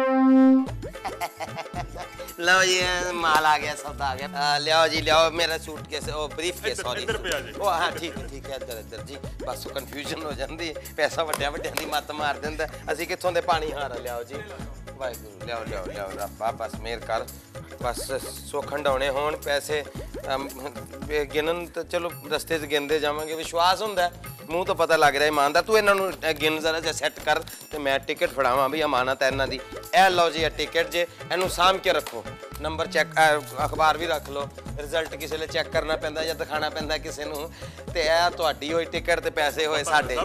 ਲਓ ਜੀ ਮਾਲ ਆ ਗਿਆ, ਸੌਦਾ ਆ ਗਿਆ। ਲਿਆਓ ਜੀ ਲਿਆਓ ਮੇਰਾ ਸੂਟ ਕੇਸ, ਉਹ ਬਰੀਫ ਕੇਸ, ਸੌਰੀ। ਉਹ ਹਾਂ ਠੀਕ ਹੈ ਠੀਕ ਹੈ, ਇੱਧਰ ਇੱਧਰ ਜੀ। ਬਸ ਕਨਫਿਊਜ਼ਨ ਹੋ ਜਾਂਦੀ, ਪੈਸਾ ਵੱਡਿਆਂ ਵੱਡਿਆਂ ਦੀ ਮੱਤ ਮਾਰ ਦਿੰਦਾ। ਅਸੀਂ ਕਿੱਥੋਂ ਦੇ ਪਾਣੀ ਹਾਰਾ। ਲਿਆਓ ਜੀ, ਵਾਹਿਗੁਰੂ ਲਿਆਓ ਲਿਆਓ ਲਿਆਓ, ਰੱਬਾ ਬਸ ਮਿਹਰ ਕਰ, ਬਸ ਸੁੱਖ ਹੰਡਾਉਣੇ ਹੋਣ। ਪੈਸੇ ਗਿਣਨ ਤਾਂ ਚਲੋ ਰਸਤੇ 'ਚ ਗਿਣਦੇ ਜਾਵਾਂਗੇ, ਵਿਸ਼ਵਾਸ ਹੁੰਦਾ ਮੂੰਹ ਤੋਂ ਪਤਾ ਲੱਗ ਰਿਹਾ ਇਮਾਨਦਾਰ। ਤੂੰ ਇਹਨਾਂ ਨੂੰ ਗਿਣ ਜ਼ਰਾ ਜਿਹਾ ਸੈੱਟ ਕਰ ਤੇ ਮੈਂ ਟਿਕਟ ਫੜਾਵਾਂ ਵੀ, ਅਮਾਨਤ ਹੈ ਇਹਨਾਂ ਦੀ। ਇਹ ਲਓ ਜੀ ਇਹ ਟਿਕਟ ਜੇ, ਇਹਨੂੰ ਸਾਂਭ ਕੇ ਰੱਖੋ। ਨੰਬਰ ਚੈੱਕ, ਅਖਬਾਰ ਵੀ ਰੱਖ ਲਓ, ਰਿਜ਼ਲਟ ਕਿਸੇ ਵੇਲੇ ਚੈੱਕ ਕਰਨਾ ਪੈਂਦਾ ਜਾਂ ਦਿਖਾਣਾ ਪੈਂਦਾ ਕਿਸੇ ਨੂੰ। ਤੇ ਇਹ ਤੁਹਾਡੀ ਹੋਈ ਟਿਕਟ ਤੇ ਪੈਸੇ ਹੋਏ ਸਾਡੇ।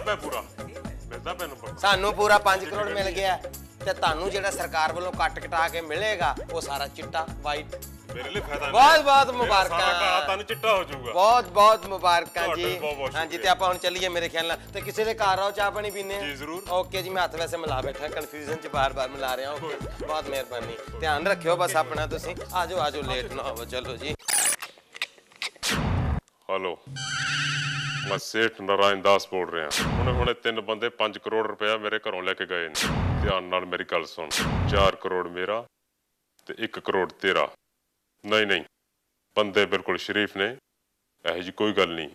ਸਾਨੂੰ ਪੂਰਾ ਪੰਜ ਕਰੋੜ ਮਿਲ ਗਿਆ ਤੇ ਤੁਹਾਨੂੰ ਜਿਹੜਾ ਸਰਕਾਰ ਵੱਲੋਂ ਕੱਟ ਕਟਾ ਕੇ ਮਿਲੇਗਾ ਉਹ ਸਾਰਾ ਚਿੱਟਾ ਵਾਈਟ। ਮੇਰੇ ਲਈ ਫਾਇਦਾ ਨਹੀਂ। ਬਹੁਤ ਬਹੁਤ ਮੁਬਾਰਕਾਂ, ਤੁਹਾਨੂੰ ਚਿੱਟਾ ਹੋ ਜਾਊਗਾ। ਬਹੁਤ ਬਹੁਤ ਮੁਬਾਰਕਾਂ ਜੀ। ਹਾਂਜੀ ਤੇ ਆਪਾਂ ਹੁਣ ਚੱਲੀਏ ਮੇਰੇ ਖਿਆਲ ਨਾਲ। ਤੇ ਕਿਸੇ ਦੇ ਘਰ ਆਓ, ਚਾਹ ਪਾਣੀ ਪੀਨੇ ਜੀ ਜ਼ਰੂਰ। ਓਕੇ ਜੀ, ਮੈਂ ਹੱਥ ਵੈਸੇ ਮਿਲਾ ਬੈਠਾ, ਕਨਫਿਊਜ਼ਨ ਚ ਬਾਰ ਬਾਰ ਮਿਲਾ ਰਿਹਾ। ਓਕੇ ਬਹੁਤ ਮਿਹਰਬਾਨੀ, ਧਿਆਨ ਰੱਖਿਓ ਬਸ ਆਪਣਾ ਤੁਸੀਂ। ਆਜੋ ਆਜੋ, ਲੇਟ ਨਾ ਹੋਵੋ। ਚਲੋ ਜੀ। ਹਲੋ, ਮੈਂ ਸੇਠ ਨਾਰਾਇਣ ਦਾਸ ਬੋਲ ਰਿਹਾ। ਹੁਣੇ ਹੁਣੇ ਤਿੰਨ ਬੰਦੇ ਪੰਜ ਕਰੋੜ ਰੁਪਇਆ ਮੇਰੇ ਘਰੋਂ ਲੈ ਕੇ ਗਏ ਨੇ। ਧਿਆਨ ਨਾਲ ਮੇਰੀ ਗੱਲ ਸੁਣ। ਚਾਰ ਕਰੋੜ ਮੇਰਾ ਤੇ ਇੱਕ ਕਰੋੜ ਤੇਰਾ। ਨਹੀਂ ਨਹੀਂ, ਬੰਦੇ ਬਿਲਕੁਲ ਸ਼ਰੀਫ ਨੇ, ਇਹੋ ਜਿਹੀ ਕੋਈ ਗੱਲ ਨਹੀਂ।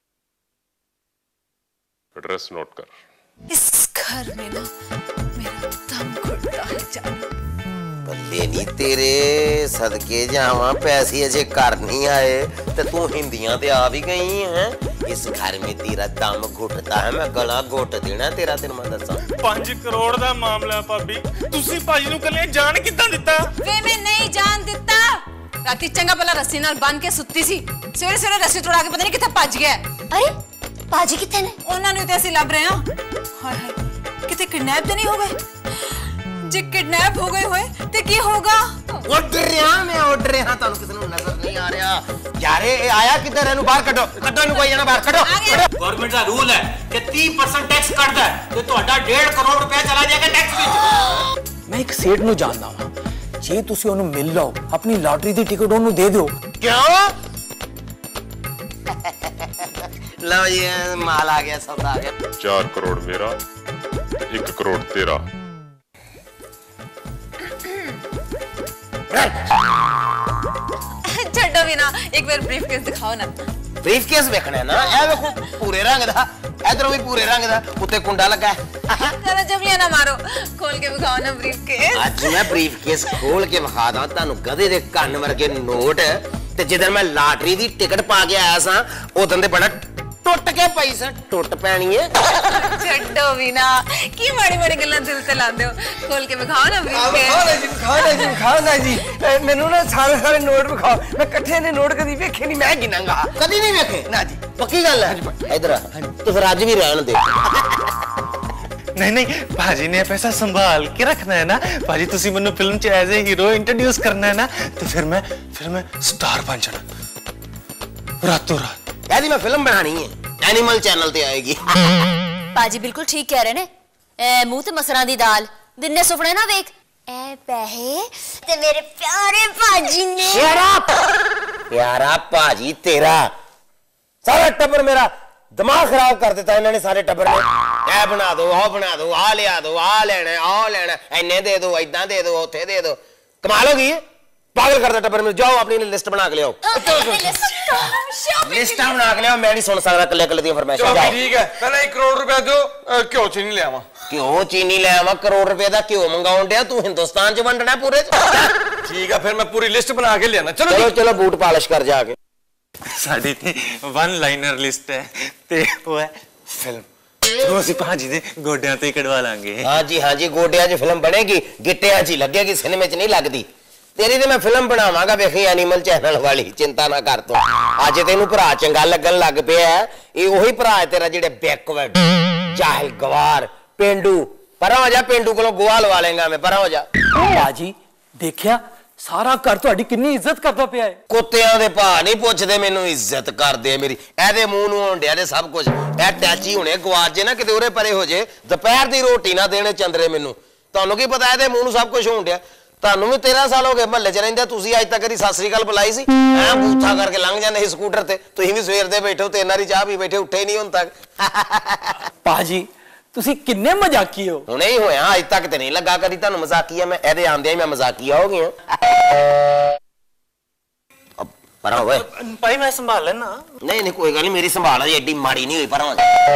एड्रेस नोट कर। इस घर में ना मेरा दम घुटता है जान। ਬੱਲੇ ਨੀ ਤੇਰੇ ਸਦਕੇ ਜਾਵਾਂ, ਪੈਸੇ ਅਜੇ ਘਰ ਨਹੀਂ ਆਏ ਤੇ ਤੂੰ ਹਿੰਦੀਆਂ ਤੇ ਆ ਵੀ ਗਈ ਹੈ। ਇਸ ਘਰ में तेरा दम घुटता है, मैं गला घुट देना तेरा। ਤੈਨੂੰ ਮੈਂ ਦੱਸਾਂ ਪੰਜ ਕਰੋੜ ਦਾ ਮਾਮਲਾ ਭਾਬੀ, ਤੁਸੀਂ ਭਾਜੀ ਨੂੰ ਕੱਲੇ ਜਾਣ ਕਿੱਦਾਂ ਦਿੱਤਾ? ਵੇ ਮੈਂ ਨਹੀਂ ਜਾਣ ਦਿੱਤਾ। ਰਾਤੀ ਚੰਗਾ ਭਲਾ ਰੱਸੀ ਨਾਲ ਬੰਨ ਕੇ ਸੁੱਤੀ ਸੀ, ਸਵੇਰੇ ਸਵੇਰੇ ਰੱਸੀ ਤੋੜਾ ਕੇ ਪਤਾ ਨਹੀਂ ਕਿੱਥੇ ਭੱਜ ਗਿਆ। अरे ਭਾਜੀ ਕਿੱਥੇ ਨੇ? ਉਹਨਾਂ ਨੂੰ ਤੇ ਅਸੀਂ ਲੱਭ ਰਹੇ ਹਾਂ। ਹਾਏ ਹਾਏ, ਕਿਤੇ ਕਿਡਨੈਪ ਤੇ ਨਹੀਂ ਹੋ ਗਏ? ਜੇ ਕਿਡਨੈਪ ਹੋ ਗਏ ਹੋਏ ਤੇ ਕੀ ਹੋਗਾ? ਉੱਡ ਰਿਹਾ ਮੈਂ, ਉੱਡ ਰਿਹਾ। ਤੁਹਾਨੂੰ ਕਿਸੇ ਨੂੰ ਨਜ਼ਰ ਨਹੀਂ ਆ ਰਿਹਾ? ਯਾਰ ਇਹ ਆਇਆ ਕਿੱਧਰ? ਇਹਨੂੰ ਬਾਹਰ ਕੱਢੋ, ਕੱਢੋ ਇਹਨੂੰ, ਕੋਈ ਜਣਾ ਬਾਹਰ ਕੱਢੋ। ਗਵਰਨਮੈਂਟ ਦਾ ਰੂਲ ਹੈ ਕਿ तीस परसेंट टैक्स ਕੱਟਦਾ ਹੈ ਤੇ ਤੁਹਾਡਾ डेढ़ ਕਰੋੜ ਰੁਪਏ ਚਲਾ ਜਾਏਗਾ ਟੈਕਸ ਵਿੱਚ। ਮੈਂ ਇੱਕ ਸੇਠ ਨੂੰ ਜਾਣਦਾ ਹਾਂ, ਜੇ ਤੁਸੀਂ ਉਹਨੂੰ ਮਿਲ ਲਓ ਆਪਣੀ ਲਾਟਰੀ ਦੀ ਟਿਕਟ ਉਹਨੂੰ ਦੇ ਦਿਓ। ਕਿਉਂ? ਲਓ ਜੀ ਮਾਲ ਆ ਗਿਆ, ਸੌਦਾ ਆ ਗਿਆ। चार करोड़ मेरा ते एक करोड़ तेरा। ਛੱਡੋ ਵੀ ਨਾ, ਇੱਕ ਵਾਰ ਬਰੀਫਕੇਸ ਦਿਖਾਓ ਨਾ। ਬਰੀਫਕੇਸ ਵੇਖਣਾ ਨਾ? ਇਹ ਵੇਖੋ ਪੂਰੇ ਰੰਗ ਦਾ, ਇਧਰੋਂ ਵੀ ਪੂਰੇ ਰੰਗ ਦਾ, ਉੱਤੇ ਕੁੰਡਾ ਲੱਗਾ ਹੈ। ਜਰਾ ਜਬਲੀਆਂ ਨਾ ਮਾਰੋ, ਖੋਲ ਕੇ ਵਿਖਾਓ ਨਾ ਬਰੀਫਕੇਸ। ਅੱਜ ਮੈਂ ਬਰੀਫਕੇਸ ਖੋਲ ਕੇ ਵਿਖਾ ਦਾਂ ਤੁਹਾਨੂੰ ਗਧੇ ਦੇ ਕੰਨ ਵਰਗੇ ਨੋਟ। ਤੇ ਜਦੋਂ ਮੈਂ ਲਾਟਰੀ ਦੀ ਟਿਕਟ ਪਾ ਕੇ ਆਇਆ ਸਾਂ ਉਦੋਂ ਦੇ ਬੜਾ ਟੁੱਟ ਕੇ ਪਈ ਸਾਂ, ਟੁੱਟ ਪੈਣੀ ਏ। ਛੱਡੋ ਵੀ ਨਾ, ਕੀ ਮਾੜੀ ਮਾੜੀ ਗੱਲਾਂ ਦਿਲ ਤੇ ਲਾਉਂਦੇ ਹੋ। ਖੋਲ ਕੇ ਵਿਖਾਓ ਨਾ ਬਰੀਫਕੇਸ। ਖਾਣਾ ਜੀ, ਖਾਣਾ ਜੀ, ਖਾਣਾ ਜੀ। ਮੈਨੂੰ ਨਾ ਸਾਰੇ ਸਾਰੇ ਨੋਟ ਵਿਖਾਓ। ਮੈਂ ਇਕੱਠੇ ਨੇ ਨੋਟ ਕਦੀ ਵੇਖੇ ਨਹੀਂ, ਮੈਂ ਗਿਣਾਂਗਾ। ਕਦੀ ਨਹੀਂ ਵੇਖੇ? ਨਾ ਜੀ। ਪੱਕੀ ਗੱਲ ਹੈ? ਇਧਰ ਆ ਤੂੰ, ਫਿਰ ਅੱਜ ਵੀ ਰਹਿਣ ਦੇ। नहीं नहीं भाजी ने पैसा संभाल के रखना है ना भाजी, तुसी मन्नू फिल्म च एज ए हीरो इंट्रोड्यूस करना है ना, तो फिर मैं फिर मैं स्टार बन जाना रातों रात। यादी मैं फिल्म बनानी है, एनिमल चैनल पे आएगी। ਭਾਜੀ ਬਿਲਕੁਲ ਠੀਕ ਕਹਿ ਰਹੇ ਨੇ। ਐ ਮੂੰਹ ਤੇ ਮਸਰਾਂ ਦੀ ਦਾਲ, ਦਿਨੇ ਸੁਪਨੇ ਨਾ ਵੇਖ। ਐ ਪੈਸੇ ਤੇ ਮੇਰੇ ਪਿਆਰੇ ਭਾਜੀ ਨੇ। Shut up! प्यारा भाजी तेरा, सारा टब्बर मेरा दिमाग खराब कर देता इन्होंने सारे टब्बर ने। ए बना दो, आ बना दो, आ लिया दो, आ लेना आ लेना, इन्ने दे दो, इदा दे दो, उथे दे दो। कमाल हो गई है, पागल कर दे टब्बर में। जाओ अपनी लिस्ट बना के ले आओ, लिस्ट बना के ले आओ। मैं नहीं सुन सकता कल्ले कल्ले दी फरमाइशां। जाओ ठीक है, पहले एक करोड़ रुपया दो, घ्यो चीनी ले आवा। घ्यो चीनी ले आवा? करोड़ रुपए का घ्यो मंगाउण दिया तू, हिंदुस्तान च वंडना पूरे। ठीक है, फिर मैं पूरी लिस्ट बना के ले आना। चलो चलो चलो, बूट पालिश कर जाके। साडी ते वन लाइनर लिस्ट है ते वो है फिल्म, तो ਅਸੀਂ ਭਾਜੀ ਦੇ ਗੋਡਿਆਂ ਤੇ ਕਢਵਾ ਲਾਂਗੇ। हाँ जी हाँ जी, गोडिया च फिल्म बनेगी, गिट्टिया च लगेगी, सिनेमे च नहीं लगती। तेरी ते मैं फिल्म बनावांगा, वेखी एनिमल चैनल वाली, चिंता ना कर तू। अज तेनू भरा चंगा लगन लग पिया है। ये ओही भरा है तेरा जेड़े बैकवर्ड जाहिल गवार पेंडू। परा हो जा, पेंडू कोलों गोहा लवा लेंगा मैं, परा हो जा। ਭਾਜੀ ਦੇਖਿਆ ਸਾਰਾ ਘਰ ਤੁਹਾਡੀ ਕਿੰਨੀ ਇੱਜ਼ਤ ਕਰਦਾ ਪਿਆ ਹੈ। ਕੁੱਤਿਆਂ ਦੇ ਭਾ ਨਹੀਂ ਪੁੱਛਦੇ, ਮੈਨੂੰ ਇੱਜ਼ਤ ਕਰਦੇ ਆ ਮੇਰੀ। ਇਹਦੇ ਮੂੰਹ ਨੂੰ ਹੋਣ ਡਿਆ ਤੇ ਸਭ ਕੁਝ। ਇਹ ਟੈਚੀ ਹੁਣੇ ਗਵਾਚ ਜੇ ਨਾ ਕਿਤੇ ਉਰੇ ਪਰੇ ਹੋ ਜੇ, ਦੁਪਹਿਰ ਦੀ ਰੋਟੀ ਨਾ ਦੇਣੇ ਚੰਦਰੇ ਮੈਨੂੰ। ਤੁਹਾਨੂੰ ਕੀ ਪਤਾ ਇਹਦੇ ਮੂੰਹ ਨੂੰ ਸਭ ਕੁਝ ਹੋਣ ਡਿਆ। ਤੁਹਾਨੂੰ ਵੀ तेरह ਸਾਲ ਹੋ ਗਏ ਮਹੱਲੇ 'ਚ ਰਹਿੰਦੇ, ਤੁਸੀਂ ਅੱਜ ਤੱਕ ਕਦੀ ਸਤਿ ਸ੍ਰੀ ਅਕਾਲ ਬੁਲਾਈ ਸੀ? ਐ ਬੂਥਾ ਕਰਕੇ ਲੰਘ ਜਾਂਦੇ ਸੀ ਸਕੂਟਰ ਤੇ। ਤੁਸੀਂ ਵੀ ਸਵੇਰ ਦੇ ਬੈਠੇ ਹੋ, ਤਿੰਨ ਵਾਰੀ ਚਾਹ ਪੀ ਬੈਠੇ, ਉੱਠੇ ਹੀ ਨਹੀਂ ਹੁਣ ਤੱਕ। ਭਾਜੀ ਤੁਸੀਂ ਕਿੰਨੇ ਮਜ਼ਾਕੀ ਹੋ। ਹੁਣੇ ਹੀ ਹੋਇਆ, ਅੱਜ ਤੱਕ ਤੇ ਨਹੀਂ ਲੱਗਾ ਕਦੀ ਤੁਹਾਨੂੰ ਮਜ਼ਾਕੀਆ। ਮੈਂ ਇਹਦੇ ਆਂਦਿਆਂ ਹੀ ਮੈਂ ਮਜ਼ਾਕੀਆ ਹੋ ਗਿਆ। ਪਰਾਂ ਹੋਏ ਭਾਈ ਮੈਂ ਸੰਭਾਲ ਲੈਣਾ। ਨਹੀਂ ਨਹੀਂ ਕੋਈ ਗੱਲ ਨਹੀਂ, ਮੇਰੀ ਸੰਭਾਲ ਹੈ ਐਡੀ ਮਾੜੀ ਨਹੀਂ ਹੋਈ। ਪਰਾਂ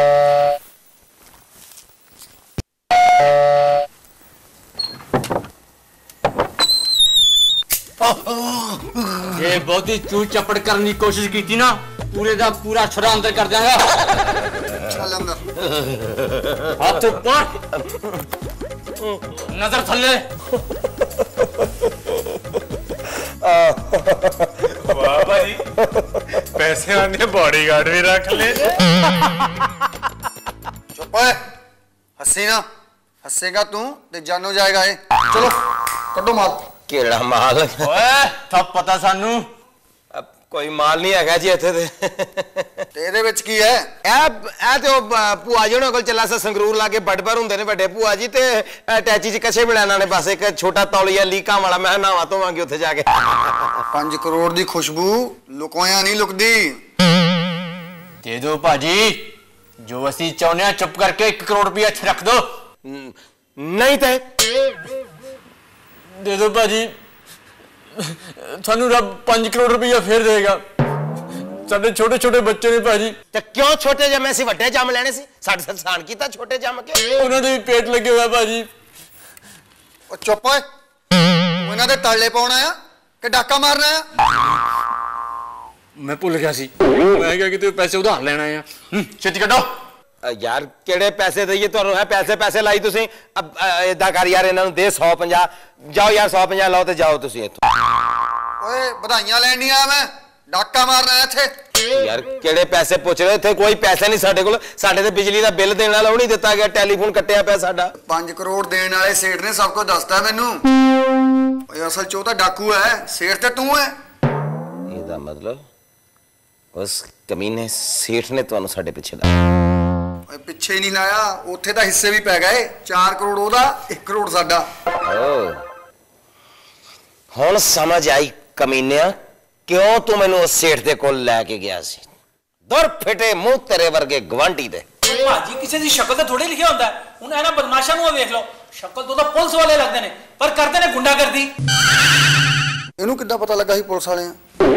ਜੇ ਬਹੁਤੀ ਚੂ ਚਪੜ ਕਰਨ ਦੀ ਕੋਸ਼ਿਸ਼ ਕੀਤੀ ਨਾ, ਪੂਰੇ ਦਾ ਪੂਰਾ ਛੁਰਾ ਅੰਦਰ ਕਰ ਦਿਆਂਗਾ। ਚੱਲ ਅੰਦਰ। ਹੱਥ ਉੱਪਰ, ਨਜ਼ਰ ਥੱਲੇ। ਵਾਹ ਭਾਜੀ, ਪੈਸੇ ਆਨੇ ਬॉडीगार्ड ਵੀ ਰੱਖ ਲੈ। ਚੁੱਪ ਓਏ, ਹੱਸੀ ਨਾ। ਹੱਸੇਗਾ ਤੂੰ ਤੇ ਜਾਨੋ ਜਾਏਗਾ ਇਹ। ਚਲੋ ਕੱਢੋ ਮਾਲ। ਕਿਹੜਾ ਮਾਲ? ਓਏ ਥੱਪ ਪਤਾ ਸਾਨੂੰ ਕੋਈ ਮਾਲ ਨਹੀਂ ਹੈਗਾ ਜੀ ਇੱਥੇ ਤੇ। ਤੇ ਇਹਦੇ ਵਿੱਚ ਕੀ ਹੈ? ਇਹ ਇਹ ਤੇ ਉਹ ਭੂਆ ਜੀ ਉਹਨਾਂ ਕੋਲ ਚੱਲਾ ਸਾ, ਸੰਗਰੂਰ ਲਾ ਕੇ ਬੱਡਬਰ ਹੁੰਦੇ ਨੇ ਵੱਡੇ ਭੂਆ ਜੀ, ਤੇ ਅਟੈਚੀ 'ਚ ਕੱਛੇ ਬਣਾਉਣਾ ਨੇ ਬਸ, ਇੱਕ ਛੋਟਾ ਤੌਲੀਆ ਲੀਕਾਂ ਵਾਲਾ। ਮੈਂ ਨਹਾਵਾ ਧੋਵਾਂਗੇ ਉੱਥੇ ਜਾ ਕੇ। ਪੰਜ ਕਰੋੜ ਦੀ ਖੁਸ਼ਬੂ ਲੁਕੋਇਆ ਨਹੀਂ ਲੁਕਦੀ। ਦੇ ਦਿਓ ਭਾਜੀ, ਜੋ ਅਸੀਂ ਚਾਹੁੰਦੇ ਆ। ਚੁੱਪ ਕਰਕੇ ਇੱਕ ਕਰੋੜ ਰੁਪਇਆ ਇੱਥੇ ਰੱਖ ਦਿਓ। ਨਹੀਂ ਤੇ ਦੇ ਦਿਓ ਭਾਜੀ, ਸਾਨੂੰ ਰੱਬ ਪੰਜ ਕਰੋੜ ਰੁਪਇਆ ਫੇਰ ਦੇਗਾ। ਸਾਡੇ ਛੋਟੇ ਛੋਟੇ ਬੱਚੇ ਨੇ ਭਾਜੀ। ਤੇ ਕਿਉਂ ਛੋਟੇ ਜੰਮੇ ਸੀ, ਵੱਡੇ ਜੰਮ ਲੈਣੇ ਸੀ? ਸਾਡੇ ਸੰਸਾਨ ਕੀਤਾ ਛੋਟੇ ਜੰਮ ਕੇ। ਉਹਨਾਂ ਦੇ ਵੀ ਪੇਟ ਲੱਗੇ ਹੋਇਆ ਭਾਜੀ। ਉਹ ਚੁੱਪ ਓਏ, ਤੂੰ ਇਹਨਾਂ ਦੇ ਤਾਲੇ ਪਾਉਣਾ ਆ ਕਿ ਡਾਕਾ ਮਾਰਨਾ ਆ? ਮੈਂ ਭੁੱਲ ਗਿਆ ਸੀ, ਮੈਂ ਕਿਹਾ ਕਿ ਤੂੰ ਪੈਸੇ ਉਧਾਰ ਲੈਣਾ ਆ। ਛੇਤੀ ਕੱਢੋ। ਯਾਰ ਕਿਹੜੇ ਪੈਸੇ ਦਈਏ ਤੁਹਾਨੂੰ? ਹੈ ਪੈਸੇ ਪੈਸੇ ਲਾਈ ਤੁਸੀਂ। ਏਦਾਂ ਕਰ ਯਾਰ, ਇਹਨਾਂ ਨੂੰ ਦੇ ਸੌ ਪੰਜਾਹ। ਜਾਓ ਯਾਰ, ਸੌ ਪੰਜਾਹ ਲਾਓ ਤੇ ਜਾਓ ਤੁਸੀਂ ਇੱਥੋਂ। ਓਏ ਵਧਾਈਆਂ ਲੈਣੀਆਂ, ਮੈਂ ਡਾਕਾ ਮਾਰਨਾ ਇੱਥੇ। ਯਾਰ ਕਿਹੜੇ ਪੈਸੇ ਪੁੱਛ ਰਹੇ? ਇੱਥੇ ਕੋਈ ਪੈਸੇ ਨਹੀਂ ਸਾਡੇ ਕੋਲ। ਸਾਡੇ ਤੇ ਬਿਜਲੀ ਦਾ ਬਿੱਲ ਦੇਣ ਵਾਲਾ ਉਹ ਨਹੀਂ ਦਿੱਤਾ ਗਿਆ, ਟੈਲੀਫੋਨ ਕੱਟਿਆ ਪਿਆ ਸਾਡਾ। ਪੰਜ ਕਰੋੜ ਦੇਣ ਵਾਲੇ ਸੇਠ ਨੇ ਸਭ ਕੁਝ ਦੱਸਤਾ ਮੈਨੂੰ। ਓਏ ਅਸਲ ਚ ਉਹ ਤਾਂ ਡਾਕੂ ਹੈ, ਸੇਠ ਤੇ ਤੂੰ ਹੈ। ਇਹਦਾ ਮਤਲਬ ਉਸ ਕਮੀਨੇ ਸੇਠ ਨੇ ਤੁਹਾਨੂੰ ਸਾਡੇ ਪਿੱਛੇ ਲਾਇਆ। ਓਏ ਪਿੱਛੇ ਨਹੀਂ ਲਾਇਆ, ਉੱਥੇ ਤਾਂ ਹਿੱਸੇ ਵੀ ਪੈ ਗਏ। ਚਾਰ ਕਰੋੜ ਉਹਦਾ, ਇੱਕ ਕਰੋੜ ਸਾਡਾ। ਓ ਹੁਣ ਸਮਝ ਆਈ ਕਮੀਨਿਆ, ਕਿਉਂ ਤੂੰ ਮੈਨੂੰ ਉਸ ਸੇਠ ਦੇ ਕੋਲ ਲੈ ਕੇ ਗਿਆ ਸੀ। ਦੁਰ ਫਿਟੇ ਮੂੰਹ ਤੇਰੇ ਵਰਗੇ ਗਵਾਂਢੀ ਦੇ। ਭਾਜੀ ਕਿਸੇ ਦੀ ਸ਼ਕਲ ਤੇ ਥੋੜੇ ਲਿਖਿਆ ਹੁੰਦਾ। ਹੁਣ ਇਹਨਾਂ ਬਦਮਾਸ਼ਾਂ ਨੂੰ ਵੇਖ ਲਓ, ਸ਼ਕਲ ਤੋਂ ਤਾਂ ਪੁਲਿਸ ਵਾਲੇ ਲੱਗਦੇ ਨੇ ਪਰ ਕਰਦੇ ਨੇ ਗੁੰਡਾਗਰਦੀ। ਇਹਨੂੰ ਕਿੱਦਾਂ ਪਤਾ ਲੱਗਾ ਸੀ ਪੁਲਿਸ ਵਾਲੇ ਆ?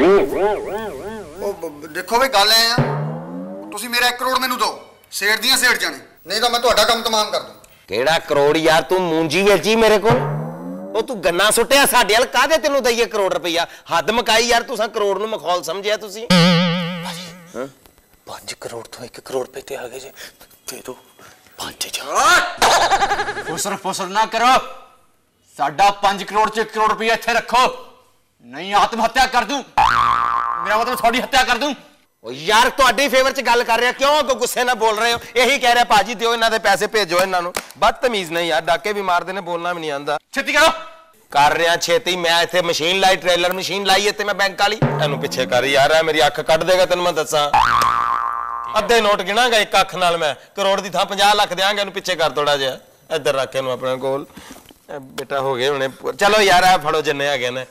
ਉਹ ਦੇਖੋ ਵੀ ਗੱਲ ਐ ਆ, ਤੁਸੀਂ ਮੇਰਾ ਇੱਕ ਕਰੋੜ ਮੈਨੂੰ ਦਿਓ, ਸੇਠ ਦੀਆਂ ਸੇਠ ਜਾਣੇ, ਨਹੀਂ ਤਾਂ ਮੈਂ ਤੁਹਾਡਾ ਕੰਮ ਤਮਾਮ ਕਰ ਦੂੰ। ਕਿਹੜਾ ਕਰੋੜ ਯਾਰ? ਤੂੰ ਮੂੰਜੀ ਵੇਚੀ ਮੇਰੇ ਕੋਲ? ਉਹ ਤੂੰ ਗੰਨਾ ਸੁੱਟਿਆ ਸਾਡੇ ਵੱਲ, ਕਾਹਦੇ ਤੈਨੂੰ ਦਈਏ ਕਰੋੜ ਰੁਪਈਆ? ਹੱਦ ਮਕਾਈ ਯਾਰ, ਤੁਸੀਂ ਕਰੋੜ ਨੂੰ ਮਖੌਲ ਸਮਝਿਆ ਤੁਸੀਂ। ਭਾਜੀ ਪੰਜ ਕਰੋੜ ਤੋਂ ਇੱਕ ਕਰੋੜ ਰੁਪਏ ਤੇ ਆ ਗਏ ਜੇ, ਦੇ ਦੋ ਪੰਜ ਹਜ਼ਾਰ। ਫੁਸਰ ਫੁਸਰ ਨਾ ਕਰੋ, ਸਾਡਾ ਪੰਜ ਕਰੋੜ ਚ ਇੱਕ ਕਰੋੜ ਰੁਪਇਆ ਇੱਥੇ ਰੱਖੋ, ਨਹੀਂ ਆਤਮ ਹੱਤਿਆ ਕਰ ਦੂੰ। ਮੇਰਾ ਮਤਲਬ ਤੁਹਾਡੀ ਹੱਤਿਆ ਕਰ ਦੂੰ। ਉਹ ਯਾਰ ਤੁਹਾਡੇ ਫੇਵਰ ਚ ਗੱਲ ਕਰ ਰਿਹਾ, ਕਿਉਂ ਅੱਗੋਂ ਗੁੱਸੇ ਨਾਲ ਬੋਲ ਰਹੇ ਹੋ? ਇਹੀ ਕਹਿ ਰਿਹਾ ਭਾਜੀ ਦਿਓ ਇਹਨਾਂ ਦੇ ਪੈਸੇ, ਭੇਜੋ ਇਹਨਾਂ ਨੂੰ। ਬਦਤਮੀਜ਼ ਨਹੀਂ ਯਾਰ, ਡਾਕੇ ਵੀ ਮਾਰਦੇ ਨੇ, ਬੋਲਣਾ ਵੀ ਨਹੀਂ ਆਉਂਦਾ। ਛੇਤੀ ਕਰੋ। ਕਰ ਰਿਹਾ ਛੇਤੀ। ਮੈਂ ਇੱਥੇ ਮਸ਼ੀਨ ਲਾਈ, ਟ੍ਰੇਲਰ ਮਸ਼ੀਨ ਲਾਈ ਇੱਥੇ ਮੈਂ ਬੈਂਕ ਵਾਲੀ। ਇਹਨੂੰ ਪਿੱਛੇ ਕਰ ਯਾਰ, ਇਹ ਮੇਰੀ ਅੱਖ ਕੱਢ ਦੇਗਾ ਤੈਨੂੰ ਮੈਂ ਦੱਸਾਂ। ਅੱਧੇ ਨੋਟ ਗਿਣਾਂਗਾ ਇੱਕ ਅੱਖ ਨਾਲ ਮੈਂ, ਕਰੋੜ ਦੀ ਥਾਂ ਪੰਜਾਹ ਲੱਖ ਦਿਆਂਗਾ। ਇਹਨੂੰ ਪਿੱਛੇ ਕਰ ਥੋੜਾ ਜਿਹਾ, ਇੱਧਰ ਰੱਖ ਇਹਨੂੰ ਆਪਣੇ ਕੋਲ। ਬੇਟਾ ਹੋ ਗਏ ਹੁਣੇ। ਚਲੋ ਯਾਰ ਆ ਫੜੋ ਜਿੰਨੇ ਹੈਗੇ ਨੇ,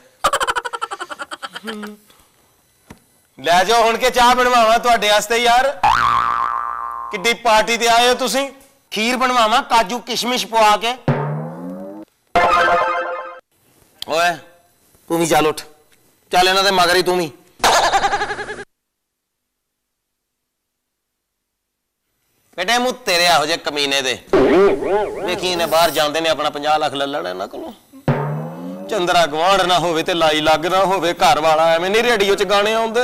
ਲੈ ਜਾਓ ਹੁਣ ਕੇ ਚਾਹ ਬਣਵਾਵਾਂ ਤੁਹਾਡੇ ਵਾਸਤੇ। ਯਾਰ ਕਿੱਡੀ ਪਾਰਟੀ ਤੇ ਆਏ ਹੋ ਤੁਸੀਂ? ਖੀਰ ਬਣਵਾਵਾਂ ਕਾਜੂ ਕਿਸ਼ਮਿਸ਼ ਪਵਾ ਕੇ? ਓਏ ਤੂੰ ਵੀ ਚੱਲ, ਉੱਠ ਚੱਲ ਇਹਨਾਂ ਦੇ ਮਗਰ ਹੀ ਤੂੰ ਵੀ। ਬੇਟੇ ਮੂੰਹ ਤੇਰੇ ਇਹੋ ਜਿਹੇ ਕਮੀਨੇ ਦੇ ਵੇਖੀ, ਇਹਨੇ ਬਾਹਰ ਜਾਂਦੇ ਨੇ ਆਪਣਾ ਪੰਜਾਹ ਲੱਖ ਲੈ ਲੈਣਾ ਇਹਨਾਂ ਕੋਲੋਂ। ਚੰਦਰਾ ਗਵਾਂਢ ਨਾ ਹੋਵੇ ਤੇ ਲਾਈ ਲੱਗ ਨਾ ਹੋਵੇ, ਘਰ ਵਾਲਾ ਐਵੇਂ ਨਹੀਂ ਰੇਡੀਓ 'ਚ ਗਾਣੇ ਆਉਂਦੇ।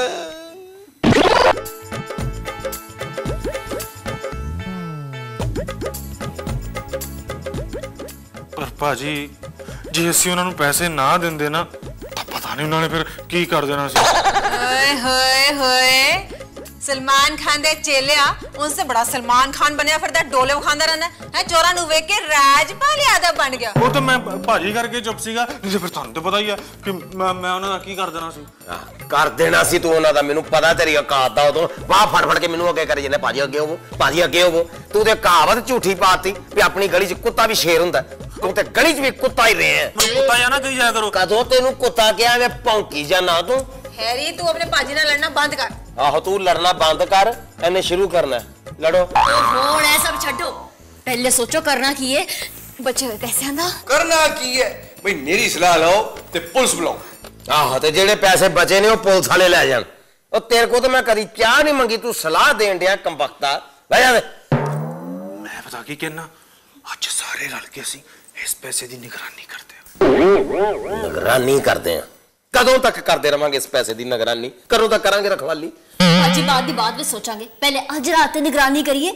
ਪਰ ਭਾਜੀ ਜੇ ਅਸੀਂ ਉਹਨਾਂ ਨੂੰ ਪੈਸੇ ਨਾ ਦਿੰਦੇ ਨਾ ਤਾਂ ਪਤਾ ਨਹੀਂ ਉਹਨਾਂ ਨੇ ਫਿਰ ਕੀ ਕਰ ਦੇਣਾ ਸੀ। ओए होए होए सलमान खान दे चेलिया उनसे बड़ा सलमान खान बनया फिरदा, डोले खांदा रहंदा है। चोरा नु वेख के राजपाल यादव बन गया। ਉਹ ਤਾਂ ਮੈਂ ਭਾਜੀ ਕਰਕੇ ਚੁੱਪ ਸੀਗਾ, ਨਹੀਂ ਫਿਰ ਤੁਹਾਨੂੰ ਤਾਂ ਪਤਾ ਹੀ ਆ ਕਿ ਮੈਂ ਮੈਂ ਉਹਨਾਂ ਦਾ ਕੀ ਕਰ ਦੇਣਾ ਸੀ। ਕਰ ਦੇਣਾ ਸੀ ਤੂੰ ਉਹਨਾਂ ਦਾ, ਮੈਨੂੰ ਪਤਾ ਤੇਰੀ ਔਕਾਤ ਦਾ। ਉਦੋਂ ਬਾਹ ਫੜ ਫੜ ਕੇ ਮੈਨੂੰ ਅੱਗੇ ਕਰੀ ਜਾਂਦੇ, ਭਾਜੀ ਅੱਗੇ ਹੋਵੋ, ਭਾਜੀ ਅੱਗੇ ਹੋਵੋ। ਤੂੰ ਤੇ ਕਹਾਵਤ ਝੂਠੀ ਪਾਤੀ ਵੀ ਆਪਣੀ ਗਲੀ 'ਚ ਕੁੱਤਾ ਵੀ ਸ਼ੇਰ ਹੁੰਦਾ। ਤੂੰ ਤੇ ਗਲੀ 'ਚ ਵੀ ਕੁੱਤਾ ਹੀ ਰਹੇ ਆ। ਕੁੱਤਾ ਜਾਂ ਨਾ ਕਹੀ ਜਾਇਆ ਕਰੋ। ਕਦੋਂ ਤੈਨੂੰ ਕੁੱਤਾ ਕਿਹਾ? ਵੇ ਭੌਂਕੀ ਜਾ ਨਾ ਤੂੰ। हैरी तू अपने पाजी नाल लड़ना बंद कर। ਆਹੋ ਤੂੰ ਲੜਨਾ ਬੰਦ ਕਰ, ਇਹਨੇ ਸ਼ੁਰੂ ਕਰਨਾ। ਲੜੋ। ਹੁਣ ਇਹ ਸਭ ਛੱਡੋ, ਪਹਿਲੇ ਸੋਚੋ ਕਰਨਾ ਕੀ ਹੈ। ਬਚੇ ਹੋਏ ਪੈਸਿਆਂ ਦਾ ਕਰਨਾ ਕੀ ਹੈ ਬਈ? ਮੇਰੀ ਸਲਾਹ ਲਓ ਤੇ ਪੁਲਿਸ ਬੁਲਾਓ। ਆਹੋ ਤੇ ਜਿਹੜੇ ਪੈਸੇ ਬਚੇ ਨੇ ਉਹ ਪੁਲਿਸ ਵਾਲੇ ਲੈ ਜਾਣ। ਉਹ ਤੇਰੇ ਕੋਲ ਤਾਂ ਮੈਂ ਕਦੀ ਚਾਹ ਨਹੀਂ ਮੰਗੀ, ਤੂੰ ਸਲਾਹ ਦੇਣ ਡਿਆ ਕੰਬਖਤਾ। ਬਹਿ ਜਾ ਵੇ। ਮੈਂ ਪਤਾ ਕੀ ਕਹਿਣਾ, ਅੱਜ ਸਾਰੇ ਰਲ ਕੇ ਅਸੀਂ ਇਸ ਪੈਸੇ ਦੀ ਨਿਗਰਾਨੀ ਕਰਦੇ ਹਾਂ। ਨਿਗਰਾਨੀ ਕਰਦੇ ਆ? ਕਦੋਂ ਤੱਕ ਕਰਦੇ ਰਵਾਂਗੇ ਇਸ ਪੈਸੇ ਦੀ ਨਿਗਰਾਨੀ? ਕਦੋਂ ਤੱਕ ਕਰਾਂਗੇ ਰਖਵਾਲੀ? ਅੱਜ ਬਾਅਦ ਦੀ ਬਾਤ ਵਿੱਚ ਸੋਚਾਂਗੇ, ਪਹਿਲੇ ਅੱਜ ਰਾਤ ਤੇ ਨਿਗਰਾਨੀ ਕਰੀਏ।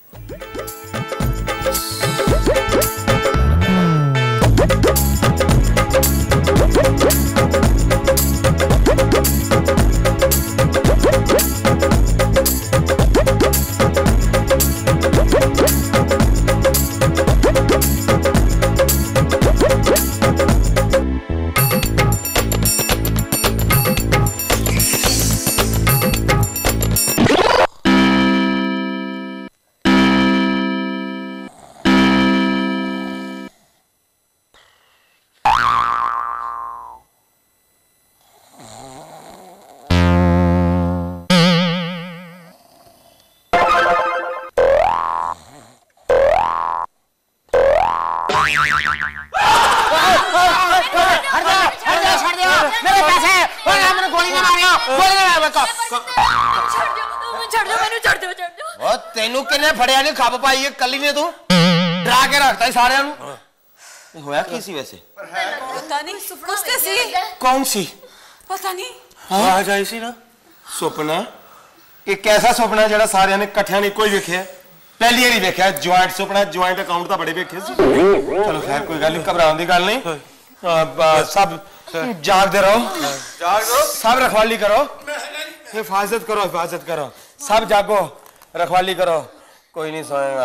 ਤੈਨੂੰ ਕਿੰਨੇ ਫੜਿਆ ਨਹੀਂ ਖੱਬ ਪਾਈ ਕੱਲੀ ਨੇ? ਤੂੰ ਡਰਾ ਕੇ ਰੱਖਤਾ ਸਾਰਿਆਂ ਨੂੰ। ਹੋਇਆ ਕੀ ਸੀ ਵੈਸੇ? पता नहीं कुछ तो सी। कौन सी? पता नहीं। ਆਵਾਜ਼ ਆਈ ਸੀ ਨਾ। ਸੁਪਨਾ? ਇੱਕ ਐਸਾ ਸੁਪਨਾ ਜਿਹੜਾ ਸਾਰਿਆਂ ਨੇ ਇਕੱਠਿਆਂ ਨੇ ਕੋਈ ਵੇਖਿਆ? ਪਹਿਲੀ ਵਾਰੀ ਵੇਖਿਆ ਜੁਆਇੰਟ ਸੁਪਨਾ। ਜੁਆਇੰਟ ਅਕਾਊਂਟ ਤਾਂ ਬੜੇ ਵੇਖੇ ਸੀ। ਚਲੋ ਖੈਰ ਕੋਈ ਗੱਲ ਨਹੀਂ, ਘਬਰਾਉਣ ਦੀ ਗੱਲ ਨਹੀਂ। ਸਭ ਜਾਗਦੇ ਰਹੋ, ਜਾਗ ਰਹੋ, ਸਭ ਰਖਵਾਲੀ ਕਰੋ। हिफाजत करो हिफाजत करो सब जागो रखवाली करो कोई नहीं सोएगा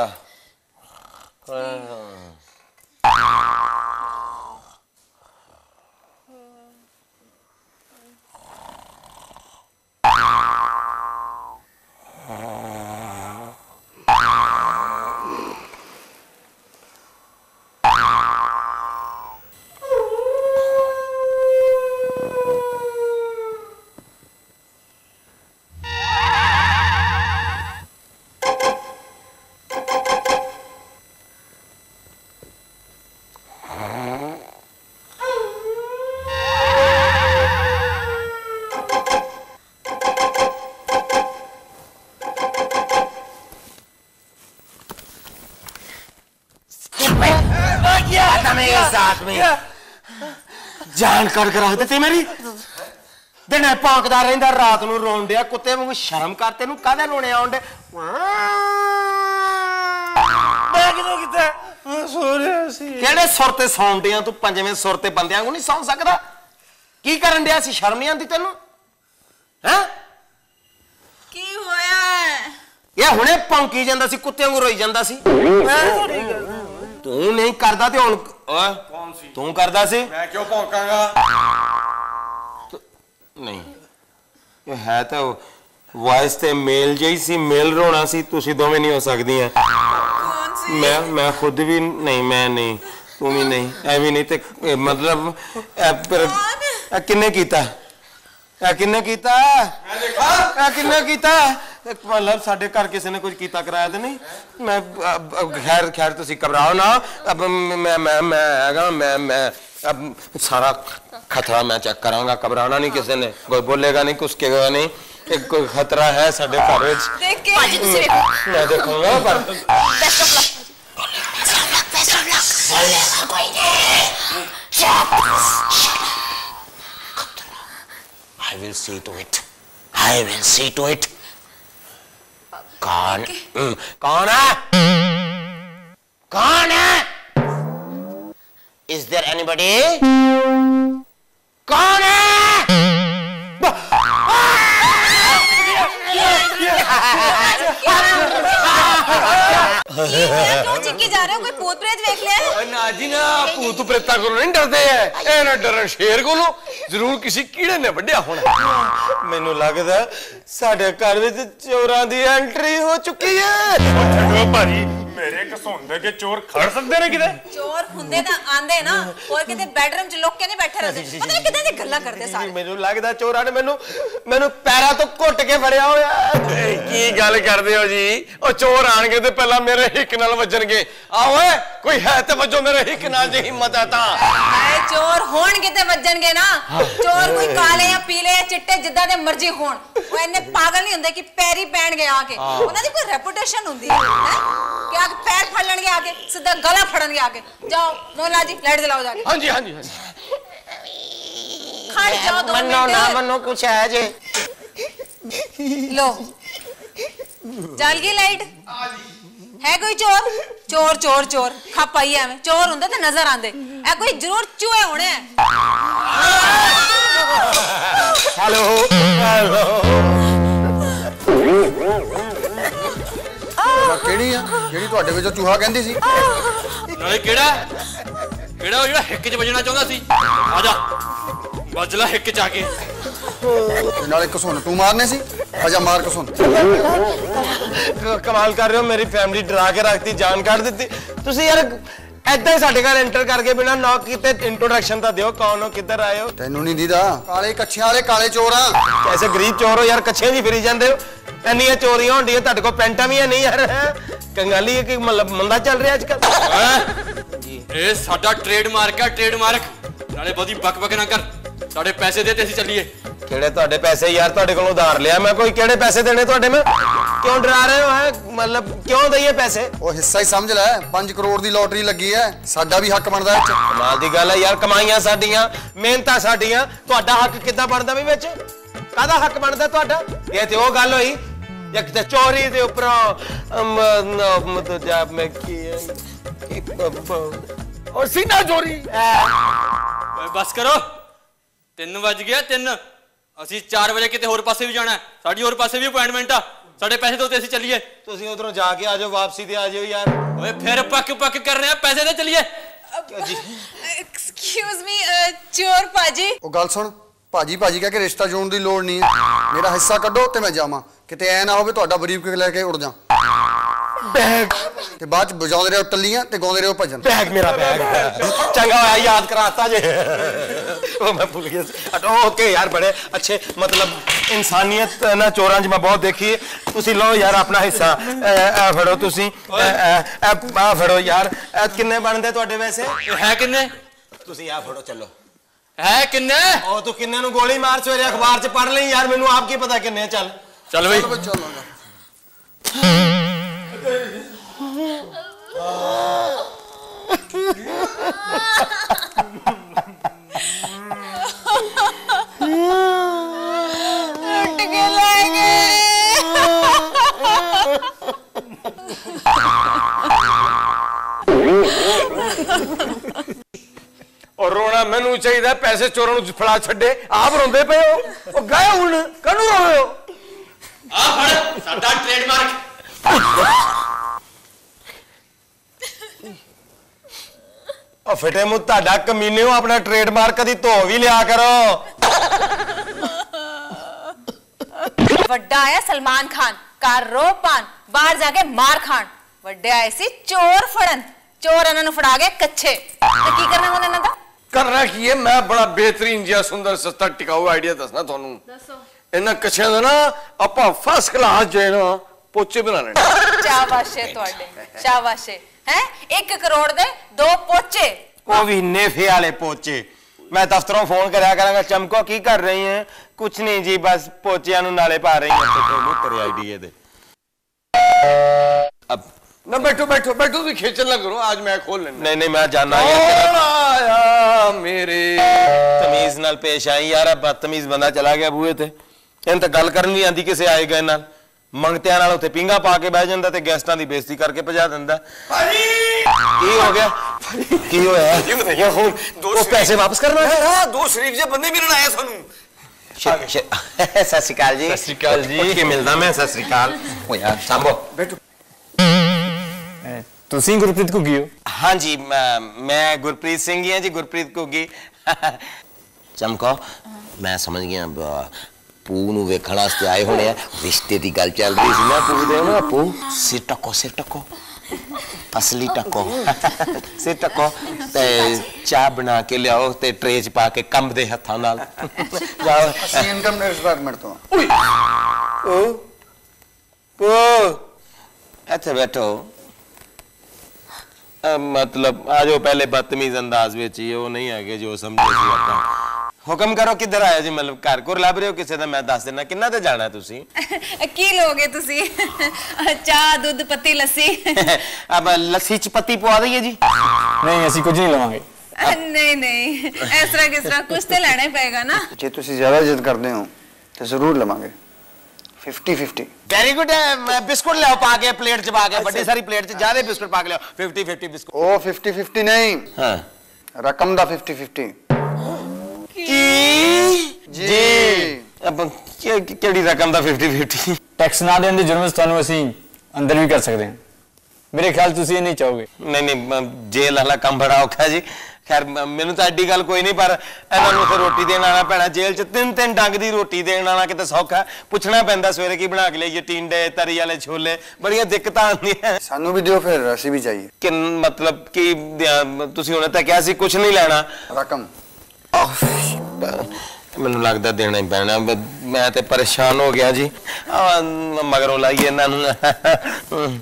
जान कर कर रख देती मेरी दिन भौंकदा रहिंदा रात नूं रोण दिया कुत्ते वांगू शर्म कर तेनू काहदे रोने आउण दे मैं किदों किते सो रिहा सी किहड़े सुर ते सौण दियां तू पंजवें सुर ते बंदियां वांगू नहीं सौ सकदा की करन दिया सी शर्म नहीं आंदी तैनू हैं की होया ये हुणे भौंकी जांदा सी कुत्ते वांगू रोई जांदा सी तू नहीं करदा ते हुण कौन सी तू करदा सी मैं क्यों भौंकांगा नहीं ये है तो वॉइस ते मेल जही सी मेल रोना सी तुसी दोवें नहीं हो सकदियां कौन सी मैं मैं खुद भी नहीं मैं नहीं तू भी नहीं ऐ भी नहीं ते मतलब ए पर ए किन्ने कीता ए किन्ने कीता मैं देखा ए किन्ने कीता मतलब साडे घर किसी ने कुछ कीता कराया तो नहीं मैं खैर खैर तुसी घबराओ ना अब मैं मैं मैं हैगा मैं मैं अब सारा खतरा मैं चेक करांगा घबराना नहीं किसी ने कोई बोलेगा नहीं कुछ कहेगा नहीं एक कोई खतरा है साडे घर विच देख के पाजी तुसी देखो मैं देखूंगा पर best of luck best of luck बोलेगा कोई नहीं shut I will see to it I will see to it कौन कौन है कौन है Is there anybody कौन है क्यों चिक्की जा रहे हो कोई भूत प्रेत देख लिया ना जी ना भूत प्रेता को नहीं डरते है ए ना डरन शेर को जरूर किसी कीड़े ने वड्डिया होना मैनू लगदा साडे घर विच चोरां दी एंट्री हो चुकी है छड्डो भाजी मेरे घसोंदे के चोर खड़ सकदे ने किते चोर हुंदे तां आंदे ना और किते बेडरूम च लुक के नहीं बैठे रहंदे पता नहीं किते दी गल्लां करदे सारे मैनू लगदा चोरां ने मैनू मैनू पैरां तो घुट के फड़िया होया की गल करदे हो जी ओ चोर आणगे ते पहला मेरे हिक नाल वजणगे आ ओए कोई है ते वजो मेरे हिक नाल जे हिम्मत है तां हाय चोर होण किते वजणगे ना चोर कोई काले या पीले या चिट्टे जिद्दां दे मर्जी होण ओ इन्ने पागल नहीं हुंदे कि पैरी पैणगे आके उन्हां दी कोई रेपुटेशन हुंदी है कि आके पैर फड़ लेणगे आके सीधा गला फड़नगे आके जाओ मोहल्ला जी लाइट जलाओ जाके हां जी हां जी हां जी खड़ जाओ दो मनो ना मनो कुछ है जे लो जल गई लाइट है कोई चोर चोर चोर चोर खप आई है मैं चोर हुंदे ते नजर आंदे ए कोई जरूर चूहे होने हैं हेलो हेलो ਕਿਹੜੀ ਆ ਜਿਹੜੀ ਤੁਹਾਡੇ ਵਿੱਚੋਂ ਚੂਹਾ ਕਹਿੰਦੀ ਸੀ ਨਾਲੇ ਕਿਹੜਾ ਕਿਹੜਾ ਉਹ ਜਿਹੜਾ ਹਿੱਕ 'ਚ ਵੱਜਣਾ ਚਾਹੁੰਦਾ ਸੀ ਆ ਜਾ ਵੱਜ ਲੈ ਹਿੱਕ 'ਚ ਆ ਕੇ ਨਾਲੇ ਕਸੁੰਨ ਤੂੰ ਮਾਰਨੇ ਸੀ ਆਜਾ ਮਾਰ ਕਸੁੰਨ ਕਮਾਲ ਕਰ ਰਹੇ ਹੋ ਮੇਰੀ ਫੈਮਿਲੀ ਡਰਾ ਕੇ ਰੱਖਤੀ ਜਾਨ ਕੱਢ ਦਿੱਤੀ ਤੁਸੀਂ ਯਾਰ ਐਦਾਂ ਹੀ ਸਾਡੇ ਘਰ ਐਂਟਰ ਕਰਕੇ ਬਿਨਾ ਨੌਕ ਕੀਤੇ ਇੰਟਰੋਡਕਸ਼ਨ ਤਾਂ ਦਿਓ ਕੌਣ ਹੋ ਕਿੱਧਰ ਆਏ ਹੋ ਤੈਨੂੰ ਨਹੀਂ ਦੀਦਾ ਕਾਲੇ ਕੱਛਿਆਂ ਵਾਲੇ ਕਾਲੇ ਚੋਰ ਆ ਐਸੇ ਗਰੀਬ ਚੋਰ ਹੋ ਯਾਰ ਕੱਛੇ ਜੀ ਫਿਰੀ ਜਾਂਦੇ ਹੋ ਇੰਨੀਆਂ ਚੋਰੀਆਂ ਹੁੰਦੀਆਂ ਤੁਹਾਡੇ ਕੋਲ ਪੈਂਟਾਂ ਵੀ ਨਹੀਂ ਯਾਰ ਕੰਗਾਲੀ ਹੈ ਕਿ ਮਤਲਬ ਮੰਦਾ ਚੱਲ ਰਿਹਾ ਅੱਜ ਕੱਲ ਇਹ ਸਾਡਾ ਟ੍ਰੇਡਮਾਰਕ ਹੈ ਟ੍ਰੇਡਮਾਰਕ ਨਾਲੇ ਬਹੁਤੀ ਬਕ ਬਕ ਨਾ ਕਰ ਸਾਡੇ ਪੈਸੇ ਦੇ ਤੇ ਅਸੀਂ ਚੱਲੀਏ ਕਿਹੜੇ ਤੁਹਾਡੇ ਪੈਸੇ ਯਾਰ ਤੁਹਾਡੇ ਕੋਲੋਂ ਉਧਾਰ ਲਿਆ ਮੈਂ ਕੋਈ ਕਿਹੜੇ ਪੈਸੇ ਦੇਣੇ ਤੁਹਾਡੇ ਮੈਂ ਕਿਉਂ ਡਰਾ ਰਹੇ ਹੋ ਹੈ ਮਤਲਬ ਕਿਉਂ ਦਈਏ ਪੈਸੇ ਉਹ ਹਿੱਸਾ ਹੀ ਸਮਝ ਲੈ ਪੰਜ ਕਰੋੜ ਦੀ ਲੋਟਰੀ ਲੱਗੀ ਹੈ ਸਾਡਾ ਵੀ ਹੱਕ ਬਣਦਾ ਵਿੱਚ ਕਮਾਲ ਦੀ ਗੱਲ ਹੈ ਯਾਰ ਕਮਾਈਆਂ ਸਾਡੀਆਂ ਮਿਹਨਤਾਂ ਸਾਡੀਆਂ ਤੁਹਾਡਾ ਹੱਕ ਕਿੱਦਾਂ ਬਣਦਾ ਵੀ ਵਿੱਚ ਕਾਹਦਾ ਹੱਕ ਬਣਦਾ ਤੁਹਾਡਾ ਇਹ ਤੇ ਉਹ ਗੱਲ ਹੋਈ ਇੱਕ ਤੇ ਚੋਰੀ ਦੇ ਉੱਪਰੋਂ ਮਤਲਬ ਜਦ ਮੈਂ ਕੀ ਔਰ ਸੀਨਾ ਚੋਰੀ ਬਸ ਕਰੋ ਤਿੰਨ ਵੱਜ ਗਿਆ ਤਿੰਨ ਅਸੀਂ ਚਾਰ ਵਜੇ ਕਿਤੇ ਹੋਰ ਪਾਸੇ ਵੀ ਜਾਣਾ ਹੈ, ਸਾਡੀ ਹੋਰ ਪਾਸੇ ਵੀ ਅਪਾਇੰਟਮੈਂਟ ਆ। ਸਾਡੇ ਪੈਸੇ ਦੋ ਤੇ ਅਸੀਂ ਚੱਲੀਏ। ਤੁਸੀਂ ਉਧਰੋਂ ਜਾ ਕੇ ਆ ਜਾਓ, ਵਾਪਸੀ ਤੇ ਆ ਜਾਓ ਯਾਰ। ਓਏ ਫਿਰ ਪੱਕ ਪੱਕ ਕਰ ਰਹੇ ਆ, ਪੈਸੇ ਤੇ ਚੱਲੀਏ। ਐਕਸਕਿਊਜ਼ ਮੀ ਚੋਰ ਭਾਜੀ। ਉਹ ਗੱਲ ਸੁਣ, ਭਾਜੀ ਭਾਜੀ ਕਹਿ ਕੇ ਰਿਸ਼ਤਾ ਜੋੜਨ ਦੀ ਲੋੜ ਨਹੀਂ ਹੈ। ਮੇਰਾ ਹਿੱਸਾ ਕੱਢੋ ਤੇ ਮੈਂ ਜਾਵਾਂ, ਕਿਤੇ ਐ ਨਾ ਹੋਵੇ ਤੁਹਾਡਾ ਬਰੀਕ ਲੈ ਕੇ ਉੜ ਜਾ। ਬੈਗ ਤੇ ਬਾਅਦ ਚ ਵਜਾਉਂਦੇ ਰਹੋ ਟੱਲੀਆਂ ਤੇ ਗਾਉਂਦੇ ਰਹੋ ਭਜਨ। ਬੈਗ ਮੇਰਾ ਬੈਗ ਚੰਗਾ ਹੋਇਆ ਯਾਦ ਕਰਾਤਾ ਜੇ। ਉਹ ਮੈਂ ਭੁੱਲ ਗਿਆ ਸੀ। ਓਕੇ ਯਾਰ, ਬੜੇ ਅੱਛੇ, ਮਤਲਬ ਇਨਸਾਨੀਅਤ ਨਾ ਚੋਰਾਂ 'ਚ ਮੈਂ ਬਹੁਤ ਦੇਖੀ ਹੈ। ਤੁਸੀਂ ਲਓ ਯਾਰ ਆਪਣਾ ਹਿੱਸਾ। ਇਹ ਫੜੋ ਤੁਸੀਂ, ਆ ਫੜੋ ਯਾਰ। ਕਿੰਨੇ ਬਣਦੇ ਤੁਹਾਡੇ ਵੈਸੇ? ਹੈ ਕਿੰਨੇ? ਤੁਸੀਂ ਆ ਫੜੋ, ਚੱਲੋ। ਹੈ ਕਿੰਨੇ? ਉਹ ਤੂੰ ਕਿੰਨੇ ਨੂੰ ਗੋਲੀ ਮਾਰ ਸਵੇਰੇ ਅਖਬਾਰ 'ਚ ਪੜ੍ਹ ਲਈ ਯਾਰ, ਮੈਨੂੰ ਆਪ ਕੀ ਪਤਾ ਕਿੰਨੇ। ਚੱਲ ਚੱਲ ਬਈ। और रोना मैनू चाहिए, पैसे चोरों ਨੂੰ ਫੜਾ ਛੱਡੇ, ਆਪ ਰੋਂਦੇ ਪਏ ਹੋ। ਉਹ ਗਏ ਹੁਣ ਕਾਹਨੂੰ ਰੋ ਰਹੇ ਹੋ? ਆ ਫੜ ਸਾਡਾ ਟ੍ਰੇਡਮਾਰਕ। ਉਹ ਫਿੱਟੇ ਮੂੰਹ ਤੁਹਾਡਾ ਕਮੀਨੇ ਹੋ, ਆਪਣਾ ਟ੍ਰੇਡਮਾਰਕ ਕਦੀ ਧੋ ਵੀ ਲਿਆ ਕਰੋ। ਵੱਡਾ ਆਇਆ ਸਲਮਾਨ ਖਾਨ, ਕਰ ਰੋ ਪਾਨ, ਬਾਹਰ ਜਾ ਕੇ ਮਾਰ ਖਾਣ। ਵੱਡੇ ਆਏ ਸੀ ਚੋਰ ਫੜਨ, ਚੋਰ ਇਹਨਾਂ ਨੂੰ ਫੜਾ ਗਏ ਕੱਛੇ। ਤੇ ਕੀ ਕਰਨਾ ਹੁਣ ਇਹਨਾਂ ਦਾ? करना की है, मैं बड़ा बेहतरीन जिहा सुंदर सस्ता टिकाऊ आइडिया दसना थानू। दसो। इन्हां कच्छियां दा ना आपां फर्स्ट क्लास जे ना पोचे बना लेने। शाबाश है तुहाडे, शाबाश है। हैं एक करोड़ दे दो पोचे। वो भी नेफे वाले पोचे। मैं दफ्तरों फोन करया करांगा, चमको की कर रही हैं? कुछ नहीं जी, बस पोचियां नू नाले पा रही हैं। तेरे आइडिया दे। अब ना बैठो बैठो बैठो, तुम खेचल ना करो, आज मैं खोल लेना। नहीं नहीं, मैं जाना आया मेरे। तमीज नाल पेश आई यार, बदतमीज बंदा चला गया बूहे ते। इन तो गल करन नहीं आंदी किसे आए गए नाल। मंगतियां नाल उत्ते पिंगा पा के बह जांदा ते गेस्टां दी बेइज्जती करके भजा दिंदा। की हो गया? की होया? ये बताइए हुन दो पैसे वापस करना है? हां, दो शरीफ जे बंदे मिलण आए सानू। सत श्री अकाल जी। सत श्री अकाल जी। के मिलदा मैं? सत श्री अकाल। ओ यार सांभो, बैठो। ਤੁਸੀਂ ਗੁਰਪ੍ਰੀਤ ਘੁੱਗੀ ਹੋ? हाँ जी, मैं गुरप्रीत सिंह ही हाँ जी, गुरप्रीत घुग्गी। चमको मैं समझ गया, पू नू वेखण वास्ते आए होने, रिश्ते की गल चल रही सी ना। पू दे ना, पू सिर टको, सिर टको, असली टको, सिर टको ते चाह बना के लियाओ ते ट्रे च पा के कंबदे हत्थां नाल जाओ। ਅਸੀਂ ਇਨਕਮ ਟੈਕਸ ਡਿਪਾਰਟਮੈਂਟ ਤੋਂ। ओ ओ ਇੱਥੇ बैठो। मतलब आ जाओ, पहले बदतमीज अंदाज में ही वो नहीं है जो समझे सी आप। हुक्म करो, किधर आया जी? मतलब घर को लभ रहे हो किसी का? मैं दस देना किन्ना ते जाना तुसी? की लोगे तुसी? चाह दूध पत्ती लस्सी। अब लस्सी च पत्ती पवा दईए जी? नहीं, ਅਸੀਂ ਕੁਝ ਨਹੀਂ ਲਵਾਂਗੇ। नहीं नहीं, इस तरह किस तरह कुछ तो लेना ही पड़ेगा ना। ਜੇ ਤੁਸੀਂ ਜ਼ਿਆਦਾ ਜਿੱਦ ਕਰਦੇ ਹੋ ਤੇ ਜ਼ਰੂਰ ਲਵਾਂਗੇ। Fifty fifty. Very good. Biscuit लियाओ पा के, प्लेट च पा के, बड़ी सारी प्लेट च ज्यादा बिस्कुट पा के लियाओ। Fifty fifty biscuit. ओ फिफ्टी फिफ्टी नहीं, हाँ रकम दा फिफ्टी फिफ्टी। जी अब केड़ी रकम दा फिफ्टी फिफ्टी? ਟੈਕਸ ਨਾ ਦੇਣ ਦੇ ਜੁਰਮ ਵਿੱਚ ਤੁਹਾਨੂੰ ਅਸੀਂ ਅੰਦਰ ਵੀ ਕਰ ਸਕਦੇ ਹਾਂ। ਮੇਰੇ ਖਿਆਲ ਤੁਸੀਂ ਇਹ ਨਹੀਂ ਚਾਹੋਗੇ। नहीं नहीं, जेल वाला काम बड़ा औखा है जी। खैर मैनू तो एडी गल कोई नहीं, पर इन्हां नूं ते रोटी देण आना पैना। जेल च तीन तीन डंग दी रोटी देण आना किते सौखा? पुछना पैंदा सवेरे की बना के लियाइए, टिंडे तरी वाले छोले, बड़ियां दिक्कतां आंदियां। सानू भी दियो फिर, ਅਸੀਂ भी चाहिए। कि मतलब कि तुसीं हुणे तां किहा सी कुछ नहीं लेना? रकम मैनू लगदा देना ही पैना। मैं ते परेशान हो गया जी। मगरों लाइए इन्हां नूं।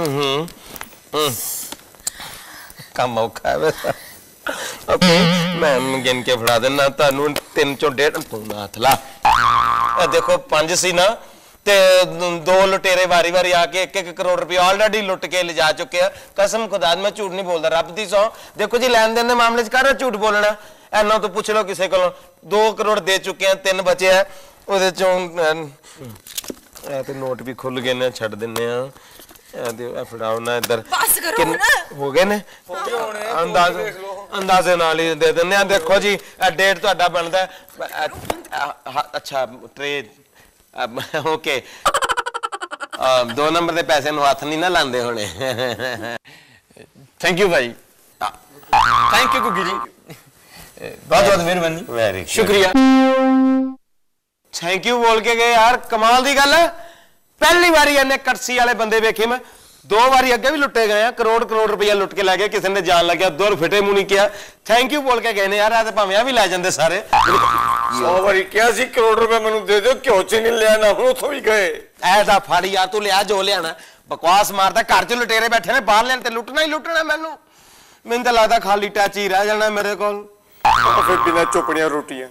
काम औखा है वैसा। ओके, मैं गिन के फड़ा देना तुहानू। तीन चो डेढ़ तू हथ ला। देखो पंज सी ना, ते दो लुटेरे वारी वारी आके एक एक करोड़ रुपया ऑलरेडी लुट के ले जा चुके हैं। कसम खुदा मैं झूठ नहीं बोलता, रब दी सौ। देखो जी लैन देन दे मामले च कर झूठ बोलना, इन्ना तो पुछ लो किसी को। दो करोड़ दे चुके हैं, तीन बचे है ਉਹਦੇ ਚੋਂ। ਇਹ ਤੇ ਨੋਟ ਵੀ ਖੁੱਲ ਗਏ ਨੇ, ਛੱਡ ਦਿੰਨੇ ਆ। ਇਹ ਫੜਾਓ ਨਾ ਇੱਧਰ। ਪਾਸ ਕਰੋ ਨਾ। ਹੋ ਗਏ ਨੇ ਅੰਦਾਜ਼। ਅੰਦਾਜ਼ੇ ਨਾਲ ਹੀ ਦੇ ਦਿੰਦੇ ਆ। ਦੇਖੋ ਜੀ ਇਹ ਡੇਟ ਤੁਹਾਡਾ ਬਣਦਾ ਅੱਛਾ ਟਰੇ ਓਕੇ ਦੋ ਨੰਬਰ ਦੇ ਪੈਸੇ ਨੂੰ ਹੱਥ ਨਹੀਂ ਨਾ ਲਾਉਂਦੇ ਹੋਣੇ। थैंक यू भाई, थैंक यू गुग्गी जी, बहुत बहुत मेहरबानी, वेरी शुक्रिया। थैंक यू बोल के गए यार, कमाल दी गल है। पहली बारी इन्ने कटसी वाले बंदे वेखे मैं, दो बारी अगे भी लुटे गए हैं, करोड़ करोड़ रुपया लुट के लै गए, किसी ने जान लग्या दूर फिटे मुंह नहीं किया, थैंक यू बोल के गए ने यार। आ भावें भी लै जाते सारे। सौ बारी क्या सी करोड़ रुपया मैनू दे दो, क्यों च नहीं लिया ना, उथों भी गए। ऐसा फड़ यार, तू लिया जो लिया, बकवास मारदा, घर च लुटेरे बैठे ने, बाहर लेन ते लुटना ही लुटना। मैनू मैनू तो लगता खाली टच ही रह जाना मेरे को। फिर बिना चुपड़ियां रोटियां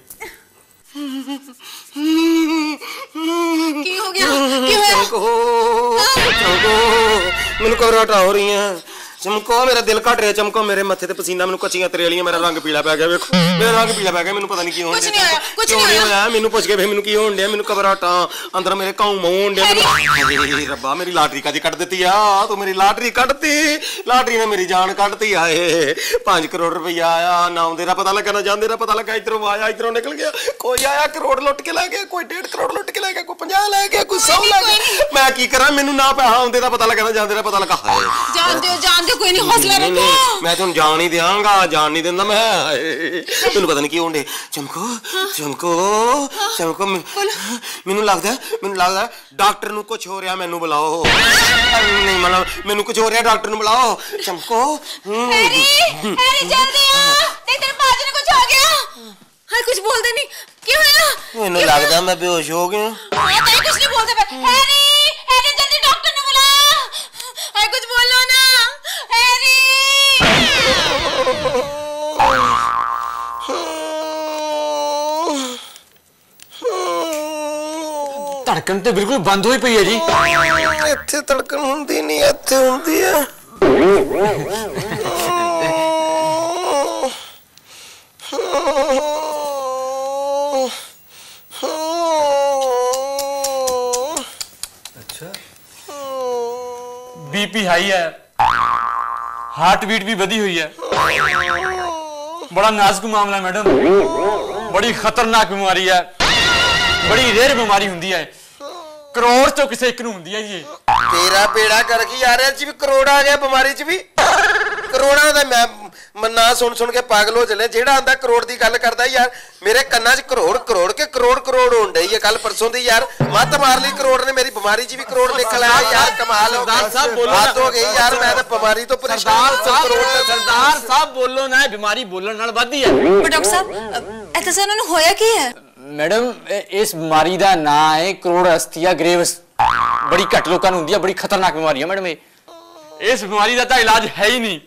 की हो गया? की होया? मैनू घबराहट हो रही है। चमको, मेरा दिल घट रहा। चमको, मेरे मत्थे ते पसीना, मैनू कच्चियां तरेलियां, मेरा रंग पीला पै गया। वेखो मेरा रंग पीला पै गया, मैनू पता नहीं की होण कुछ नहीं होया, कुछ नहीं होया। मैनू पुछ के फिर मैनू की होण दिया, मैनू घबराहटां अंदर मेरे काऊ होण दिया। मेरी रब्बा, मेरी लाटरी कदी कट दित्ती आ तू, मेरी लाटरी कटती, लाटरी ने मेरी जान कटती। आए पांच करोड़ रुपया आया, ना आउंदे दा पता लगा ना जांदे दा पता लगा, इधरों आया इधरों निकल गया। कोई आया करोड़ लुट के लै गया, कोई डेढ़ करोड़ लुट के लै गया, कोई पचास लै गया, कोई सौ लै गया। मैं की करा, मैनू ना पैसा आउंदे दा पता लगा ना जांदे दा पता लगा। जान दो जान दो, कोई नहीं, हौसला रखो। मैं तुम जान ही देंगा, जान नहीं देंदा मैं। तेन पता नहीं की होंडे। चमको चमको चमको, मैनू लगदा मैनू लगदा डॉक्टर नू कुछ हो रहा, मैनू बुलाओ। नहीं मतलब मैनू कुछ हो रहा, डॉक्टर नू बुलाओ। चमको हैरी, हैरी जल्दी आ, देख तेरे पाजी ने कुछ हो गया। हाय कुछ बोल दे नहीं, क्यों होया? मैनू लगदा मैं बेहोश हो गया। हां तेरे कुछ नहीं बोलते पे। हैरी, हैरी जल्दी डॉक्टर ने बुला। हाय कुछ बोलो ना हैरी। धड़कन तो बिल्कुल बंद हुई पई है जी। इत्थे धड़कन हुंदी नहीं, इत्थे हुंदी है। अच्छा, बीपी हाई है, हार्ट बीट भी बढ़ी हुई है। बड़ा नाजुक मामला है मैडम, बड़ी खतरनाक बीमारी है, बड़ी रेयर बीमारी हुंदी है, करोड़ चो किसी एक नूं हुंदी है जी। तेरा बेड़ा कर की यार, च भी करोड़ आ गया, बीमारी च भी करोड़ा दा। मैं ना सुन सुन के पागल हो चले। जेड़ा आंदा करोड़ दी गल करदा यार, मेरे कन्ना च करोड़ करोड़ के करोड़ करोड़ होण डई है। कल परसों दी यार मत मार ली करोड़ ने, मेरी बीमारी च भी करोड़ निकल आया यार। कमाल हो गई साहब, बोलो बात हो गई यार। मैं तो बीमारी तो परेशान सरदार साहब, सरदार साहब बोलो ना, बीमारी बोलण नाल वधदी है। पर डॉक्टर साहब ऐसा से उन्होंने होया की है? मैडम इस बीमारी का नाम है करोड़हस्तिया ग्रेव्स। बड़ी घट लोगों को होंदी है, बड़ी खतरनाक बीमारी है मैडम। इस बीमारी का तो इलाज है ही नहीं।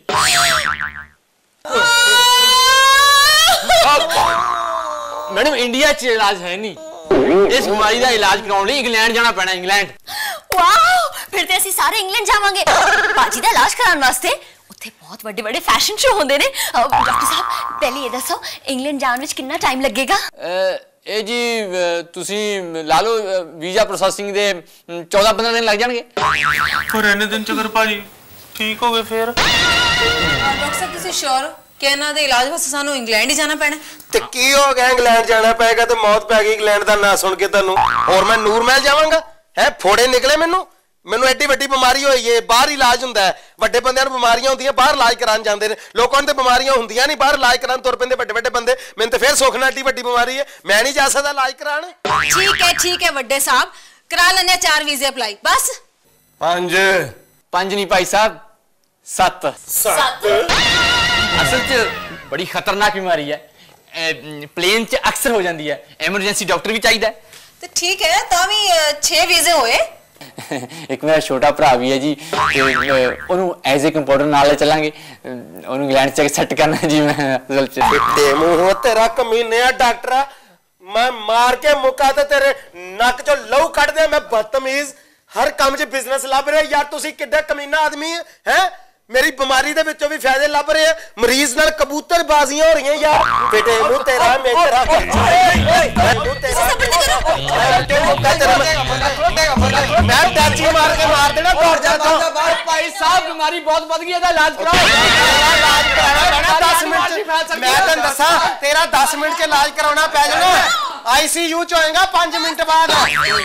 मैडम इंडिया च इलाज है नहीं। इस बीमारी का इलाज कराने लिए इंग्लैंड जाना पैना। इंग्लैंड वाओ, फिर तो ਅਸੀਂ ਸਾਰੇ ਇੰਗਲੈਂਡ ਜਾਵਾਂਗੇ ਬਾਜੀ ਦਾ ਇਲਾਜ ਕਰਾਉਣ ਵਾਸਤੇ। ਉੱਥੇ ਬਹੁਤ ਵੱਡੇ ਵੱਡੇ ਫੈਸ਼ਨ ਸ਼ੋ ਹੁੰਦੇ ਨੇ। ਡਾਕਟਰ ਸਾਹਿਬ ਪਹਿਲੇ ਇਹ ਦੱਸੋ ਇੰਗਲੈਂਡ ਜਾਣ ਵਿੱਚ ਕਿੰਨਾ ਟਾਈਮ ਲੱਗੇਗਾ? ਇਹ ਜੀ ਤੁਸੀਂ ਲਾ ਲਓ ਵੀਜ਼ਾ ਪ੍ਰੋਸੈਸਿੰਗ ਦੇ चौदह पंद्रह दिन लग जाएंगे। पर इन्ने दिन च अगर भाजी ठीक हो गए फिर? डॉक्टर साहब ਤੁਸੀਂ श्योर ਕਿ ਇਹਨਾਂ ਦੇ ਇਲਾਜ ਵਾਸਤੇ ਸਾਨੂੰ ਇੰਗਲੈਂਡ ਹੀ ਜਾਣਾ ਪੈਣਾ? ਤੇ ਕੀ ਹੋ ਗਿਆ, ਇੰਗਲੈਂਡ ਜਾਣਾ ਪਏਗਾ ਤੇ ਮੌਤ ਪੈ ਗਈ ਇੰਗਲੈਂਡ ਦਾ ਨਾਂ ਸੁਣ ਕੇ ਤੁਹਾਨੂੰ। ਹੋਰ ਮੈਂ ਨੂਰ ਮਹਿਲ ਜਾਵਾਂਗਾ ਹੈ? ਫੋੜੇ ਨਿਕਲੇ ਮੈਨੂੰ। ਮੈਨੂੰ ਐਡੀ ਵੱਡੀ ਬਿਮਾਰੀ ਹੋਈ ਏ, ਬਾਹਰ ਇਲਾਜ ਹੁੰਦਾ ਹੈ। ਵੱਡੇ ਬੰਦਿਆਂ ਨੂੰ ਬਿਮਾਰੀਆਂ ਹੁੰਦੀਆਂ, ਬਾਹਰ ਇਲਾਜ ਕਰਾਉਣ ਜਾਂਦੇ ਨੇ। ਲੋਕਾਂ ਨੂੰ ਤੇ ਬਿਮਾਰੀਆਂ ਹੁੰਦੀਆਂ ਨਹੀਂ, ਬਾਹਰ ਇਲਾਜ ਕਰਾਉਣ ਤੁਰ ਪੈਂਦੇ ਵੱਡੇ ਵੱਡੇ ਬੰਦੇ। ਮੈਨੂੰ ਤੇ ਫਿਰ ਸੁੱਖ ਨਾਲ ਐਡੀ ਵੱਡੀ ਬਿਮਾਰੀ ਹੈ, ਮੈਂ ਨਹੀਂ ਜਾ ਸਕਦਾ ਇਲਾਜ ਕਰਾਉਣ। ਠੀਕ ਹੈ ਠੀਕ ਹੈ ਵੱਡੇ ਸਾਹਿਬ, ਕਰਾ ਲੈਣੇ ਚਾਰ ਵੀਜ਼ੇ ਅਪਲਾਈ ਬਸ। ਪੰਜ ਪੰਜ ਨਹੀਂ ਭਾਈ ਸਾਹਿਬ, ਸੱਤ ਸੱਤ। असल च बड़ी खतरनाक बीमारी है, प्लेन च अक्सर हो जाती है, एमरजेंसी डॉक्टर भी चाहिए। तो ठीक है, ਤਾਂ ਵੀ छह ਵੀਜ਼ੇ ਹੋਏ। एक मेरा छोटा भरा भी है जी, ਉਹਨੂੰ ਐਜ਼ ਅ ਕੰਪਾਊਂਡਰ ਨਾਲ ਲੈ ਚੱਲਾਂਗੇ। ਉਹਨੂੰ ਇੰਗਲੈਂਡ ਚ ਸੈੱਟ ਕਰਨਾ ਜੀ ਮੈਂ ਅਸਲ ਚ। ਬਿੱਟੇ ਮੂੰਹ ਤੇਰਾ ਕਮੀਨਿਆ ਡਾਕਟਰਾ, ਮੈਂ ਮਾਰ ਕੇ ਮੁੱਕਾ ਤੇ ਤੇਰੇ ਨੱਕ ਚੋਂ ਲਹੂ ਕੱਢ ਦਿਆਂ। ਮੈਂ ਬਦਤਮੀਜ਼, ਹਰ ਕੰਮ 'ਚ ਬਿਜ਼ਨਸ ਲੱਭ ਰਿਹਾ ਯਾਰ। ਤੁਸੀਂ ਕਿੱਡਾ ਕਮੀਨਾ ਆਦਮੀ ਹੈ ਹੈ। मेरी बीमारी दे विचों भी फायदे लभ रहे हैं, मरीज नाल कबूतर बाजियां हो रही हैं यार। बेटे मुंह तेरा मैं तेरा मुंह तेरा मैं टाची मार के मार देना। दौड़ जाता भाई साहब, जनाब बीमारी बहुत बढ़ गई है, इलाज कराओ। इलाज कराना दस मिनट मैं तेन दसा तेरा दस मिनट च इलाज कराना पै जाना आईसीयू च होएगा पांच मिनट बाद।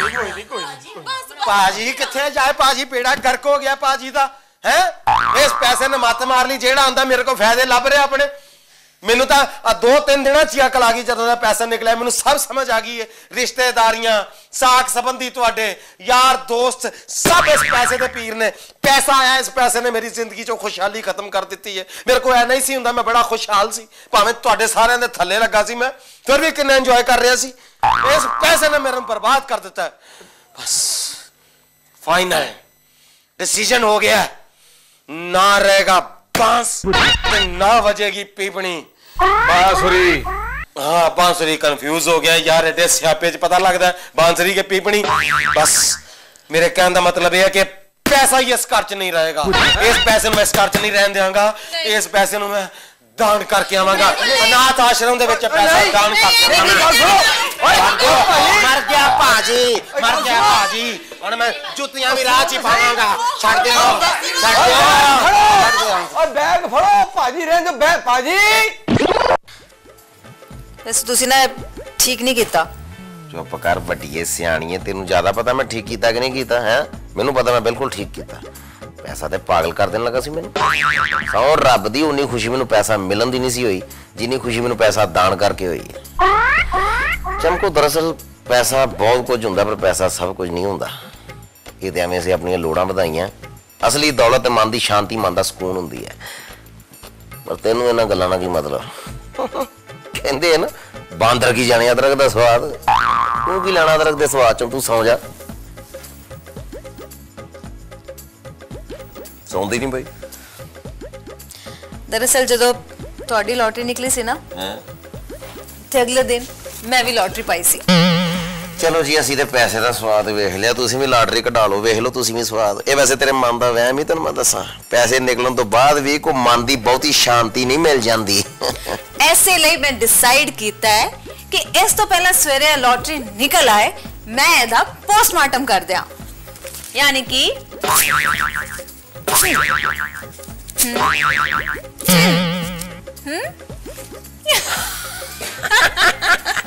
भाजी किथे जाए भाजी बेड़ा गर्क हो गया भाजी दा है। इस पैसे ने मत मार ली जेड़ा आंदा मेरे को फायदे लभ रहे अपने। मैनू तो दो तीन दिन च अकल आ गई जदों दा पैसा निकलिया मैनू सब समझ आ गई है। रिश्तेदारियां साख संबंधी तुहाडे यार दोस्त सब इस पैसे दे पीर ने। पैसा आया इस पैसे ने मेरी जिंदगी चो खुशहाली खत्म कर दी है। मेरे को ऐ नहीं सी हुंदा मैं बड़ा खुशहाल सी भावें तुहाडे सारियां दे थल्ले लगा सी मैं फिर भी किन्ना इंजॉय कर रहा सी। इस पैसे ने मेरे बर्बाद कर दिता है। बस फाइनल डिसीजन हो गया ना रहेगा बांस ना बजेगी पीपनी बांसुरी। हाँ बांसुरी कंफ्यूज हो गया यार एडे स्यापे च पता लगता है बांसुरी के पीपनी। बस मेरे कहने का मतलब यह है कि पैसा ही इस घर च नहीं रहेगा। इस पैसे मैं इस घर च नहीं रहने देंगा। इस पैसे मैं दान करके आवांगा अनाथ आश्रम दे विच पैसा दान करके मर गया भाजी मर गया भाजी और मैं जुतियां भी राह च पावांगा। छड़ दे छड़ दे और बैग फड़ो भाजी रहन दो बैग भाजी। वैसे तुसी ना ठीक नहीं कीता। चुप कर ਵੱਡੀਏ ਸਿਆਣੀਏ ਤੈਨੂੰ ਜ਼ਿਆਦਾ ਪਤਾ ਮੈਂ ਠੀਕ ਕੀਤਾ ਕਿ ਨਹੀਂ ਕੀਤਾ ਹੈ। ਮੈਨੂੰ ਪਤਾ ਮੈਂ ਬਿਲਕੁਲ ਠੀਕ ਕੀਤਾ। ਪੈਸਾ ਤੇ ਪਾਗਲ ਕਰ ਦੇਣ ਲੱਗਾ ਸੀ ਮੈਨੂੰ। ਸੌ ਰੱਬ ਦੀ ਉਨੀ ਖੁਸ਼ੀ ਮੈਨੂੰ ਪੈਸਾ ਮਿਲਣ ਦੀ ਨਹੀਂ ਸੀ ਹੋਈ ਜਿੰਨੀ ਖੁਸ਼ੀ ਮੈਨੂੰ ਪੈਸਾ ਦਾਨ ਕਰਕੇ ਹੋਈ ਹੈ। ਚਮਕੋ ਦਰਅਸਲ ਪੈਸਾ ਬਹੁਤ ਕੁਝ ਹੁੰਦਾ ਪਰ ਪੈਸਾ ਸਭ ਕੁਝ ਨਹੀਂ ਹੁੰਦਾ। ਇਹ ਤੇ ਐਵੇਂ ਅਸੀਂ ਆਪਣੀਆਂ ਲੋੜਾਂ ਵਧਾਈਆਂ। ਅਸਲੀ ਦੌਲਤ ਮਨ ਦੀ ਸ਼ਾਂਤੀ ਮਨ ਦਾ ਸਕੂਨ ਹੁੰਦੀ ਹੈ। ਪਰ ਤੈਨੂੰ ਇਹਨਾਂ ਗੱਲਾਂ ਨਾਲ ਕੀ ਮਤਲਬ। ਕਹਿੰਦੇ ਨਾ ਬਾਂਦਰ ਕੀ ਜਾਣੇ ਅਦਰਕ ਦਾ ਸਵਾਦ। ਤੂੰ ਕੀ ਲੈਣਾ ਅਦਰਕ ਦੇ ਸਵਾਦ ਚੋਂ ਤੂੰ ਸੌਂ ਜਾ। ਸੌਂਦੀ ਨਹੀਂ ਬਈ। दरअसल ਜਦੋਂ ਤੁਹਾਡੀ ਲੋਟਰੀ ਨਿਕਲੀ ਸੀ ਨਾ ਤੇ ਅਗਲੇ ਦਿਨ ਮੈਂ ਵੀ ਲੋਟਰੀ ਪਾਈ ਸੀ। ਚਲੋ ਜੀ ਅਸੀਂ ਤੇ ਪੈਸੇ ਦਾ ਸਵਾਦ ਵੇਖ ਲਿਆ ਤੁਸੀਂ ਵੀ ਲਾਟਰੀ ਕਢਾ ਲਓ ਵੇਖ ਲਓ ਤੁਸੀਂ ਵੀ ਸਵਾਦ। ਇਹ ਵੈਸੇ ਤੇਰੇ ਮਨ ਦਾ ਵਹਿਮ ਹੀ ਤੈਨੂੰ ਮੈਂ ਦੱਸਾਂ ਪੈਸੇ ਨਿਕਲਣ ਤੋਂ ਬਾਅਦ ਵੀ ਕੋਈ ਮਨ ਦੀ ਬਹੁਤੀ ਸ਼ਾਂਤੀ ਨਹੀਂ ਮਿਲ ਜਾਂਦੀ। ਐਸੇ ਲਈ ਮੈਂ ਡਿਸਾਈਡ ਕੀਤਾ ਹੈ ਕਿ ਇਸ ਤੋਂ ਪਹਿਲਾਂ ਸਵੇਰੇ ਲੋਟਰੀ ਨਿਕਲ ਆਏ ਮੈਂ ਇਹਦਾ ਪੋਸਟਮਾਰਟਮ ਕਰ ਦਿਆਂ। ਯਾਨੀ ਕਿ हम्म